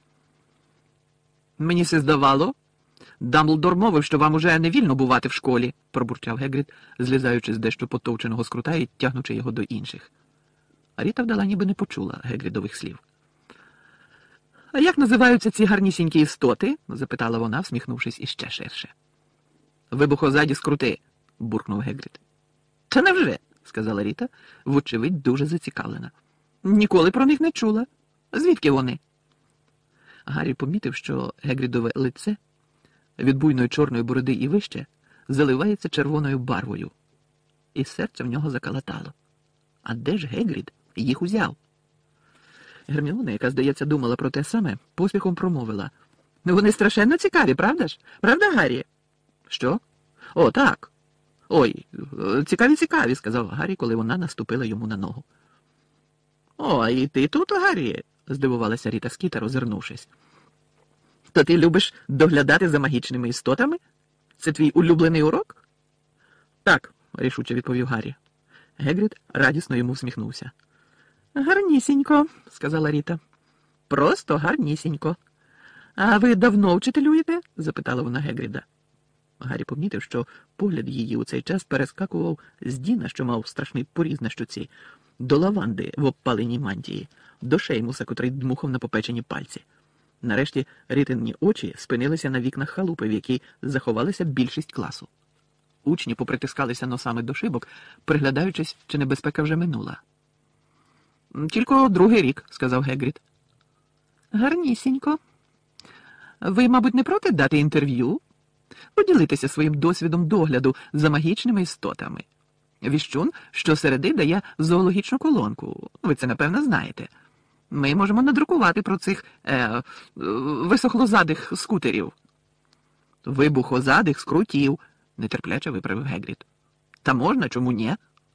«Мені се здавало, Дамблдор мовив, що вам уже не вільно бувати в школі», – пробурчав Гегрід, злізаючи з дещо потовченого скрута і тягнучи його до інших. А Ріта вдала, ніби не почула Гегрідових слів. «А як називаються ці гарнісінькі істоти?» – запитала вона, всміхнувшись іще ширше. «Вибухозаді скрути», – буркнув Гегрід. «Та невже?» – сказала Ріта, вочевидь дуже зацікавлена. «Ніколи про них не чула. Звідки вони?» Гаррі помітив, що Гегрідове лице від буйної чорної бороди і вище заливається червоною барвою. І серце в нього закалатало. А де ж Гегрід їх узяв? Герміона, яка, здається, думала про те саме, поспіхом промовила. «Вони страшенно цікаві, правда ж? Правда, Гаррі?» «Що? О, так. Ой, цікаві-цікаві», – сказав Гаррі, коли вона наступила йому на ногу. «О, і ти тут, Гаррі?» – здивувалася Ріта Скітер, озирнувшись. «То ти любиш доглядати за магічними істотами? Це твій улюблений урок?» «Так», – рішуче відповів Гаррі. Гегрід радісно йому всміхнувся. «Гарнісінько», – сказала Ріта. «Просто гарнісінько. А ви давно вчителюєте?» – запитала вона Гегріда. Гаррі помітив, що погляд її у цей час перескакував з Діна, що мав страшний поріз на щоці, до Лаванди в обпаленій мантії, до Шеймуса, котрий дмухав на попечені пальці. Нарешті Рітині очі спинилися на вікнах халупи, в якій заховалася більшість класу. Учні попритискалися носами до шибок, приглядаючись, чи небезпека вже минула. «Тільки другий рік», – сказав Гегрід. «Гарнісінько. Ви, мабуть, не проти дати інтерв'ю? Поділитися своїм досвідом догляду за магічними істотами. Віщун щосереди дає зоологічну колонку. Ви це, напевно, знаєте. Ми можемо надрукувати про цих е, висохлозадих скутерів». «Вибухозадих скрутів», – нетерпляче виправив Гегрід. «Та можна, чому ні?»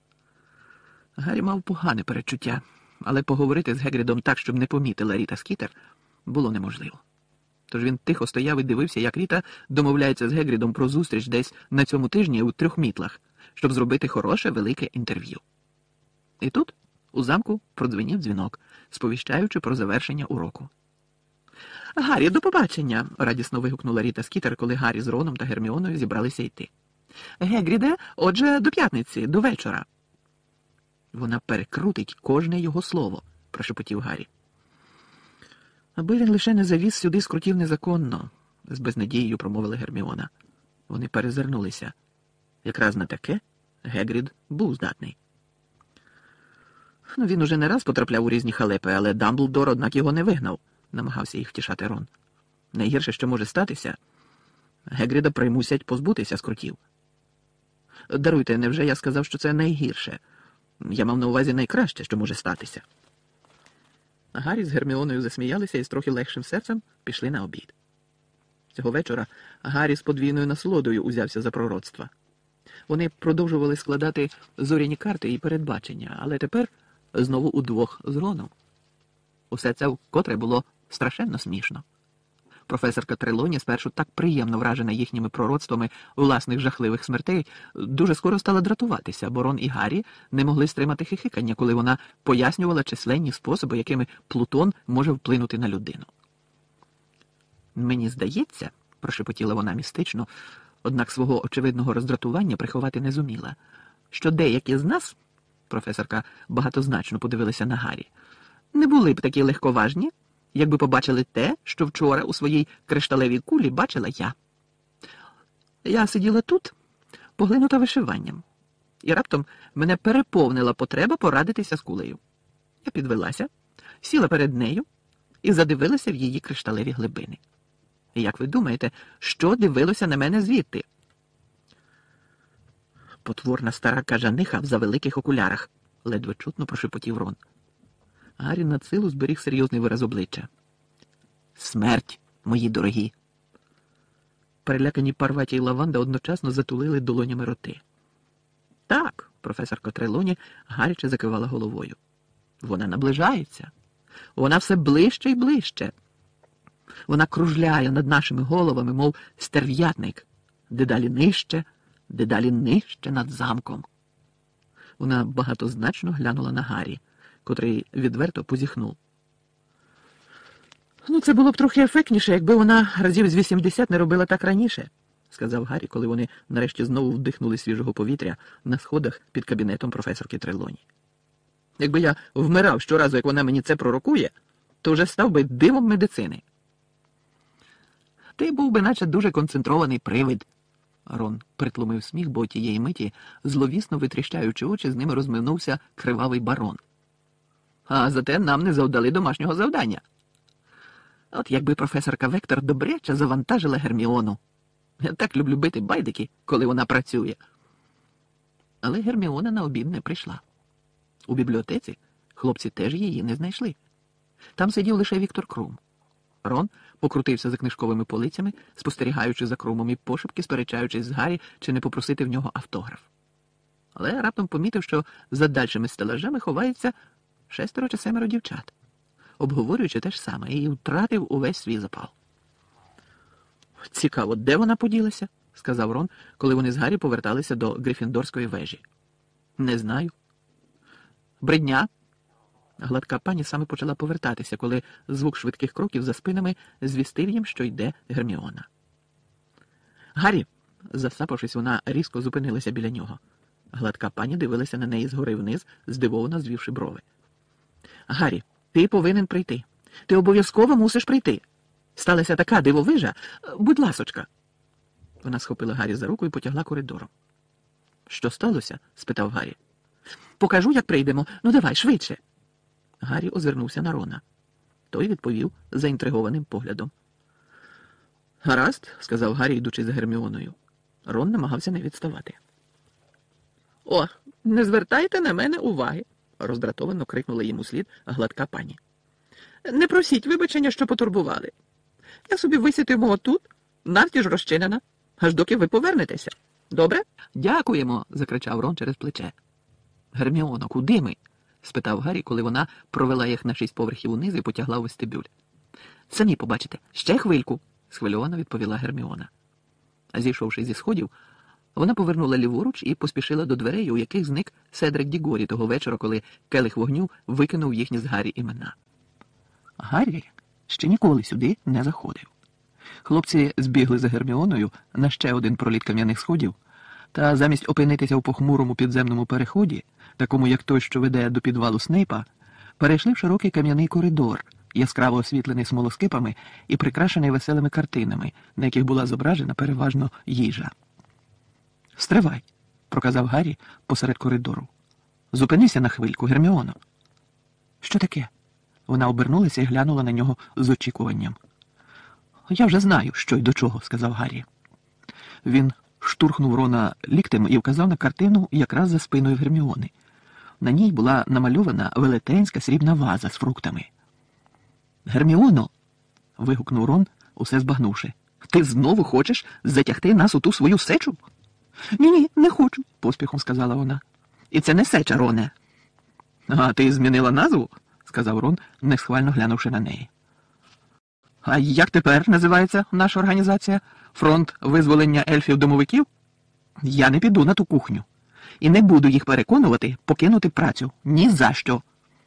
Гаррі мав погане передчуття, але поговорити з Гегрідом так, щоб не помітила Ріта Скітер, було неможливо. Тож він тихо стояв і дивився, як Ріта домовляється з Гегрідом про зустріч десь на цьому тижні у трьох мітлах, щоб зробити хороше велике інтерв'ю. І тут у замку продзвенів дзвінок, сповіщаючи про завершення уроку. «Гаррі, до побачення!» – радісно вигукнула Ріта Скітер, коли Гаррі з Роном та Герміоною зібралися йти. «Гегріде, отже, до п'ятниці, до вечора». «Вона перекрутить кожне його слово», – прошепотів Гаррі. «Аби він лише не завіз сюди скрутів незаконно», – з безнадією промовила Герміона. Вони перезирнулися. Якраз на таке Гегрід був здатний. «Ну, він уже не раз потрапляв у різні халепи, але Дамблдор, однак, його не вигнав», – намагався їх втішати Рон. «Найгірше, що може статися, Гегріда примусять позбутися скрутів». «Даруйте, невже я сказав, що це найгірше? Я мав на увазі найкраще, що може статися». Гаррі з Герміоною засміялися і з трохи легшим серцем пішли на обід. Цього вечора Гаррі з подвійною насолодою узявся за пророцтва. Вони продовжували складати зоряні карти і передбачення, але тепер знову удвох з Роном. Усе це вкотре було страшенно смішно. Професорка Трелоні, спершу так приємно вражена їхніми пророцтвами власних жахливих смертей, дуже скоро стала дратуватися, бо Рон і Гаррі не могли стримати хихикання, коли вона пояснювала численні способи, якими Плутон може вплинути на людину. «Мені здається», – прошепотіла вона містично, однак свого очевидного роздратування приховати не зуміла, що деякі з нас, професорка багатозначно подивилася на Гаррі, не були б такі легковажні, якби побачили те, що вчора у своїй кришталевій кулі бачила я. Я сиділа тут, поглинута вишиванням, і раптом мене переповнила потреба порадитися з кулею. Я підвелася, сіла перед нею і задивилася в її кришталеві глибини. І як ви думаєте, що дивилося на мене звідти? Потворна стара кажаниха в завеликих окулярах, ледве чутно прошепотів Рон. Гаррі надсилу зберіг серйозний вираз обличчя. Смерть, мої дорогі. Перелякані Парваті й Лаванда одночасно затулили долонями роти. Так, професорка Трелоні гаряче закивала головою. Вона наближається. Вона все ближче й ближче. Вона кружляє над нашими головами, мов стерв'ятник, дедалі нижче, дедалі нижче над замком. Вона багатозначно глянула на Гаррі, котрий відверто позіхнув. «Ну, це було б трохи ефектніше, якби вона разів з вісімдесят не робила так раніше», – сказав Гаррі, коли вони нарешті знову вдихнули свіжого повітря на сходах під кабінетом професорки Трелоні. «Якби я вмирав щоразу, як вона мені це пророкує, то вже став би дивом медицини». «Ти був би наче дуже концентрований привид», – Рон притлумив сміх, бо тієї миті, зловісно витріщаючи очі, з ними розминувся кривавий барон. «А зате нам не завдали домашнього завдання. От якби професорка Вектор добряче завантажила Герміону. Я так люблю бити байдики, коли вона працює». Але Герміона на обід не прийшла. У бібліотеці хлопці теж її не знайшли. Там сидів лише Віктор Крум. Рон покрутився за книжковими полицями, спостерігаючи за Крумом і пошепки сперечаючись з Гаррі, чи не попросити в нього автограф. Але раптом помітив, що за дальшими стелажами ховається шестеро чи семеро дівчат, обговорюючи те ж саме, і втратив увесь свій запал. «Цікаво, де вона поділася?» – сказав Рон, коли вони з Гаррі поверталися до Грифіндорської вежі. «Не знаю». «Бридня!» Гладка пані саме почала повертатися, коли звук швидких кроків за спинами звістив їм, що йде Герміона. «Гаррі!» Засапавшись, вона різко зупинилася біля нього. Гладка пані дивилася на неї згори вниз, здивовано звівши брови. «Гаррі, ти повинен прийти. Ти обов'язково мусиш прийти. Сталася така дивовижа. Будь ласочка!» Вона схопила Гаррі за руку і потягла коридором. «Що сталося?» – спитав Гаррі. «Покажу, як прийдемо. Ну давай, швидше!» Гаррі озирнувся на Рона. Той відповів заінтригованим поглядом. «Гаразд», – сказав Гаррі, йдучи за Герміоною. Рон намагався не відставати. «О, не звертайте на мене уваги!» – роздратовано крикнула йому слід гладка пані. «Не просіть вибачення, що потурбували. Я собі висітиму отут, навтіж розчинена, аж доки ви повернетеся. Добре?» «Дякуємо!» – закричав Рон через плече. «Герміоно, куди ми?» – спитав Гаррі, коли вона провела їх на шість поверхів униз і потягла у вестибюль. «Самі побачите. Ще хвильку!» – схвильовано відповіла Герміона. А зійшовши зі сходів, вона повернула ліворуч і поспішила до дверей, у яких зник Седрик Дігорі того вечора, коли келих вогню викинув їхні з Гаррі імена. Гаррі ще ніколи сюди не заходив. Хлопці збігли за Герміоною на ще один проліт кам'яних сходів, та замість опинитися у похмурому підземному переході, такому як той, що веде до підвалу Снейпа, перейшли в широкий кам'яний коридор, яскраво освітлений смолоскипами і прикрашений веселими картинами, на яких була зображена переважно їжа. «Стривай», – проказав Гаррі посеред коридору. «Зупинися на хвильку, Герміоно». «Що таке?» Вона обернулася і глянула на нього з очікуванням. «Я вже знаю, що й до чого», – сказав Гаррі. Він штурхнув Рона ліктем і вказав на картину якраз за спиною Герміони. На ній була намальована велетенська срібна ваза з фруктами. «Герміоно!» – вигукнув Рон, усе збагнувши. «Ти знову хочеш затягти нас у ту свою сечу?» «Ні-ні, не хочу», – поспіхом сказала вона. «І це не сеча, Роне». «А ти змінила назву?» – сказав Рон, несхвально глянувши на неї. А як тепер називається наша організація? Фронт визволення ельфів-домовиків? Я не піду на ту кухню. І не буду їх переконувати покинути працю. Ні за що.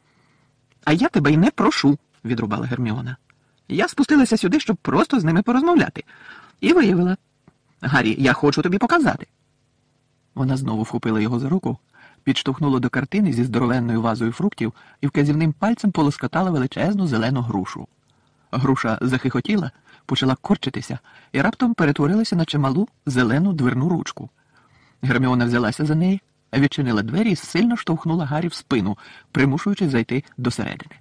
А я тебе й не прошу, відрубала Герміона. Я спустилася сюди, щоб просто з ними порозмовляти. І виявила. Гаррі, я хочу тобі показати. Вона знову вхопила його за руку, підштовхнула до картини зі здоровенною вазою фруктів і вказівним пальцем полоскотала величезну зелену грушу. Груша захихотіла, почала корчитися і раптом перетворилася на чималу зелену дверну ручку. Герміона взялася за неї, відчинила двері і сильно штовхнула Гаррі в спину, примушуючи зайти досередини.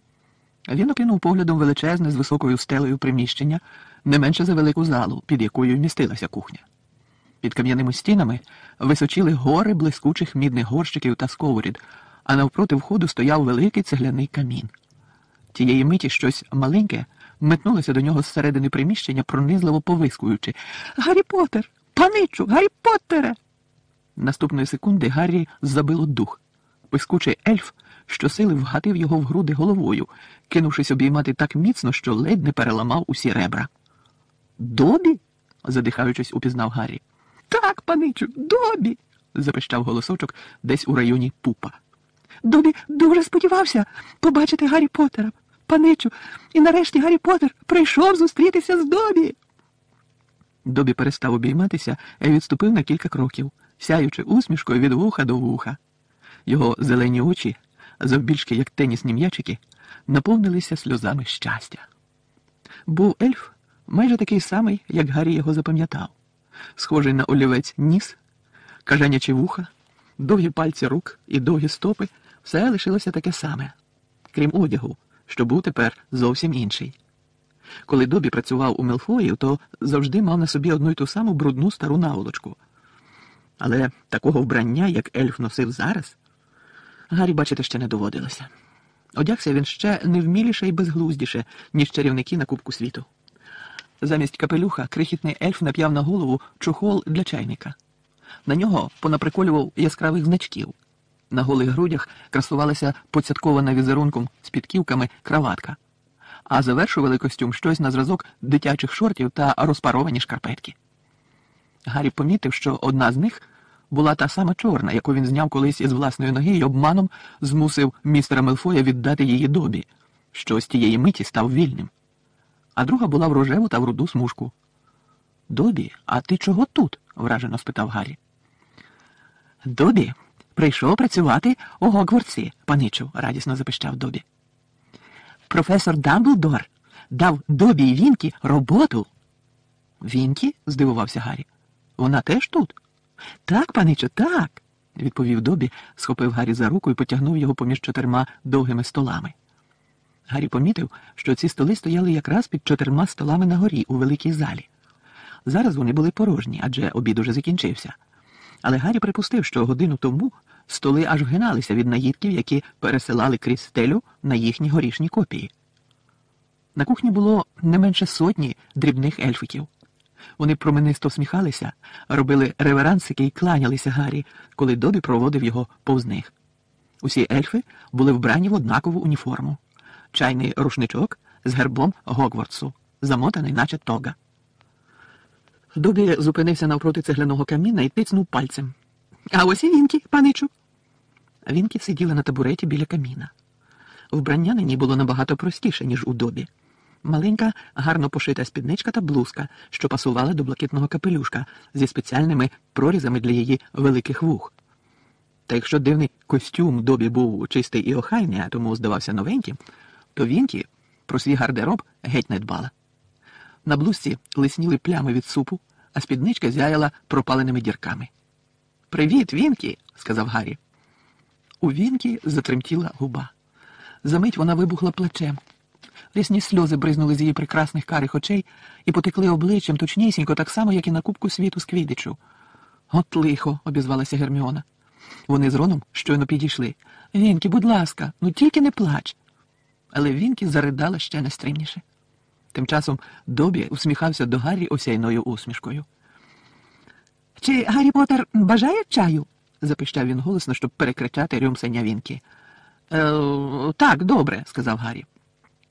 Він окинув поглядом величезне з високою стелею приміщення, не менше за велику залу, під якою містилася кухня. Під кам'яними стінами височили гори блискучих мідних горщиків та сковорід, а навпроти входу стояв великий цегляний камін. Тієї миті щось маленьке метнулося до нього зсередини приміщення, пронизливо повискуючи: «Гаррі Поттер! Паничу! Гаррі Поттере!» Наступної секунди Гаррі забило дух. Пискучий ельф щосили вгатив його в груди головою, кинувшись обіймати так міцно, що ледь не переламав усі ребра. «Добі?» – задихаючись, упізнав Гаррі. «Так, паничу, Добі!» – запищав голосочок десь у районі пупа. «Добі дуже сподівався побачити Гаррі Поттера, паничу, і нарешті Гаррі Поттер прийшов зустрітися з Добі!» Добі перестав обійматися і відступив на кілька кроків, сяючи усмішкою від вуха до вуха. Його зелені очі, завбільшки як тенісні м'ячики, наповнилися сльозами щастя. Був ельф майже такий самий, як Гаррі його запам'ятав. Схожий на олівець ніс, кажанячі вуха, довгі пальці рук і довгі стопи – все лишилося таке саме, крім одягу, що був тепер зовсім інший. Коли Добі працював у Мелфоїв, то завжди мав на собі одну й ту саму брудну стару наволочку. Але такого вбрання, як ельф носив зараз, Гаррі бачити ще не доводилося. Одягся він ще невміліше і безглуздіше, ніж чарівники на Кубку світу. Замість капелюха крихітний ельф нап'яв на голову чохол для чайника. На нього понаприколював яскравих значків. На голих грудях красувалася поцяткована візерунком з підківками краватка, а завершували костюм щось на зразок дитячих шортів та розпаровані шкарпетки. Гаррі помітив, що одна з них була та сама чорна, яку він зняв колись із власної ноги і обманом змусив містера Мелфоя віддати її Добі, що з тієї миті став вільним. А друга була в рожеву та в руду смужку. «Добі, а ти чого тут?» – вражено спитав Гаррі. «Добі прийшов працювати у Гогвартсі, паничу», – радісно запищав Добі. «Професор Дамблдор дав Добі і Вінкі роботу». «Вінкі?» – здивувався Гаррі. «Вона теж тут?» «Так, паничу, так», – відповів Добі, схопив Гаррі за руку і потягнув його поміж чотирма довгими столами. Гаррі помітив, що ці столи стояли якраз під чотирма столами на горі у великій залі. Зараз вони були порожні, адже обід уже закінчився. Але Гаррі припустив, що годину тому столи аж вгиналися від наїдків, які пересилали крізь стелю на їхні горішні копії. На кухні було не менше сотні дрібних ельфиків. Вони променисто всміхалися, робили реверансики і кланялися Гаррі, коли Добі проводив його повз них. Усі ельфи були вбрані в однакову уніформу. Чайний рушничок з гербом Гогвартсу, замотаний наче тога. Добі зупинився навпроти цегляного каміна і тицнув пальцем. «А ось і Вінкі, паничу!» Вінкі сиділа на табуреті біля каміна. Вбрання на ній було набагато простіше, ніж у Добі. Маленька, гарно пошита спідничка та блузка, що пасувала до блакитного капелюшка зі спеціальними прорізами для її великих вух. Та якщо дивний костюм Добі був чистий і охайний, а тому здавався новеньким, то Вінкі про свій гардероб геть не дбала. На блузці лисніли плями від супу, а спідничка зяяла пропаленими дірками. «Привіт, Вінкі!» – сказав Гаррі. У Вінкі затремтіла губа. Замить вона вибухла плачем. Рясні сльози бризнули з її прекрасних карих очей і потекли обличчям точнісінько, так само, як і на Кубку світу з Квіддичу. «От лихо!» – обізвалася Герміона. Вони з Роном щойно підійшли. «Вінкі, будь ласка, ну тільки не плач!» Але Вінкі заридала ще нестримніше. Тим часом Добі усміхався до Гаррі осяйною усмішкою. «Чи Гаррі Поттер бажає чаю?» – запищав він голосно, щоб перекричати рюмсання Вінкі. «Е, «Так, добре», – сказав Гаррі.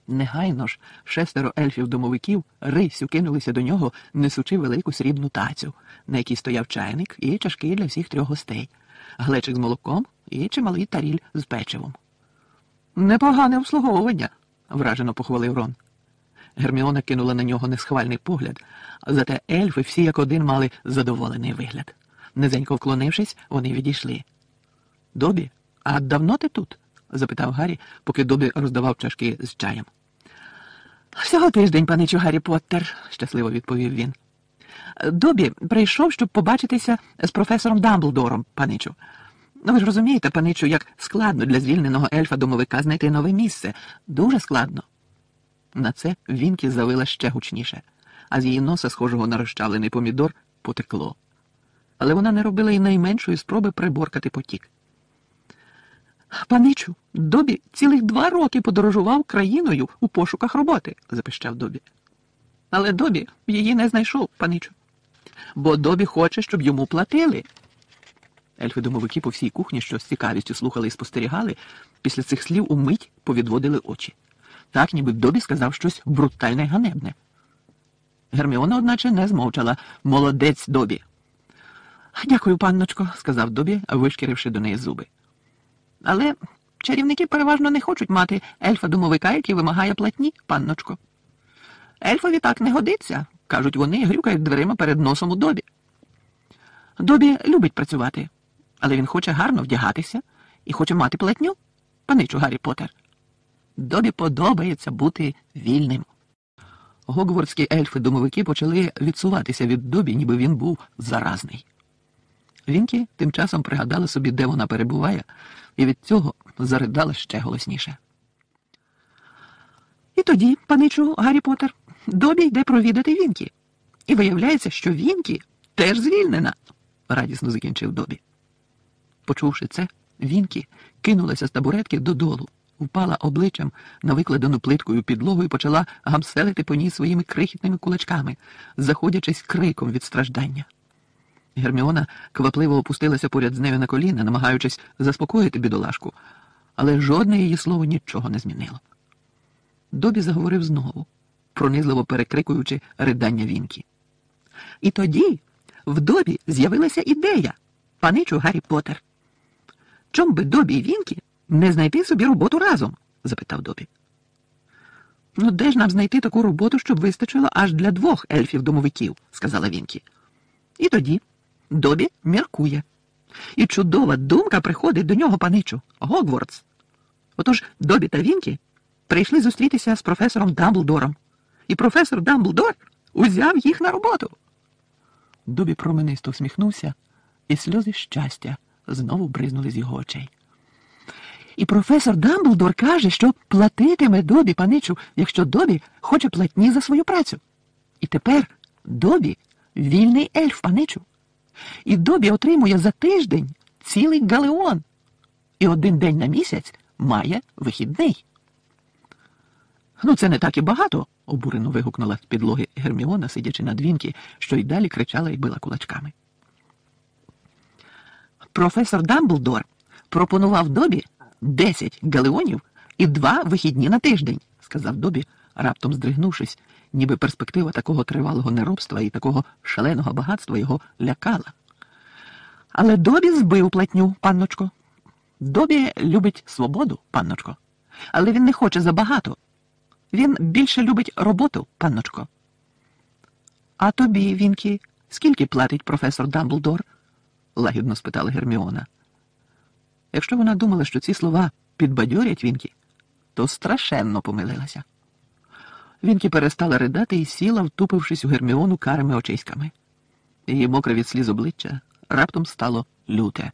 Негайно ж шестеро ельфів-домовиків рисю кинулися до нього, несучи велику срібну тацю, на якій стояв чайник і чашки для всіх трьох гостей, глечик з молоком і чималий таріль з печивом. «Непогане обслуговування», – вражено похвалив Рон. Герміона кинула на нього несхвальний погляд, зате ельфи всі як один мали задоволений вигляд. Низенько вклонившись, вони відійшли. «Добі, а давно ти тут?» – запитав Гаррі, поки Добі роздавав чашки з чаєм. «Всього тиждень, паничу Гаррі Поттер», – щасливо відповів він. «Добі прийшов, щоб побачитися з професором Дамблдором, паничу. Ну, ви ж розумієте, паничу, як складно для звільненого ельфа-домовика знайти нове місце. Дуже складно». На це Вінкі завила ще гучніше, а з її носа, схожого на розчавлений помідор, потекло. Але вона не робила й найменшої спроби приборкати потік. «Паничу, Добі цілих два роки подорожував країною у пошуках роботи», – запищав Добі. «Але Добі її не знайшов, паничу. Бо Добі хоче, щоб йому платили». Ельфи-домовики по всій кухні, що з цікавістю слухали і спостерігали, після цих слів умить повідводили очі. Так, ніби Добі сказав щось брутальне й ганебне. Герміона, одначе, не змовчала. «Молодець, Добі!» «Дякую, панночко», – сказав Добі, вишкіривши до неї зуби. «Але чарівники переважно не хочуть мати ельфа-домовика, який вимагає платні, панночко. Ельфові так не годиться», – кажуть вони, грюкають дверима перед носом у Добі. Добі любить працювати, але він хоче гарно вдягатися і хоче мати платню, паничу Гаррі Поттер. Добі подобається бути вільним». Гогвартські ельфи-домовики почали відсуватися від Добі, ніби він був заразний. Вінкі тим часом пригадала собі, де вона перебуває, і від цього заридала ще голосніше. І тоді, паничу Гаррі Поттер, Добі йде провідати Вінкі. І виявляється, що Вінкі теж звільнена, радісно закінчив Добі. Почувши це, Вінкі кинулася з табуретки додолу, впала обличчям на викладену плиткою підлогу і почала гамселити по ній своїми крихітними кулачками, заходячись криком від страждання. Герміона квапливо опустилася поряд з нею на коліна, намагаючись заспокоїти бідолашку, але жодне її слово нічого не змінило. Добі заговорив знову, пронизливо перекрикуючи ридання Вінкі. І тоді в Добі з'явилася ідея, паничу Гаррі Поттер. «Чом би Добі і Вінкі не знайти собі роботу разом?» – запитав Добі. «Ну де ж нам знайти таку роботу, щоб вистачило аж для двох ельфів-домовиків?» – сказала Вінкі. І тоді Добі міркує. І чудова думка приходить до нього, паничу, Гогвартс. Отож Добі та Вінкі прийшли зустрітися з професором Дамблдором. І професор Дамблдор узяв їх на роботу. Добі променисто всміхнувся, і сльози щастя знову бризнули з його очей. І професор Дамблдор каже, що платитиме Добі, паничу, якщо Добі хоче платні за свою працю. І тепер Добі вільний ельф, паничу. І Добі отримує за тиждень цілий галеон. І один день на місяць має вихідний. «Ну, це не так і багато», – обурено вигукнула з підлоги Герміона, сидячи на Вінкі, що й далі кричала і била кулачками. «Професор Дамблдор пропонував Добі десять галеонів і два вихідні на тиждень», – сказав Добі, раптом здригнувшись, ніби перспектива такого тривалого неробства і такого шаленого багатства його лякала. «Але Добі збив платню, панночко. Добі любить свободу, панночко. Але він не хоче забагато. Він більше любить роботу, панночко». «А тобі, Вінкі, скільки платить професор Дамблдор?» – лагідно спитала Герміона. Якщо вона думала, що ці слова підбадьорять Вінкі, то страшенно помилилася. Вінкі перестала ридати і сіла, втупившись у Герміону карими очиськами. Її мокре від сліз обличчя раптом стало люте.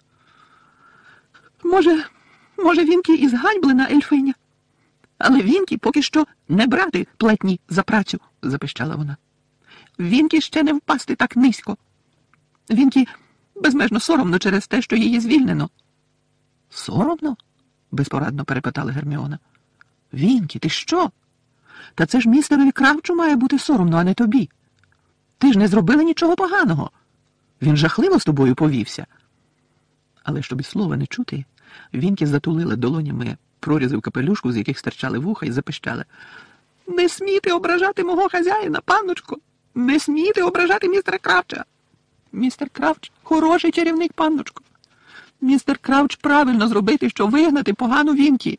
«Може, може Вінкі і зганьблена ельфиня? Але Вінкі поки що не брати платні за працю», – запищала вона. «Вінкі ще не впасти так низько. Вінкі безмежно соромно через те, що її звільнено». «Соромно?» – безпорадно перепитала Герміона. «Вінкі, ти що? Та це ж містерові Кравчу має бути соромно, а не тобі. Ти ж не зробила нічого поганого. Він жахливо з тобою повівся». Але щоб і слова не чути, Вінкі затулила долонями прорізи в капелюшку, з яких стирчали вуха, і запищали: «Не смійте ображати мого хазяїна, панночко! Не смійте ображати містера Кравча! Містер Кравч – хороший чарівник, панночко! Містер Кравч правильно зробити, що вигнати погану Вінкі!»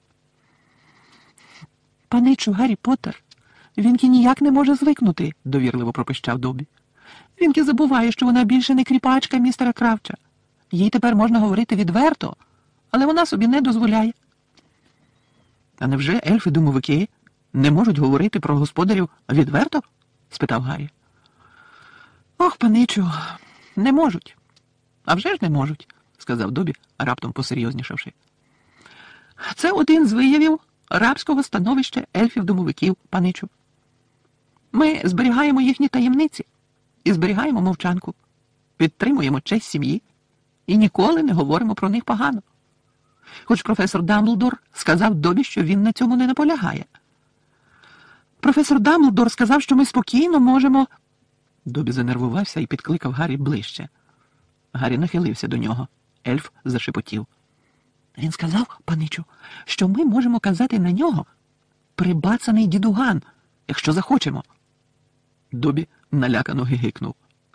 «Паничу, Гаррі Поттер, Вінкі ніяк не може звикнути», – довірливо пропищав Добі. «Вінкі забуває, що вона більше не кріпачка містера Кравча. Їй тепер можна говорити відверто, але вона собі не дозволяє». «А невже ельфи-домовики не можуть говорити про господарів відверто?» – спитав Гаррі. «Ох, паничу, не можуть. А вже ж не можуть», – сказав Добі, раптом посерйознішавши. «Це один з виявів рабського становища ельфів-домовиків, паничу. Ми зберігаємо їхні таємниці і зберігаємо мовчанку, підтримуємо честь сім'ї і ніколи не говоримо про них погано. Хоч професор Дамблдор сказав Добі, що він на цьому не наполягає. Професор Дамблдор сказав, що ми спокійно можемо...» Добі занервувався і підкликав Гаррі ближче. Гаррі нахилився до нього. Ельф зашепотів. «Він сказав, паничу, що ми можемо казати на нього прибацаний дідуган, якщо захочемо». Добі налякано гигикнув.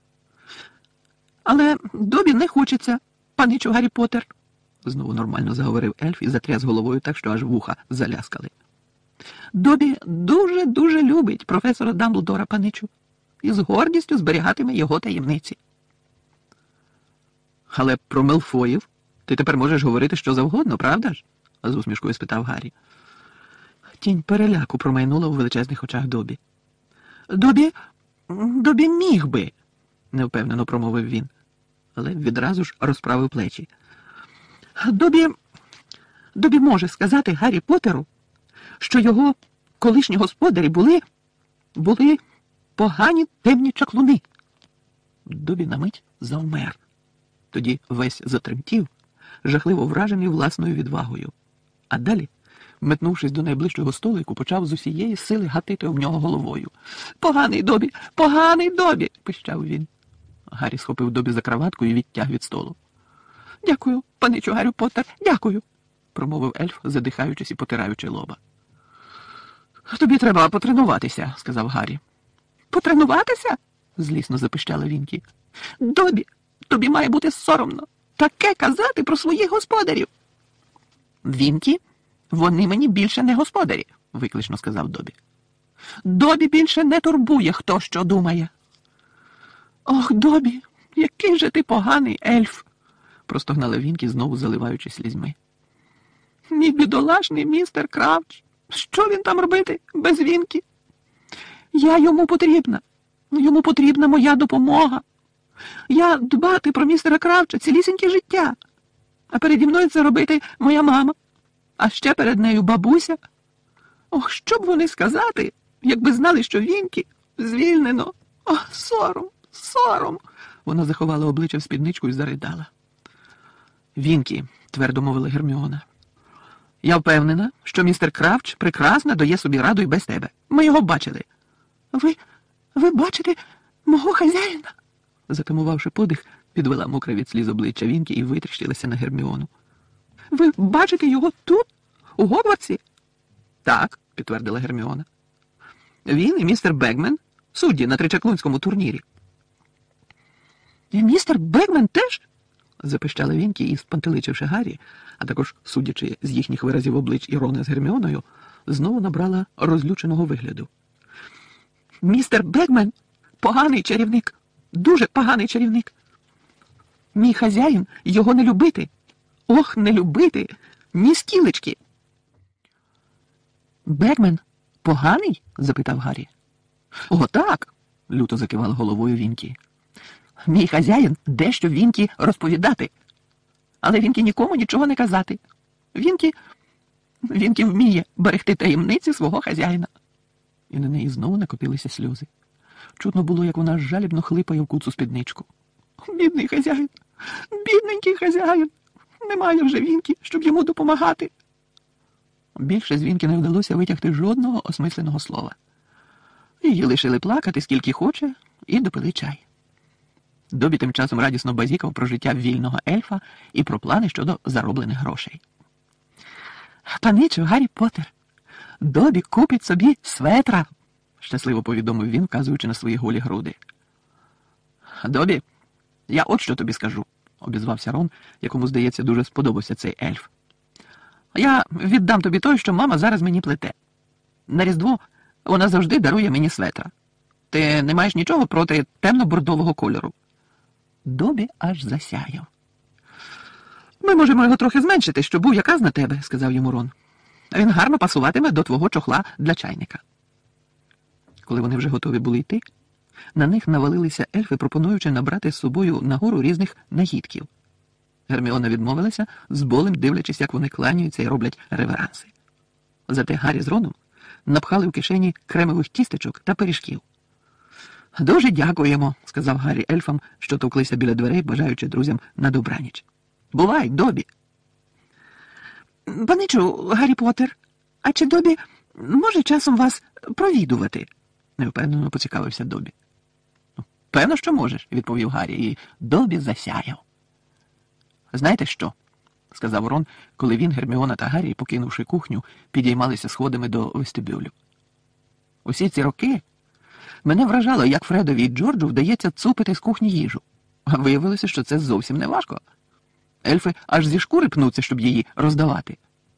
«Але Добі не хочеться, паничу Гаррі Поттер», – знову нормально заговорив ельф і затряс головою так, що аж вуха заляскали. «Добі дуже-дуже любить професора Дамблдора, паничу, і з гордістю зберігатиме його таємниці». «Але про Мелфоїв ти тепер можеш говорити що завгодно, правда ж?» – з усмішкою спитав Гаррі. Тінь переляку промайнула у величезних очах Добі. «Добі... Добі міг би», – невпевнено промовив він, але відразу ж розправив плечі. «Добі... Добі може сказати Гаррі Поттеру, що його колишні господарі були... були погані темні чаклуни». Добі на мить завмер. Тоді весь затремтів, жахливо вражений власною відвагою. А далі, метнувшись до найближчого столику, почав з усієї сили гатити об нього головою. «Поганий Добі! Поганий Добі!» – пищав він. Гаррі схопив Добі за краватку і відтяг від столу. «Дякую, паничу Гаррі Поттер, дякую!» – промовив ельф, задихаючись і потираючи лоба. «Тобі треба потренуватися», – сказав Гаррі. «Потренуватися?» – злісно запищала Вінкі. «Добі, тобі має бути соромно таке казати про своїх господарів». «Вінкі, вони мені більше не господарі», – виклично сказав Добі. «Добі більше не турбує, хто що думає». «Ох, Добі, який же ти поганий ельф», – простогнала Вінкі, знову заливаючи слізьми. «Мій бідолашний містер Кравч, що він там робити без Вінкі? Я йому потрібна, йому потрібна моя допомога. Я дбати про містера Кравча цілісіньке життя, а переді мною це робити моя мама, а ще перед нею бабуся. Ох, що б вони сказати, якби знали, що Вінкі звільнено. Ох, сором, сором!» Вона заховала обличчя в спідничку і заридала. «Вінкі», – твердо мовила Герміона, – «я впевнена, що містер Кравч прекрасно дає собі раду і без тебе. Ми його бачили». «Ви, ви бачите мого хазяїна?» Затамувавши подих, підвела мокре від сліз обличчя Вінкі і витріщилася на Герміону. «Ви бачите його тут, у Гогвартсі?» «Так», – підтвердила Герміона. «Він і містер Бегмен – судді на тричаклунському турнірі». «І містер Бегмен теж?» – запищала Вінкі і, спантеличивши Гаррі, а також, судячи з їхніх виразів облич і Рона з Герміоною, знову набрала розлюченого вигляду. «Містер Бегмен – поганий чарівник, дуже поганий чарівник. Мій хазяїн його не любити. Ох, не любити! Ні скілечки!» «Бегмен поганий?» – запитав Гаррі. «О, так!» – люто закивала головою Вінкі. «Мій хазяїн дещо Вінкі розповідати. Але Вінкі нікому нічого не казати. Вінкі... Вінкі вміє берегти таємниці свого хазяїна». І на неї знову накотилися сльози. Чутно було, як вона жалібно хлипає в куцу спідничку. «Бідний хазяїн! Бідненький хазяїн! Немає вже Вінкі, щоб йому допомагати». Більше з Вінкі не вдалося витягти жодного осмисленого слова. Її лишили плакати скільки хоче і допили чай. Добі тим часом радісно базікав про життя вільного ельфа і про плани щодо зароблених грошей. Паничу, Гаррі Поттер, Добі купить собі светра, щасливо повідомив він, вказуючи на свої голі груди. Добі, я от що тобі скажу, обізвався Рон, якому, здається, дуже сподобався цей ельф. Я віддам тобі той, що мама зараз мені плете. На Різдво вона завжди дарує мені светра. Ти не маєш нічого проти темно-бордового кольору? Добі аж засяяв. Ми можемо його трохи зменшити, щоб був яказ на тебе, сказав йому Рон. Він гарно пасуватиме до твого чохла для чайника. Коли вони вже готові були йти, на них навалилися ельфи, пропонуючи набрати з собою нагору різних нагідків. Герміона відмовилася, з болем дивлячись, як вони кланяються і роблять реверанси. Зате Гаррі з Роном напхали в кишені кремових тістечок та пиріжків. «Дуже дякуємо», – сказав Гаррі ельфам, що товклися біля дверей, бажаючи друзям на добраніч. «Бувай, Добі!» «Паничу, Гаррі Поттер, а чи Добі може часом вас провідувати?» – невпевнено поцікавився Добі. «Певно, що можеш», – відповів Гаррі, і Добі засяяв. «Знаєте що?» – сказав Рон, коли він, Герміона та Гаррі, покинувши кухню, підіймалися сходами до вестибюлю. «Усі ці роки мене вражало, як Фредові і Джорджу вдається цупити з кухні їжу. А виявилося, що це зовсім не важко. Ельфи аж зі шкури пнуться, щоб її роздавати».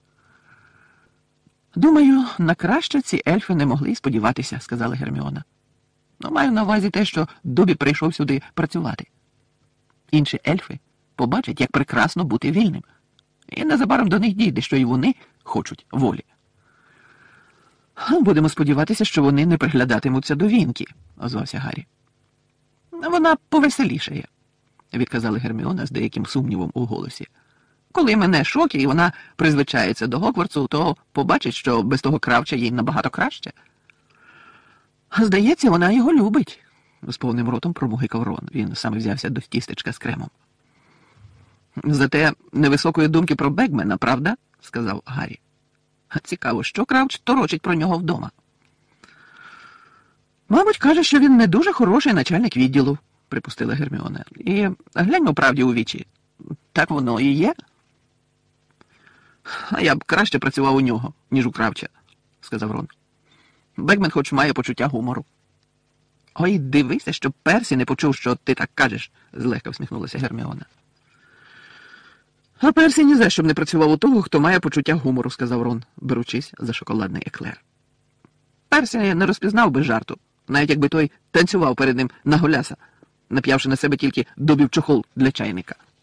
«Думаю, на краще ці ельфи не могли й сподіватися», – сказала Герміона. «Ну, маю на увазі те, що Добі прийшов сюди працювати. Інші ельфи побачать, як прекрасно бути вільним. І незабаром до них дійде, що і вони хочуть волі». «Будемо сподіватися, що вони не приглядатимуться до Вінкі», – озвався Гаррі. «Вона повеселішає», – відказала Герміона з деяким сумнівом у голосі. «Коли мене шоки, і вона призвичається до Гогвартсу, то побачить, що без того Кравча їй набагато краще». «Здається, вона його любить», – з повним ротом промугикав Рон. Він саме взявся до тістечка з кремом. «Зате невисокої думки про Бегмена, правда?» – сказав Гаррі. «Цікаво, що Кравч торочить про нього вдома?» «Мабуть, каже, що він не дуже хороший начальник відділу», – припустила Герміона. «І гляньмо правді у вічі. Так воно і є?» «А я б краще працював у нього, ніж у Кравча», – сказав Рон. «Бегмен хоч має почуття гумору». «Ой, дивися, щоб Персі не почув, що ти так кажеш», – злегка всміхнулася Герміона. «А Персі ні за що б не працював у того, хто має почуття гумору», – сказав Рон, беручись за шоколадний еклер. «Персі не розпізнав би жарту, навіть якби той танцював перед ним на голяса, нап'явши на себе тільки Добів чохол для чайника».